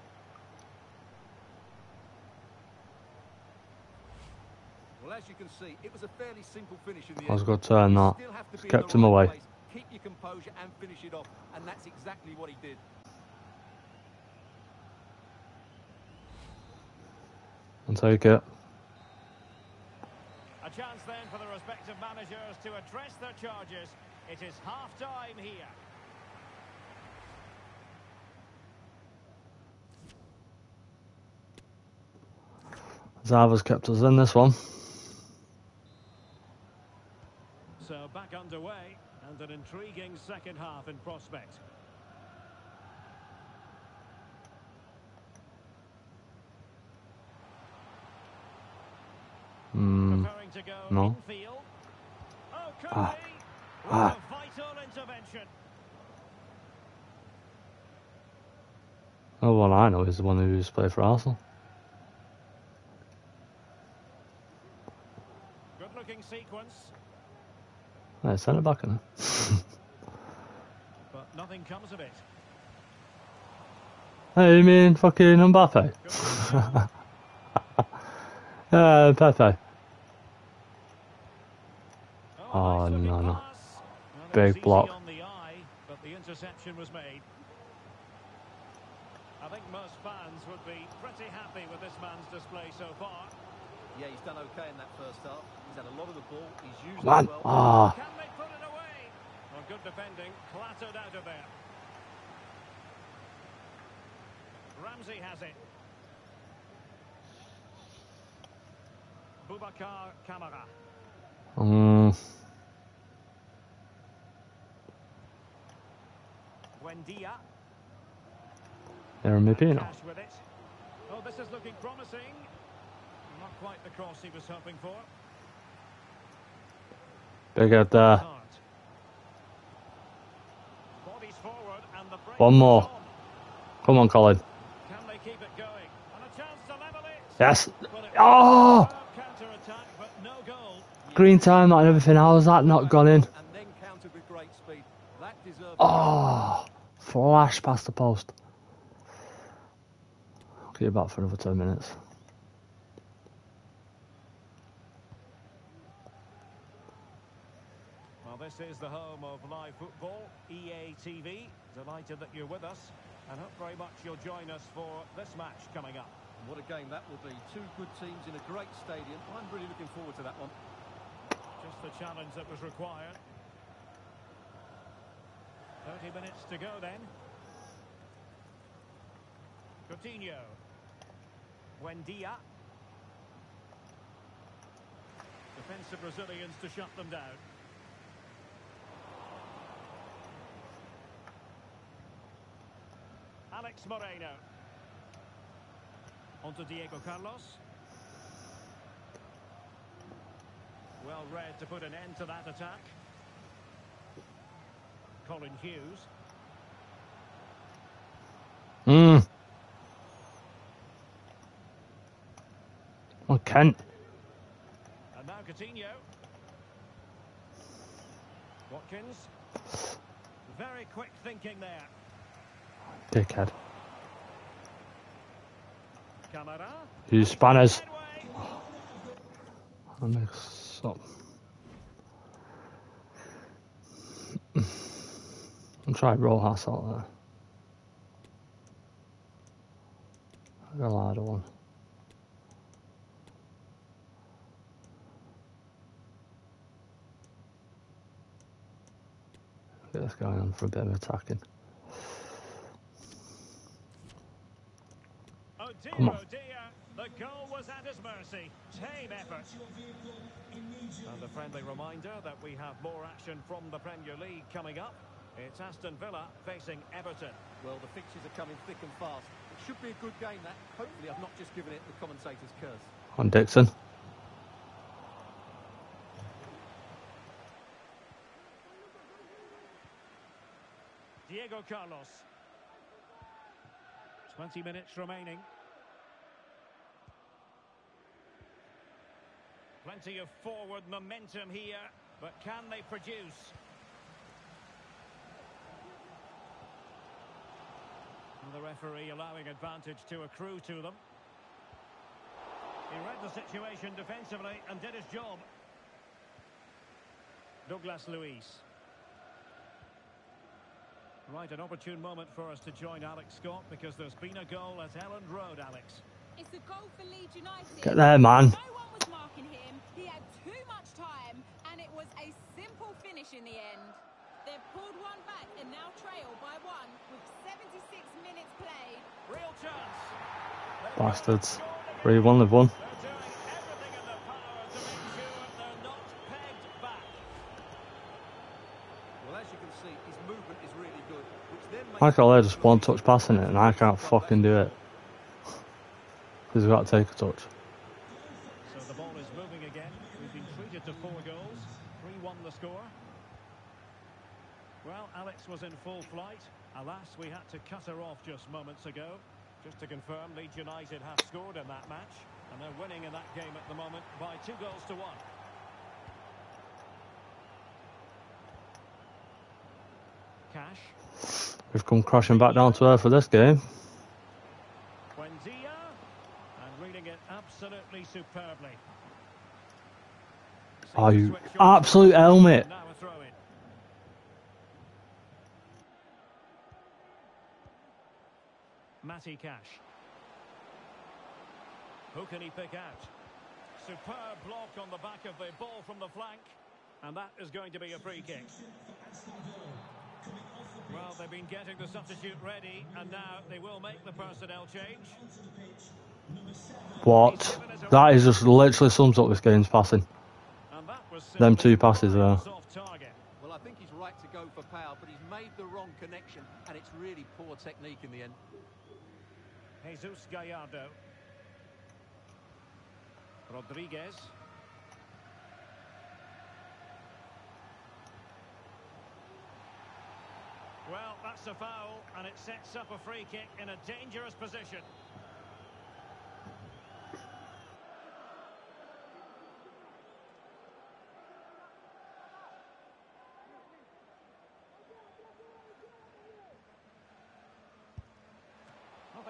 Well, as you can see, it was a fairly simple finish in the That was a end. good turn, You that. still have to be in Kept the him right away. place, keep your composure and finish it off, and that's exactly what he did. And take it. A chance then for the respective managers to address their charges. It is half-time here. Zava's kept us in this one. So back underway, and an intriguing second half in prospect. Preparing to go no. infield. Oh, could Ah. be. Ah. A vital intervention. Oh, well, I know he's the one who's played for Arsenal. Good-looking sequence, Yeah, send it back in. but nothing comes of it. Hey, you mean fucking Mbappe? Good Pepe. Oh, Oh, nice no, looking no. pass. Well, it Big was easy block. on the eye, but the interception was made. I think most fans would be pretty happy with this man's display so far. Yeah, he's done okay in that first half. He's had a lot of the ball. He's used Come on. it well. Ah. Can they put it away? Well, good defending, clattered out of there. Ramsey has it. Boubacar Kamara. Buendia. Aaron Mipino. Cash with it. Oh, this is looking promising. Not quite the cross he was hoping for. Big out there. Hard. Bodies forward and the break One is more. on. Come on, Colin. Can they keep it going? And a chance to level it. Yes. But it Oh! counter attack, but no goal. Yeah, green time and everything. How has that not gone in? And then countered with great speed. That deserved. Oh, flash past the post. I'll get you back for another 10 minutes. Well, this is the home of live football, EA TV. Delighted that you're with us, and hope very much you'll join us for this match coming up. What a game that will be. Two good teams in a great stadium. I'm really looking forward to that one. Just the challenge that was required. 30 minutes to go then. Coutinho. Buendia. Defensive Brazilians to shut them down. Alex Moreno. On to Diego Carlos. Well read to put an end to that attack. Colin Hughes. Oh, Kent. And now Coutinho. Watkins. Very quick thinking there. Dickhead. Camara. Use spanners. Headway. I'll mix up. I'm trying Rojas out there. I got a ladder one. Get this guy on for a bit of attacking. Oh dear, Come on. oh dear. The goal was at his mercy. Tame effort. And a friendly reminder that we have more action from the Premier League coming up. It's Aston Villa facing Everton. Well, the fixtures are coming thick and fast. It should be a good game, that. Hopefully I've not just given it the commentator's curse. On Dixon. Diego Carlos. 20 minutes remaining. Plenty of forward momentum here, but can they produce? And the referee allowing advantage to accrue to them. He read the situation defensively and did his job. Douglas Luiz. Right, an opportune moment for us to join Alex Scott because there's been a goal at Elland Road, Alex. It's a goal for Leeds United. Get there, man. No one was marking him. He had too much time, and it was a simple finish in the end. They've pulled one back and now trail by one with 76 minutes played. Real chance. Bastards. 3-1, they've won. They're doing everything in their power to make sure they're not pegged back. Well, as you can see, his movement is really good, which then makes... Michael Laird just one touch passing it and I can't fucking do it. Because we've got to take a touch. So the ball is moving again. We've been treated to 4 goals. 3-1 the score. Well, Alex was in full flight. Alas, we had to cut her off just moments ago. Just to confirm, Leeds United have scored in that match. And they're winning in that game at the moment by 2 goals to 1. Cash. We've come crashing back down to earth for this game. Buendia. And reading it absolutely superbly. Oh, you absolute helmet. Now a throw in. Matty Cash. Who can he pick out? Superb block on the back of the ball from the flank. And that is going to be a free kick. Well, they've been getting the substitute ready, and now they will make the personnel change. What? That is just literally sums up this game's passing. And that was Them simply 2 passes there. off target. Well, I think he's right to go for power, but he's made the wrong connection, and it's really poor technique in the end. Jesus Gallardo. Rodriguez. Well, that's a foul, and it sets up a free kick in a dangerous position.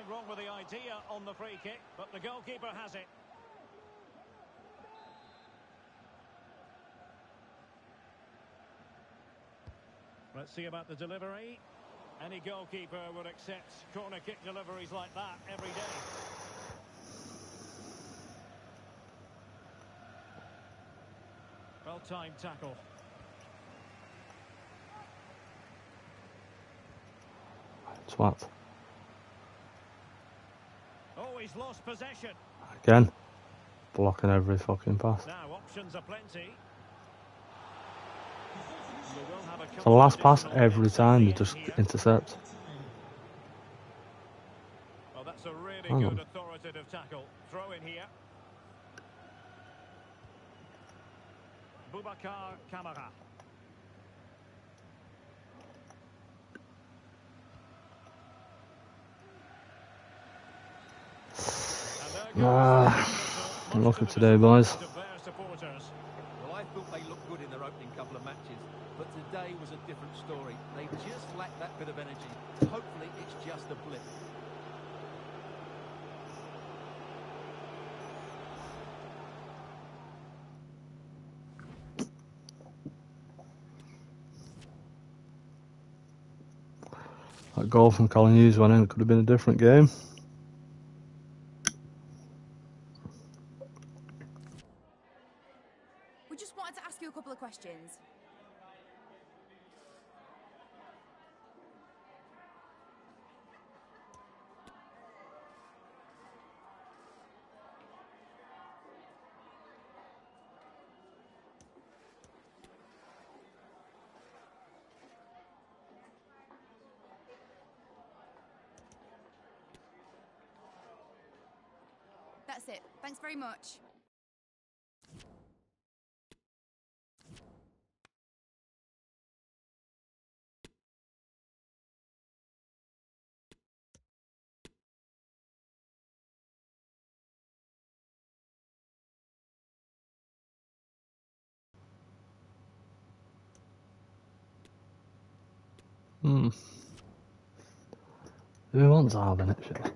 Nothing wrong with the idea on the free kick, but the goalkeeper has it. Let's see about the delivery. Any goalkeeper would accept corner kick deliveries like that every day. Well-timed tackle. Twat. Oh, he's lost possession. Again. Blocking every fucking pass. Now, options are plenty. The last pass every time you just intercept. Well, that's a really good authoritative tackle. Throw in here. Boubacar Kamara. Look at today, boys. Well, I thought they looked good in their opening couple of matches, but today was a different story. They just lacked that bit of energy. Hopefully, it's just a blip. That goal from Colin Hughes went in. It could have been a different game. We just wanted to ask you a couple of questions. That's it. Thanks very much. Who wants having it, shit?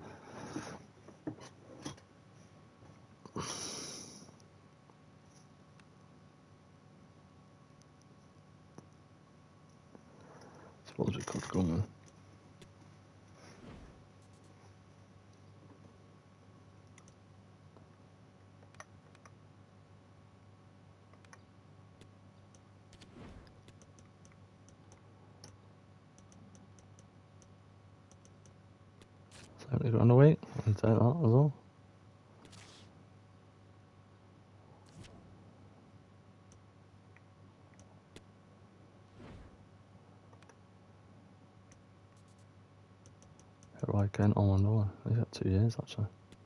Suppose we could go, man. £70 a week. I'll take that as well. Right, Kent on one. He's got 2 years actually.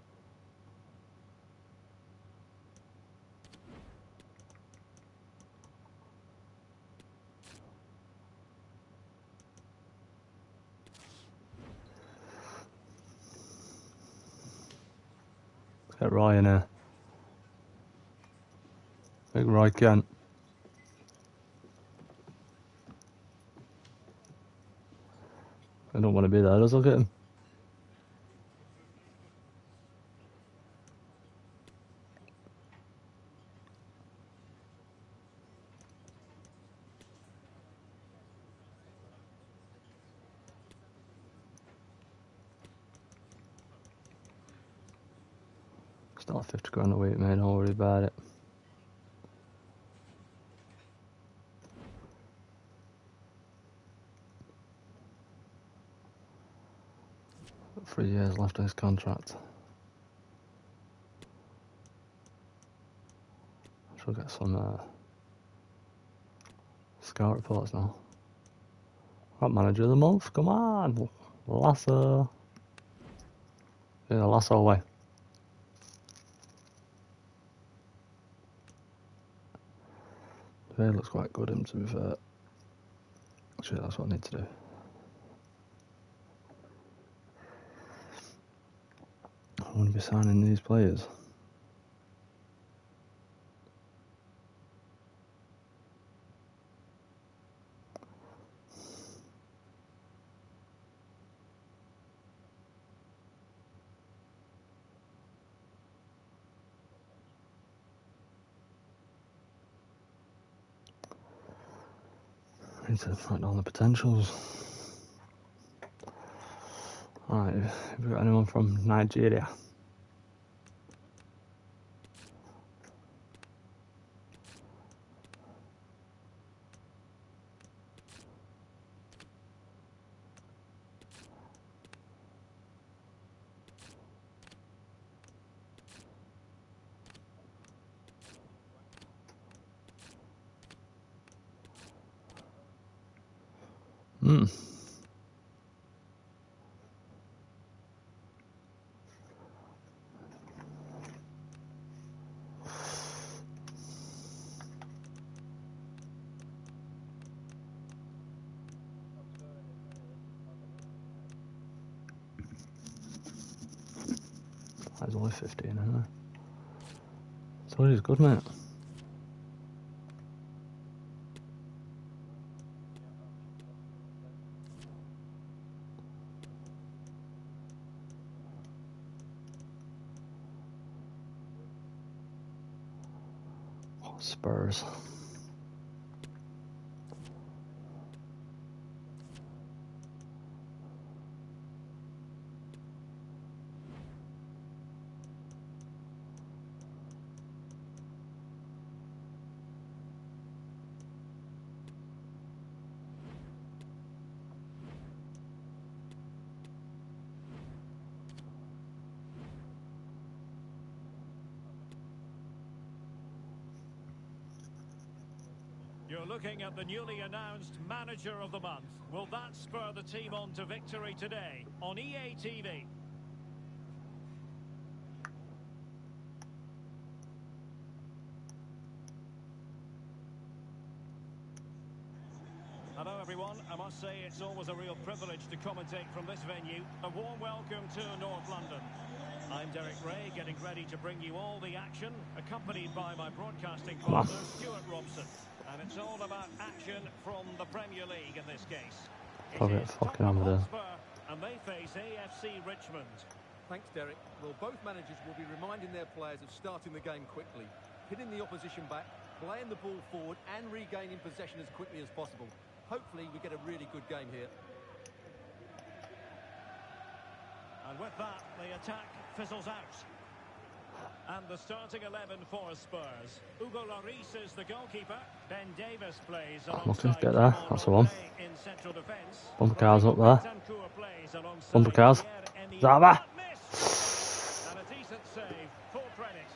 Let's get Roy in here. Big Roy Kent. I don't want to be there, let's look at him. It's not 50 grand a week, mate, don't worry about it. Got 3 years left on his contract. Should get some scout reports now. Right, manager of the month, come on! Lasso! Yeah, Lasso away. He looks quite good, him, to be fair. Actually, that's what I need to do. I want to be signing these players. need to find all the potentials. Alright, have we got anyone from Nigeria? Hmm. There's only 15 in there. So he's good, mate. Oh, Spurs. You're looking at the newly announced Manager of the Month. Will that spur the team on to victory today on EA TV? Hello everyone, I must say it's always a real privilege to commentate from this venue. A warm welcome to North London. I'm Derek Ray, getting ready to bring you all the action, accompanied by my broadcasting partner, Stuart Robson. And it's all about action from the Premier League in this case. Probably It is fucking Tottenham over there. Hotspur, and they face AFC Richmond. Thanks, Derek. Well, both managers will be reminding their players of starting the game quickly, hitting the opposition back, playing the ball forward and regaining possession as quickly as possible. Hopefully we get a really good game here. And with that, the attack fizzles out. And the starting 11 for Spurs. Hugo Lloris is the goalkeeper. Ben Davis plays alongside get there. That's the one. in central defence. Bumper cars up there. Bentancur plays alongside Bumper cars. Pierre-Emile Zaba. Miss. And a decent save, full credit.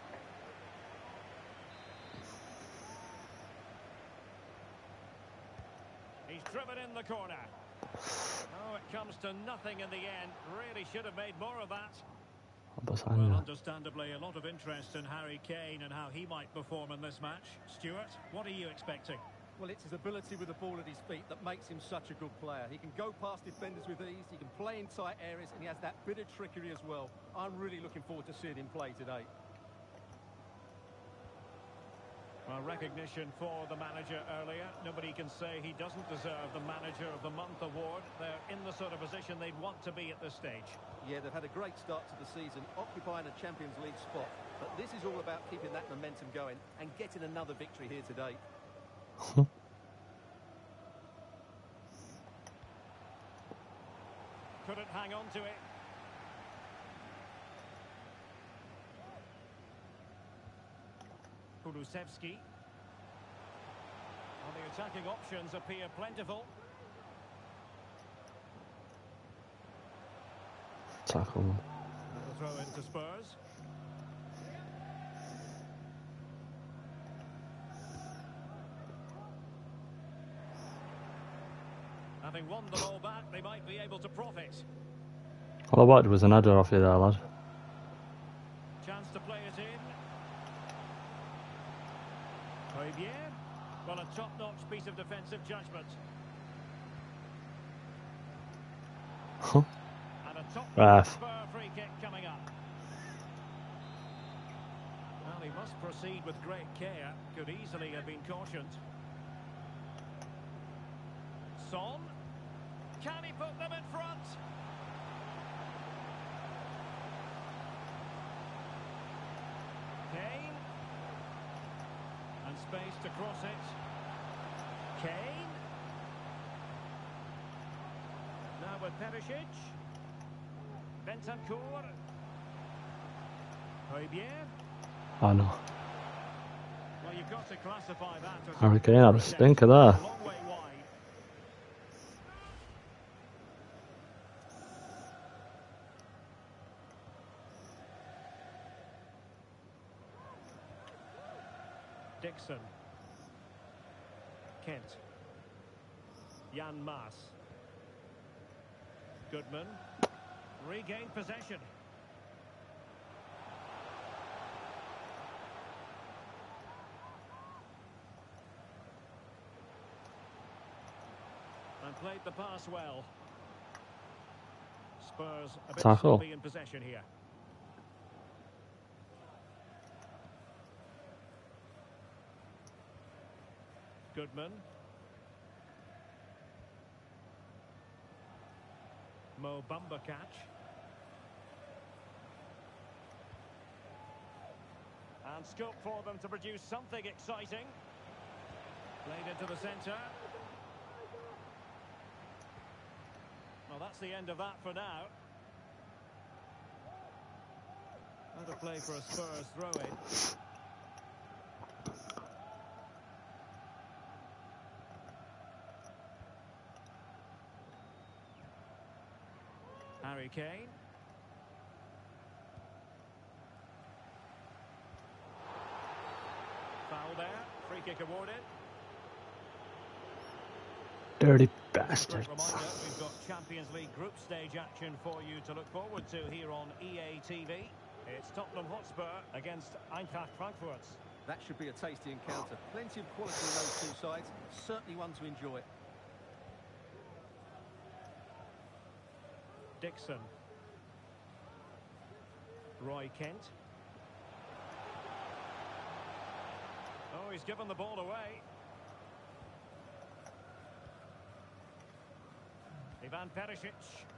He's driven in the corner. Oh, it comes to nothing in the end. Really should have made more of that. Well, understandably, a lot of interest in Harry Kane and how he might perform in this match. Stuart, what are you expecting? Well, it's his ability with the ball at his feet that makes him such a good player. He can go past defenders with ease, he can play in tight areas, and he has that bit of trickery as well. I'm really looking forward to seeing him play today. Well, recognition for the manager earlier. Nobody can say he doesn't deserve the Manager of the Month award. They're in the sort of position they'd want to be at this stage. Yeah, they've had a great start to the season, occupying a Champions League spot. But this is all about keeping that momentum going and getting another victory here today. Couldn't hang on to it. Kulusevski. Well, the attacking options appear plentiful. Tackle. And the throw into Spurs. Having won the ball back, they might be able to profit. All I wanted was an header off you there, lad. Chance to play it in. Højbjerg. Well, a top-notch piece of defensive judgment. Huh? And a top Ref. Spur free kick coming up. Well, he must proceed with great care. Could easily have been cautioned. Son. Can he put them in front? Kane. And space to cross it. Kane. with Perisic. Bentancur. Højbjerg. Oh no. Well, you've got to classify that as Harry Kane had a stinker there. a long way wide. Dixon. Kent. Jan Maas. Goodman. Regained possession. And played the pass well. Spurs a bit Tackle. sloppy in possession here. Goodman. Mo Bamba catch. And scope for them to produce something exciting. Played into the centre. Well, that's the end of that for now. Out of play for a Spurs throw-in. Harry Kane. Foul there. Free kick awarded. Dirty Quick bastards. reminder, we've got Champions League group stage action for you to look forward to here on EA TV. It's Tottenham Hotspur against Eintracht Frankfurt. That should be a tasty encounter. Plenty of quality in those two sides. Certainly one to enjoy. Dixon. Roy Kent. Oh, he's given the ball away. Ivan Perisic.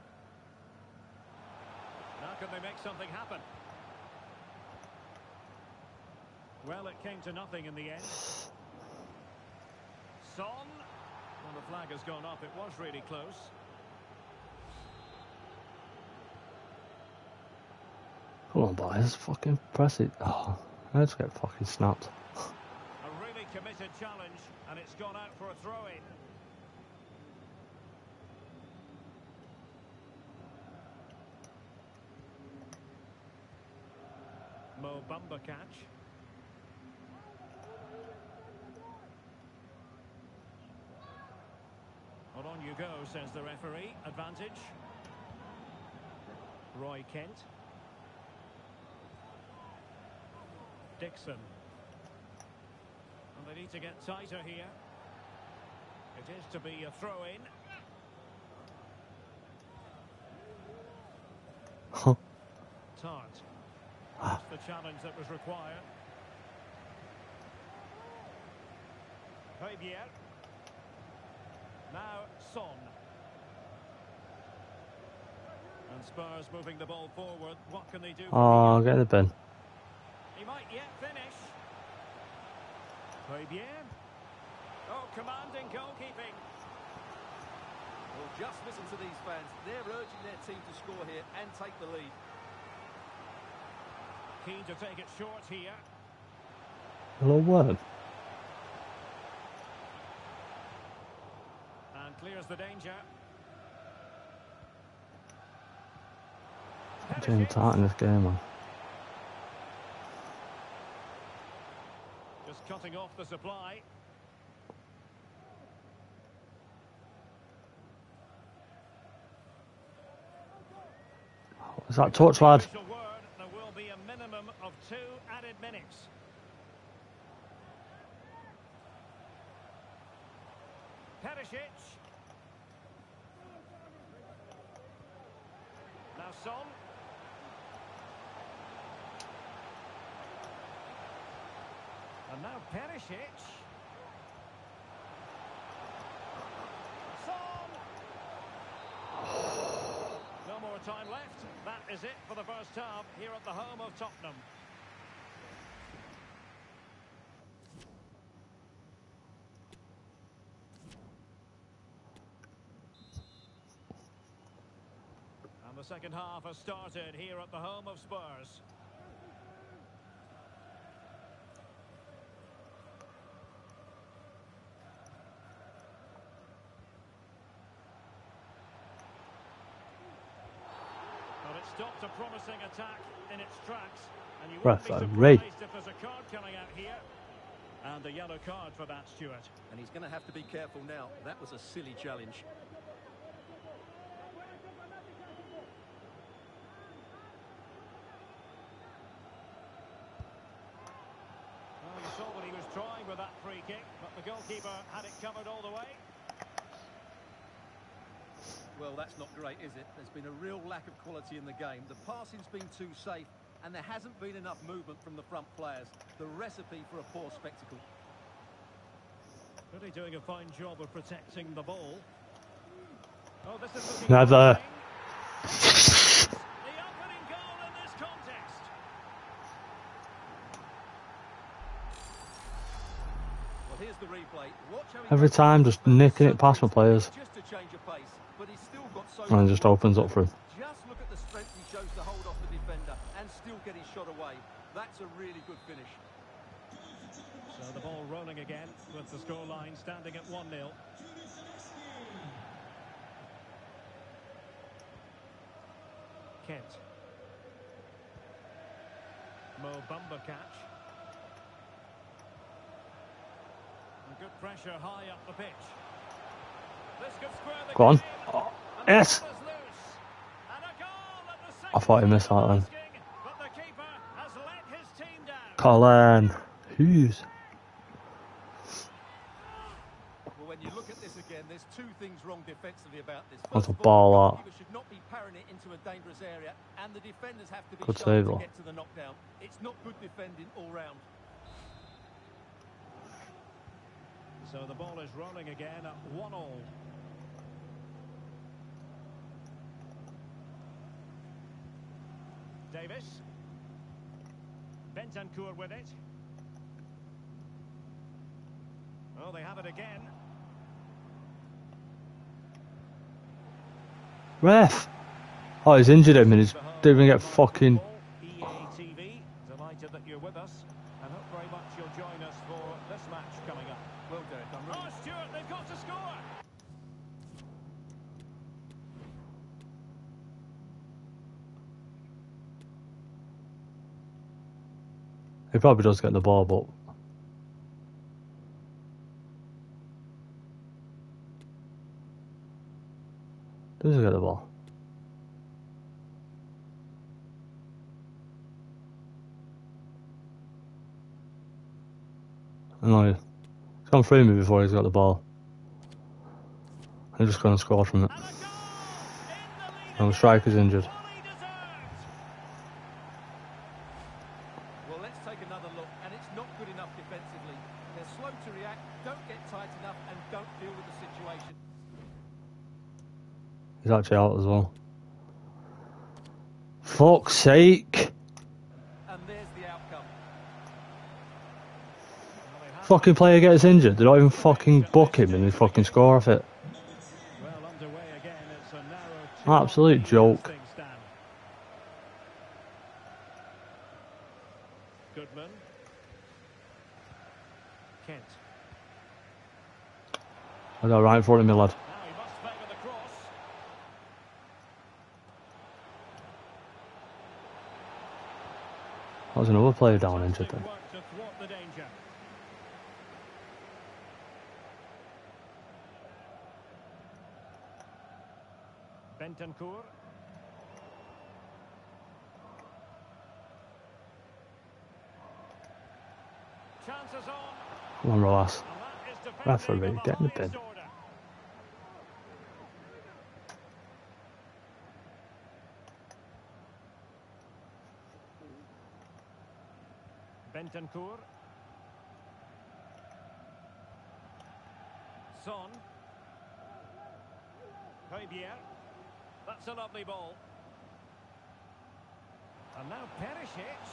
Now can they make something happen? Well, it came to nothing in the end. Son. Well, the flag has gone up. It was really close. Come on, boys. Fucking press it. Oh, I just get fucking snapped. A really committed challenge, and it's gone out for a throw-in. Mo Bamba catch. Well, on you go, says the referee. Advantage. Roy Kent. Dixon. And they need to get tighter here. It is to be a throw-in. Tart. That's the challenge that was required. Højbjerg. Now Son. And Spurs moving the ball forward. What can they do? Oh, get in the bin. He might yet finish. Højbjerg. Oh, commanding goalkeeping. Well, just listen to these fans. They're urging their team to score here and take the lead. Keen to take it short here. Hello, word. And clears the danger. I'm doing tight in this game, man. Just cutting off the supply. Is that touch, lad? Official word, there will be a minimum of 2 added minutes. Perisic. Now Son. And now Perisic. Son. No more time left. That is it for the first half here at the home of Tottenham. the second half has started here at the home of Spurs. Well, it stopped a promising attack in its tracks, and you wouldn't be surprised if there's a card coming out here. And a yellow card for that, Stuart. And he's going to have to be careful now. That was a silly challenge. Well, you saw what he was trying with that free kick, but the goalkeeper had it covered all the way. Well, that's not great, is it? There's been a real lack of quality in the game. The passing's been too safe, and there hasn't been enough movement from the front players. The recipe for a poor spectacle. Really doing a fine job of protecting the ball. Oh, this is looking Never. the opening goal in this contest. Well, here's the replay. Watch how he Every goes time, forward, just nicking it so past my players. Just to change of pace, but he's still got so And it just opens up for him. Just look at the strength he shows to hold off the defender and still get his shot away. That's a really good finish. So the ball rolling again with the scoreline standing at 1-0. Kent. Mo Bamba catch. And good pressure high up the pitch. This could square the Go on. game. Oh, And the yes. ball is loose. And a goal at the I thought he missed that then. asking, but the keeper has let his team down. Colin Hughes. Well, when you look at this again, there's two things wrong defensively about this. That's First a of all, ball, the that. goalkeeper should not be parrying it into a dangerous area, and the defenders have to be Good sharp save, to though. get to the knockdown. It's not good defending all round. So the ball is rolling again at 1-1. Davis. Bentancur with it. Oh, they have it again. Ref. Oh, he's injured him and he's didn't even get fucking. EA TV, delighted that you're with us, and hope very much you'll join us for this match coming up. Well, Derek, I'm really... Oh, Stuart, they've got to score! He probably does get the ball, but does he get the ball? No, he's gone through me before he's got the ball. I'm just going to score from it. And a goal in the lead. And the striker's injured. Fully deserved. Well, let's take another look, and it's not good enough defensively. They're slow to react, don't get tight enough, and don't deal with the situation. He's actually out as well. Fuck's sake! And there's the outcome. Fucking player gets injured. They don't even fucking book him and they fucking score off it. Well, underway again. It's a narrow Absolute 2-1 joke. things stand. Goodman. Kent. I got right for him, my lad. Now he must favour the cross. That was another player down injured then. Work to thwart the danger. Bentancur. Chances on. Come on, Roas. And that is defending Referee, of the get in the highest bin. order. Bentancur. Son. Højbjerg. That's a lovely ball. And now Perisic.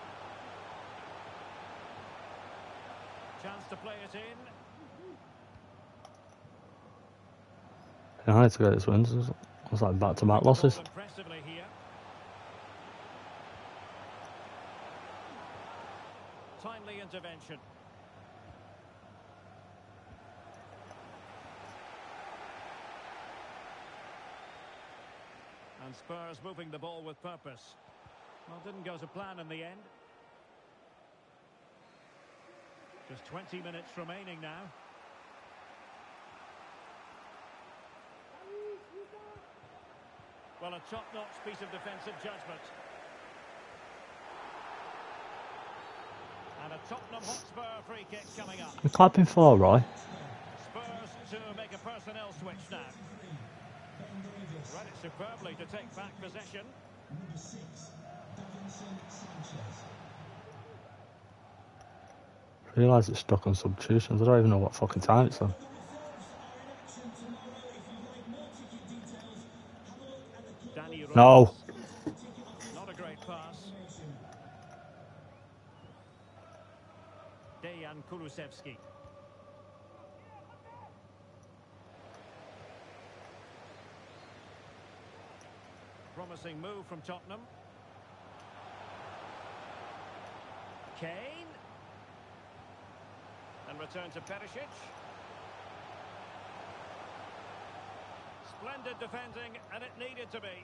Chance to play it in. Yeah, I need to get this win. It's like back-to-back losses. Impressively timely intervention. And Spurs moving the ball with purpose. Well, didn't go to plan in the end. Just 20 minutes remaining now. Well, a top-notch piece of defensive judgment. And a Tottenham Hotspur free kick coming up. We're clapping for Roy. Spurs to make a personnel switch now. Read it superbly to take back possession. I realise it's stuck on substitutions. I don't even know what fucking time it's on. Danny Rose. No. Not a great pass. Dejan Kulusevski. Promising move from Tottenham. Kane. And return to Perisic. Splendid defending, and it needed to be.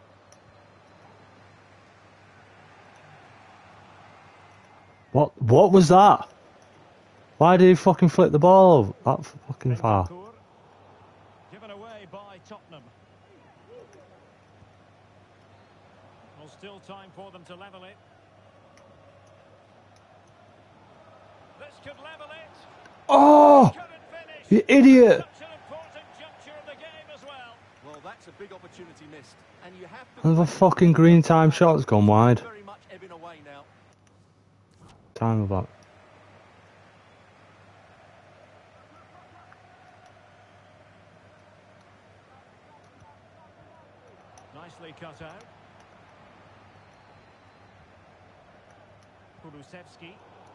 What was that? Why did he fucking flick the ball that fucking far? Bentancur. Given away by Tottenham. Well, still time for them to level it. This could level it. Oh! Couldn't finish. You idiot! Such an important juncture of the game as well. Well, that's a big opportunity missed. And you have to... And the fucking green time shot's gone wide. Very much ebbing away now. Time of that. Nicely cut out. Kulusevski.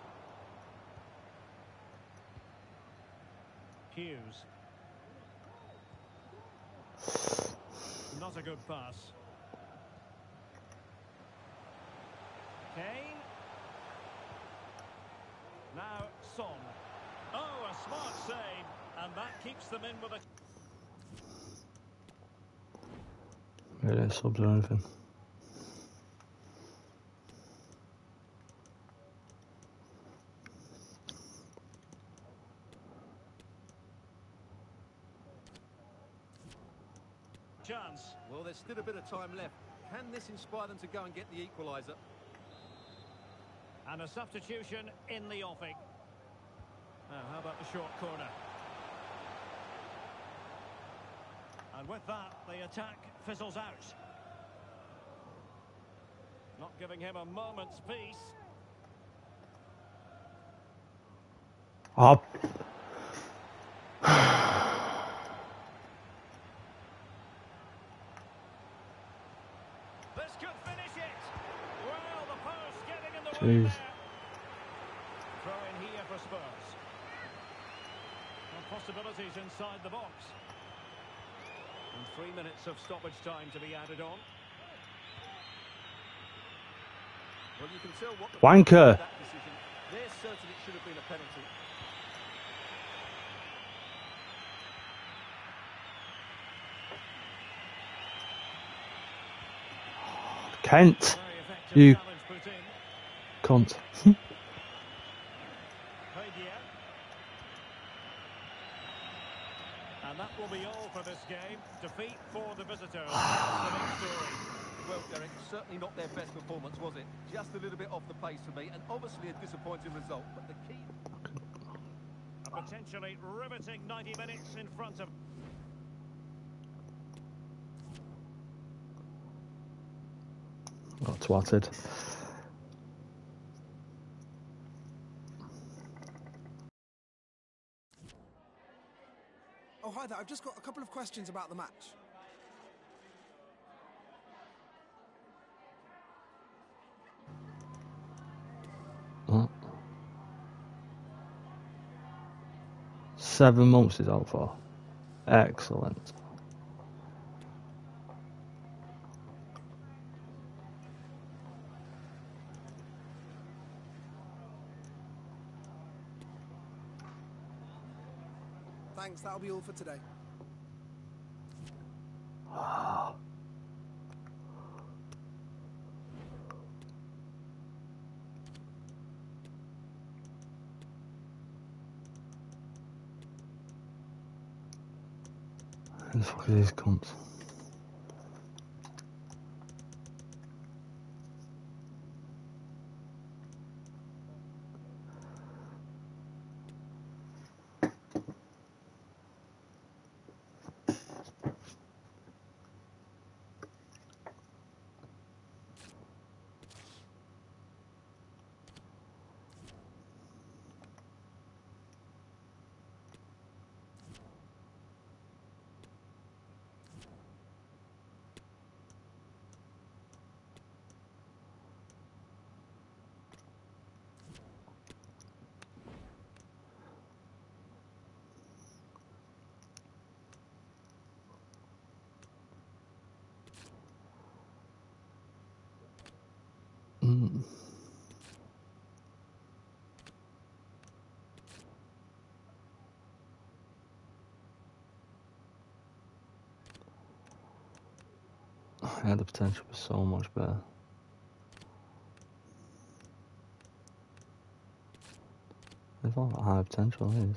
Hughes. Not a good pass. Kane. Now Son. Oh, a smart save, and that keeps them in with a... They didn't subs or anything. Chance. Well, there's still a bit of time left. Can this inspire them to go and get the equaliser? And a substitution in the offing. Now, how about the short corner? And with that, the attack fizzles out. Not giving him a moment's peace. Up. This could finish it. Well, the post getting in the way Jeez. there. Throw in here for Spurs. Well, possibilities inside the box. And 3 minutes of stoppage time to be added on. Well, you can tell what the... Wanker. That decision. They're certain it should have been a penalty. Kent. Very effective You challenge put in. cunt. Higuia. And that will be all for this game. Defeat for the visitors. That's the big story. Well, Derek, certainly not their best performance, was it? Just a little bit off the pace for me, and obviously a disappointing result. But the key... A potentially riveting 90 minutes in front of... Got twatted. Oh, hi there. I've just got a couple of questions about the match. What? 7 months is out for. Excellent. Thanks, that'll be all for today. Who the fuck are these cunts? I had the potential for so much better. There's a lot of high potential, these.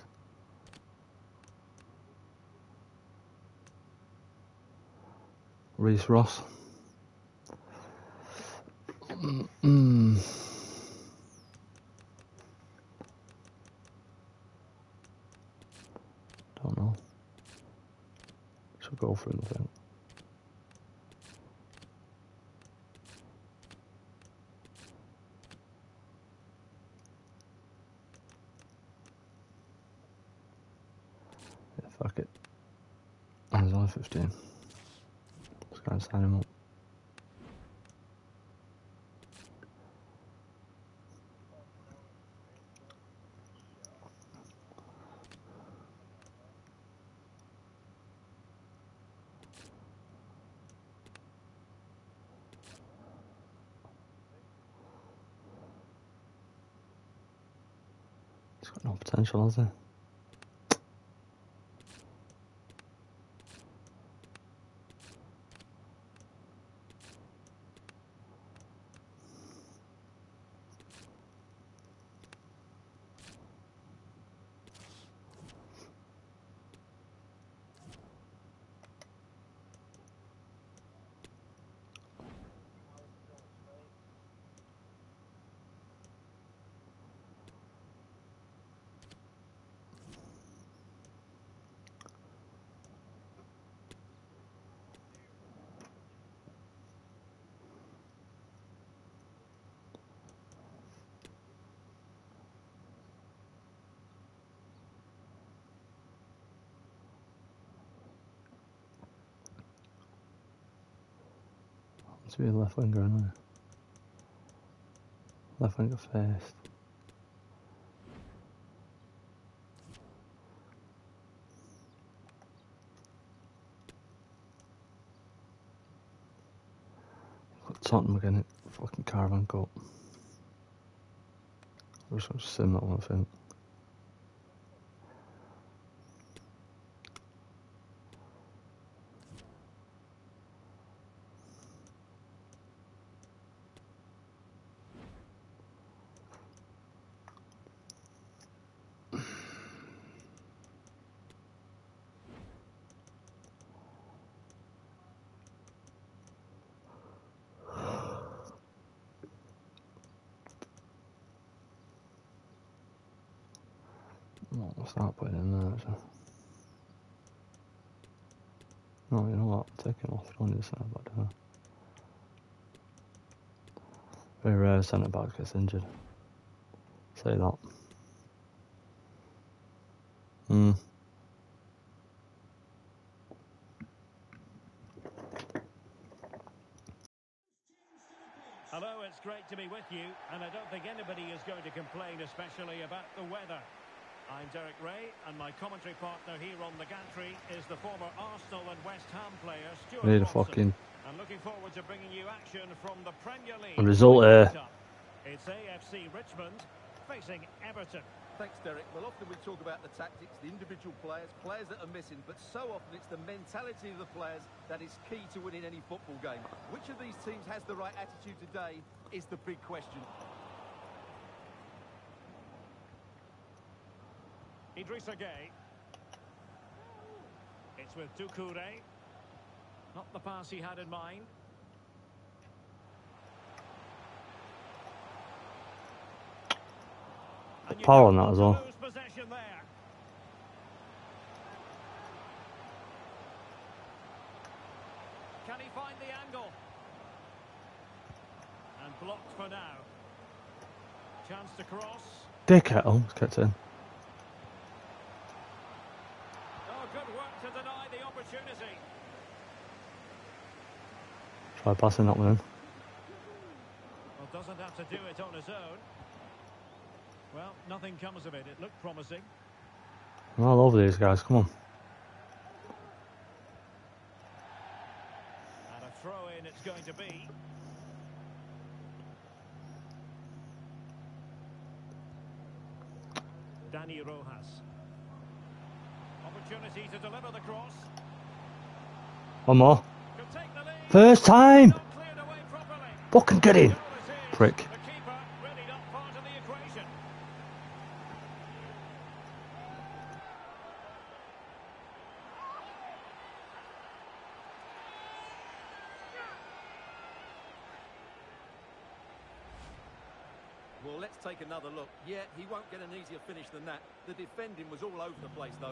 Reece Ross. Don't know. Should go for him, I think. Yeah, fuck it. He's only 15. Let's go and sign him up. He's got no potential, has he? To be a left winger anyway. Left winger first. Got Tottenham again at fucking Caravan Cup. I wish I was sim that one, I think. Well, I'll start putting in there, actually. No, you know what? I'll take him off. I don't need to centre back, do I? Very rare centre back gets injured. Say that. Hello, it's great to be with you, and I don't think anybody is going to complain, especially about the weather. I'm Derek Ray, and my commentary partner here on the gantry is the former Arsenal and West Ham player, Stuart Need a Robson. fucking I'm looking forward to bringing you action from the Premier League. result here. It's AFC Richmond facing Everton. Thanks, Derek. Well, often we talk about the tactics, the individual players, players that are missing, but so often it's the mentality of the players that is key to winning any football game. Which of these teams has the right attitude today is the big question. Idrissa Gueye. It's with Doucouré. Not the pass he had in mind. And you Power on don't that as want well. to lose possession there. Can he find the angle? And blocked for now. Chance to cross. Dickhead. Oh, it's kept in. Oh, good work to deny the opportunity. Try passing that one in. Well, doesn't have to do it on his own. Well, nothing comes of it. It looked promising. I'm all over these guys. Come on. And a throw-in it's going to be. Dani Rojas. Opportunity to deliver the cross. One more. Could take the lead. First time. Not cleared away properly. Fucking get in. Goal it is. Prick. The keeper really not part of the equation. Well, let's take another look. Yeah, he won't get an easier finish than that. The defending was all over the place, though.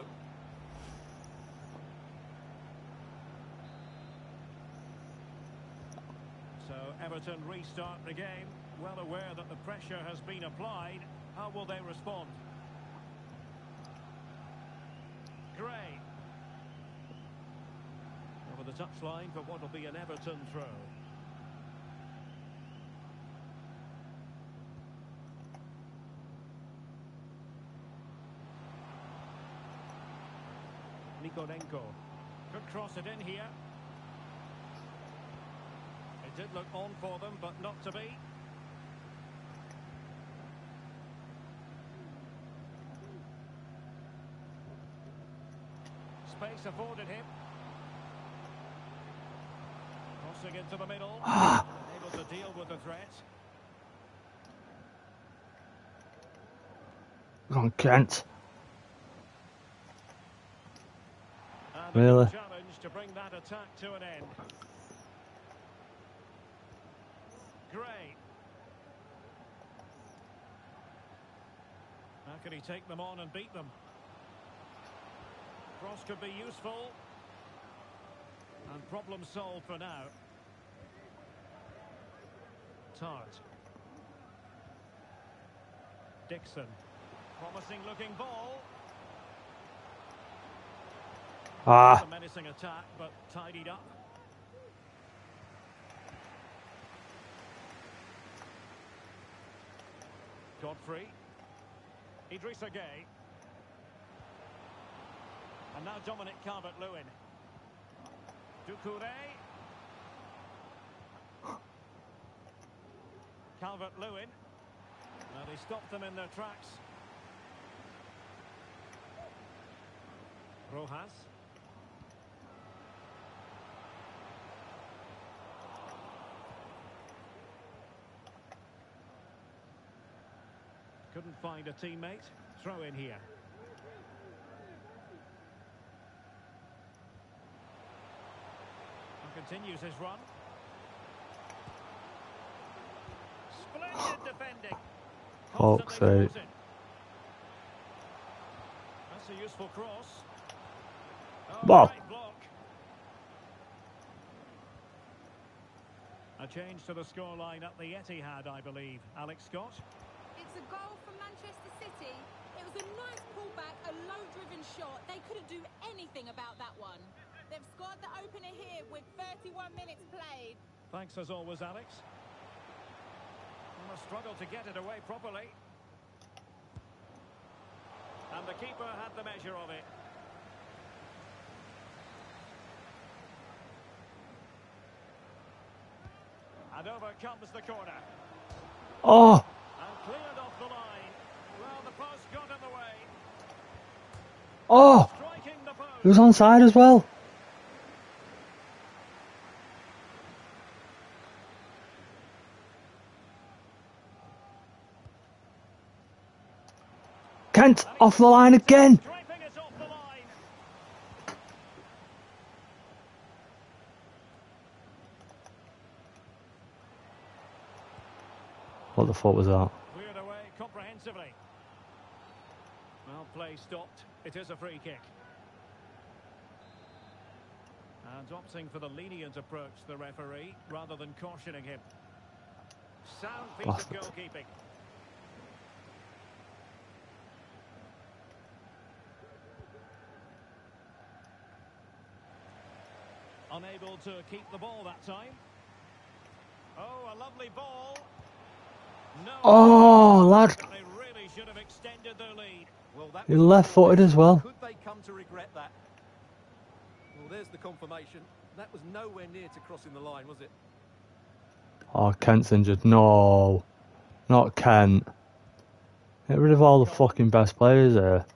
So Everton restart the game, well aware that the pressure has been applied. How will they respond? Gray. Over the touchline for what will be an Everton throw. Nikolenko could cross it in here. It did look on for them, but not to be. Space afforded him. Crossing into the middle. Able to deal with the threat. Come on, Kent. And a Really? good challenge to bring that attack to an end. Gray. How can he take them on and beat them? Cross could be useful. And problem solved for now. Tart. Dixon. Promising looking ball. Ah. A menacing attack, but tidied up. Godfrey. Idrissa Gueye. And now Dominic Calvert-Lewin. Doucouré. Calvert-Lewin. Now they stopped them in their tracks. Rojas. Couldn't find a teammate. Throw in here. And continues his run. Splendid defending. Fuck's Constantly sake. frozen. That's a useful cross. Oh, Wow. great block. A change to the scoreline at the Etihad, I believe. Alex Scott. It's a goal from Manchester City. It was a nice pullback, a low-driven shot. They couldn't do anything about that one. They've scored the opener here with 31 minutes played. Thanks as always, Alex. And a struggle to get it away properly. And the keeper had the measure of it. And over comes the corner. Oh. And cleared off the line. Oh! Striking the post. He was onside as well. Kent off the line again. Scraping it off the line. What the fuck was that? Cleared away comprehensively. Well, play stopped. It is a free kick. And opting for the lenient approach, the referee, rather than cautioning him. Sound piece Bastard. of goalkeeping. Unable to keep the ball that time. Oh, a lovely ball. No. Oh, lad. They really should have extended their lead. Well, that He was left-footed as well. Could they come to regret that? Well, there's the confirmation. That was nowhere near to crossing the line, was it? Oh, Kent's injured. No. Not Kent. Get rid of all the fucking best players here.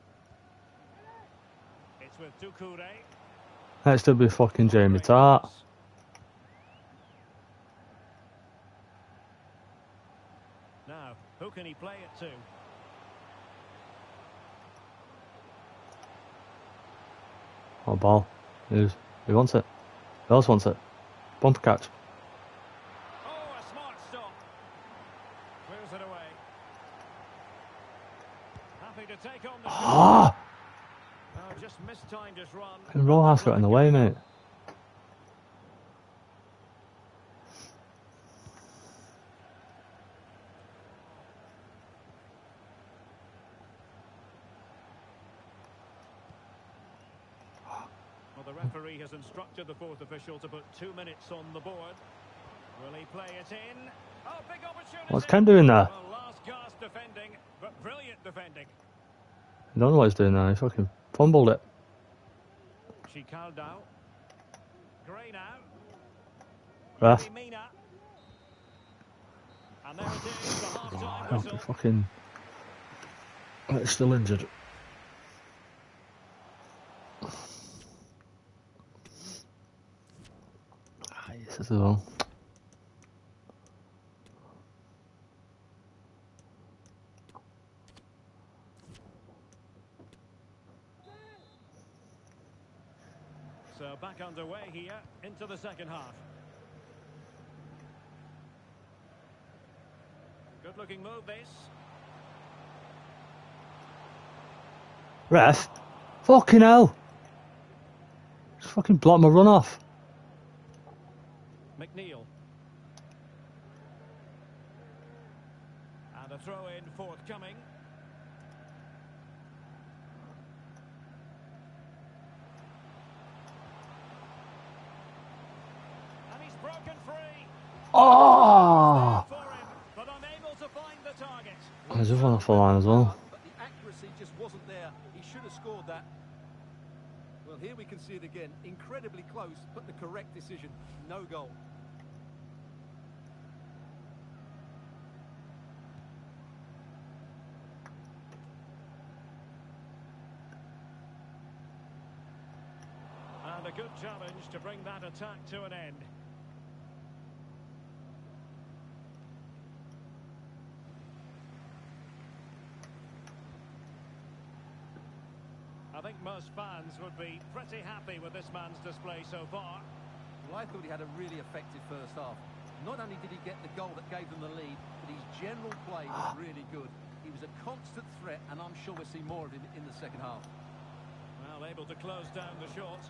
It's with Doucouré. Next to be fucking Jamie Tart. Now, who can he play it to? Oh, ball. Who wants it? Who else wants it? Bumper catch. Oh, a smart stop. Clears it away. Happy to take on the shot. Ah! Oh, just mistimed his run. And Rojas got in the way, mate. Well, the referee has instructed the fourth official to put 2 minutes on the board. Will he play it in? Oh, big opportunity. What's Ken doing there? Well, last gasp defending, but brilliant defending. I don't know what he's doing there. He fucking fumbled it. Chicaldao. Gray now. Ref. Mina. And there it is, the Oh, half-time can't be whistle. fucking... It's still injured. Yes, as well. So back underway here into the second half. Good looking move this. Ref? Fucking hell! Just fucking blocked my run off. McNeil. And a throw in forthcoming. And he's broken free. Oh! For him, but unable to find the target. There's one off the line as well. But the accuracy just wasn't there. He should have scored that. Well, here we can see it again. Incredibly close, but the correct decision. No goal. And a good challenge to bring that attack to an end. I think most fans would be pretty happy with this man's display so far. Well, I thought he had a really effective first half. Not only did he get the goal that gave them the lead, but his general play was really good. He was a constant threat, and I'm sure we'll see more of him in the second half. Well, able to close down the shot.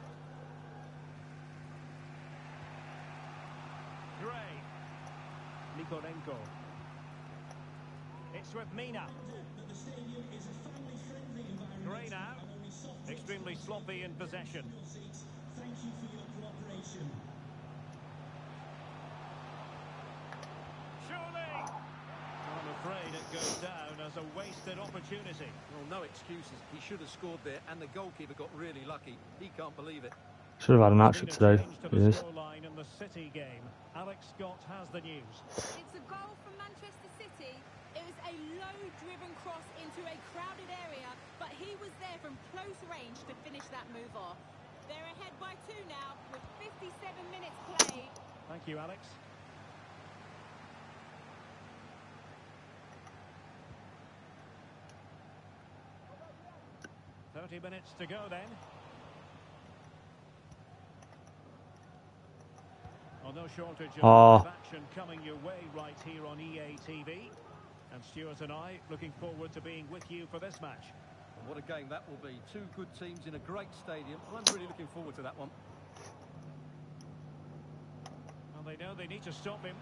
Gray. Nikolenko. It's with Mina. Gray now. Extremely sloppy in possession. Surely. I'm afraid it goes down as a wasted opportunity. Well, no excuses. He should have scored there, and the goalkeeper got really lucky. He can't believe it. Should have had an action Been a today. change to the Yes. scoreline in the City game. Alex Scott has the news. It's a goal from Manchester City. It was a low-driven cross into a crowded area, but he was there from close range. range to finish that move off. They're ahead by 2 now with 57 minutes played. Thank you, Alex. "30 minutes to go then." Well, no shortage of action coming your way right here on EA TV. And Stuart and I looking forward to being with you for this match. And what a game that will be. Two good teams in a great stadium. I'm really looking forward to that one. Well, they know they need to stop him.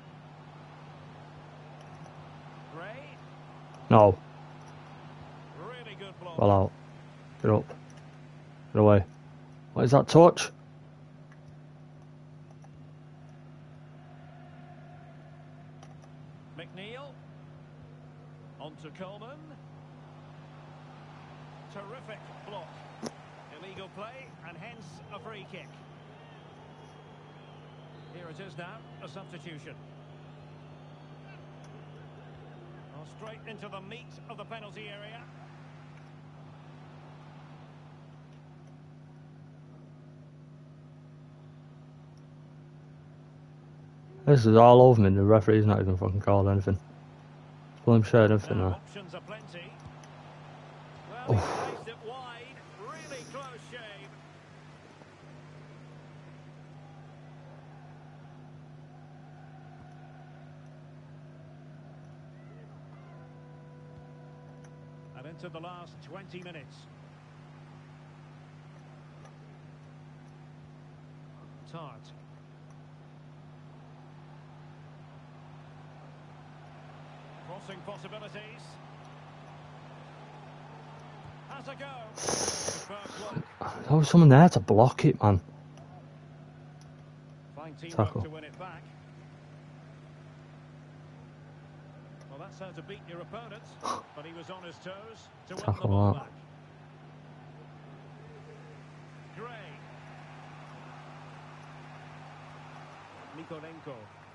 Gray. No. Really good block. Well out. Get up. Get away. What is that touch? McNeil. On to Coleman. Terrific block. Illegal play and hence a free kick. Here it is now, a substitution. Well, straight into the meat of the penalty area. This is all over me. The referee's not even fucking called anything. Well, I'm sure anything now. Options are plenty. Well, he placed it wide. Really close shave. And into the last 20 minutes. Tart. Crossing possibilities. Has a go. Superb block. There was someone there to block it, man. Fine teamwork Tackle. to win it back. Well, that's how to beat your opponent. But he was on his toes to win the Tackle ball that. back. Gray. Nikolenko.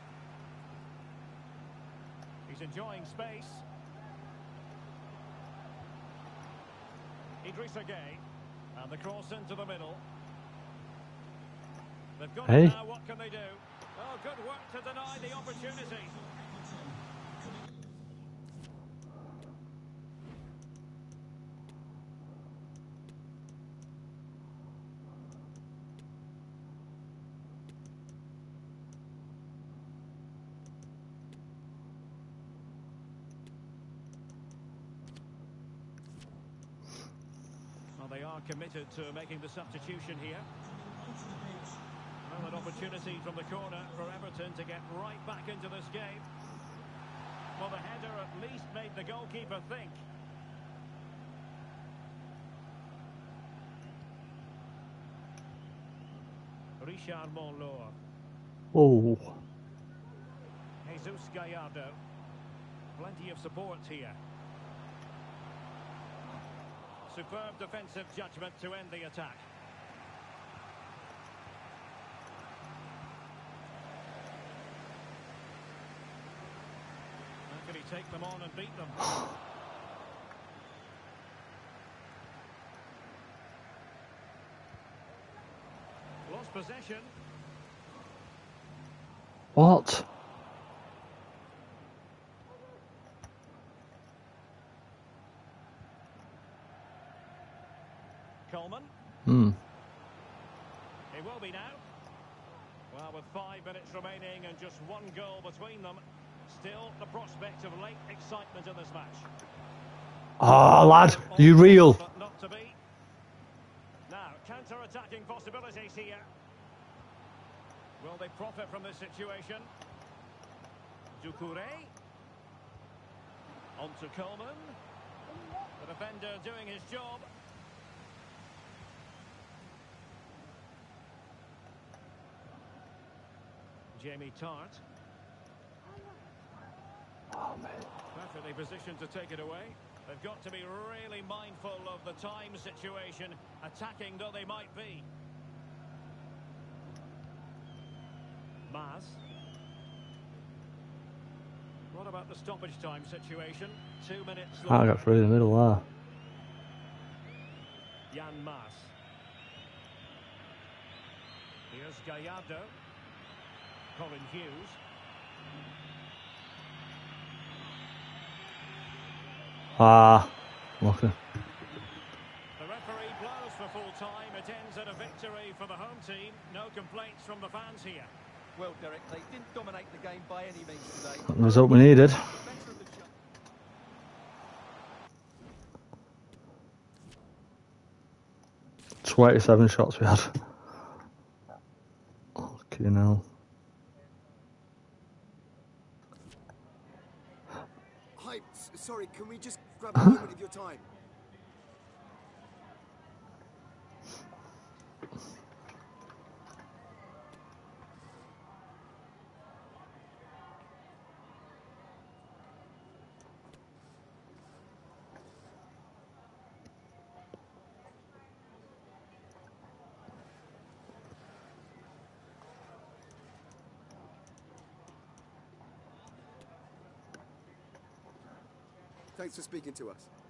He's enjoying space. Idrissa Gueye. And the cross into the middle. They've got Hey. it now, what can they do? Oh, good work to deny the opportunity. Well, they are committed to making the substitution here. Well, an opportunity from the corner for Everton to get right back into this game. Well, the header at least made the goalkeeper think. Richard Monlor. Oh. Jesus Gallardo. Plenty of support here. Superb defensive judgment to end the attack. How can he take them on and beat them? Lost possession. What? Coleman. It will be now. Well, with 5 minutes remaining and just one goal between them, still the prospect of late excitement in this match. Ah, lad, are you real? But not to be. Now, counter-attacking possibilities here. Will they profit from this situation? Doucouré. On to Coleman. The defender doing his job. Jamie Tart. Oh, man. Perfectly positioned to take it away. They've got to be really mindful of the time situation, attacking though they might be. Maz. What about the stoppage time situation? 2 minutes. I got through the middle there. Jan Maas. Gallardo. Colin Hughes. Okay. The referee blows for full time. It ends at a victory for the home team. No complaints from the fans here. Well, Derek, they didn't dominate the game by any means today. Not the result we needed. Better of the shot. 27 shots we had. Okay, now. Hi, sorry, can we just grab a moment of your time? Thanks for speaking to us.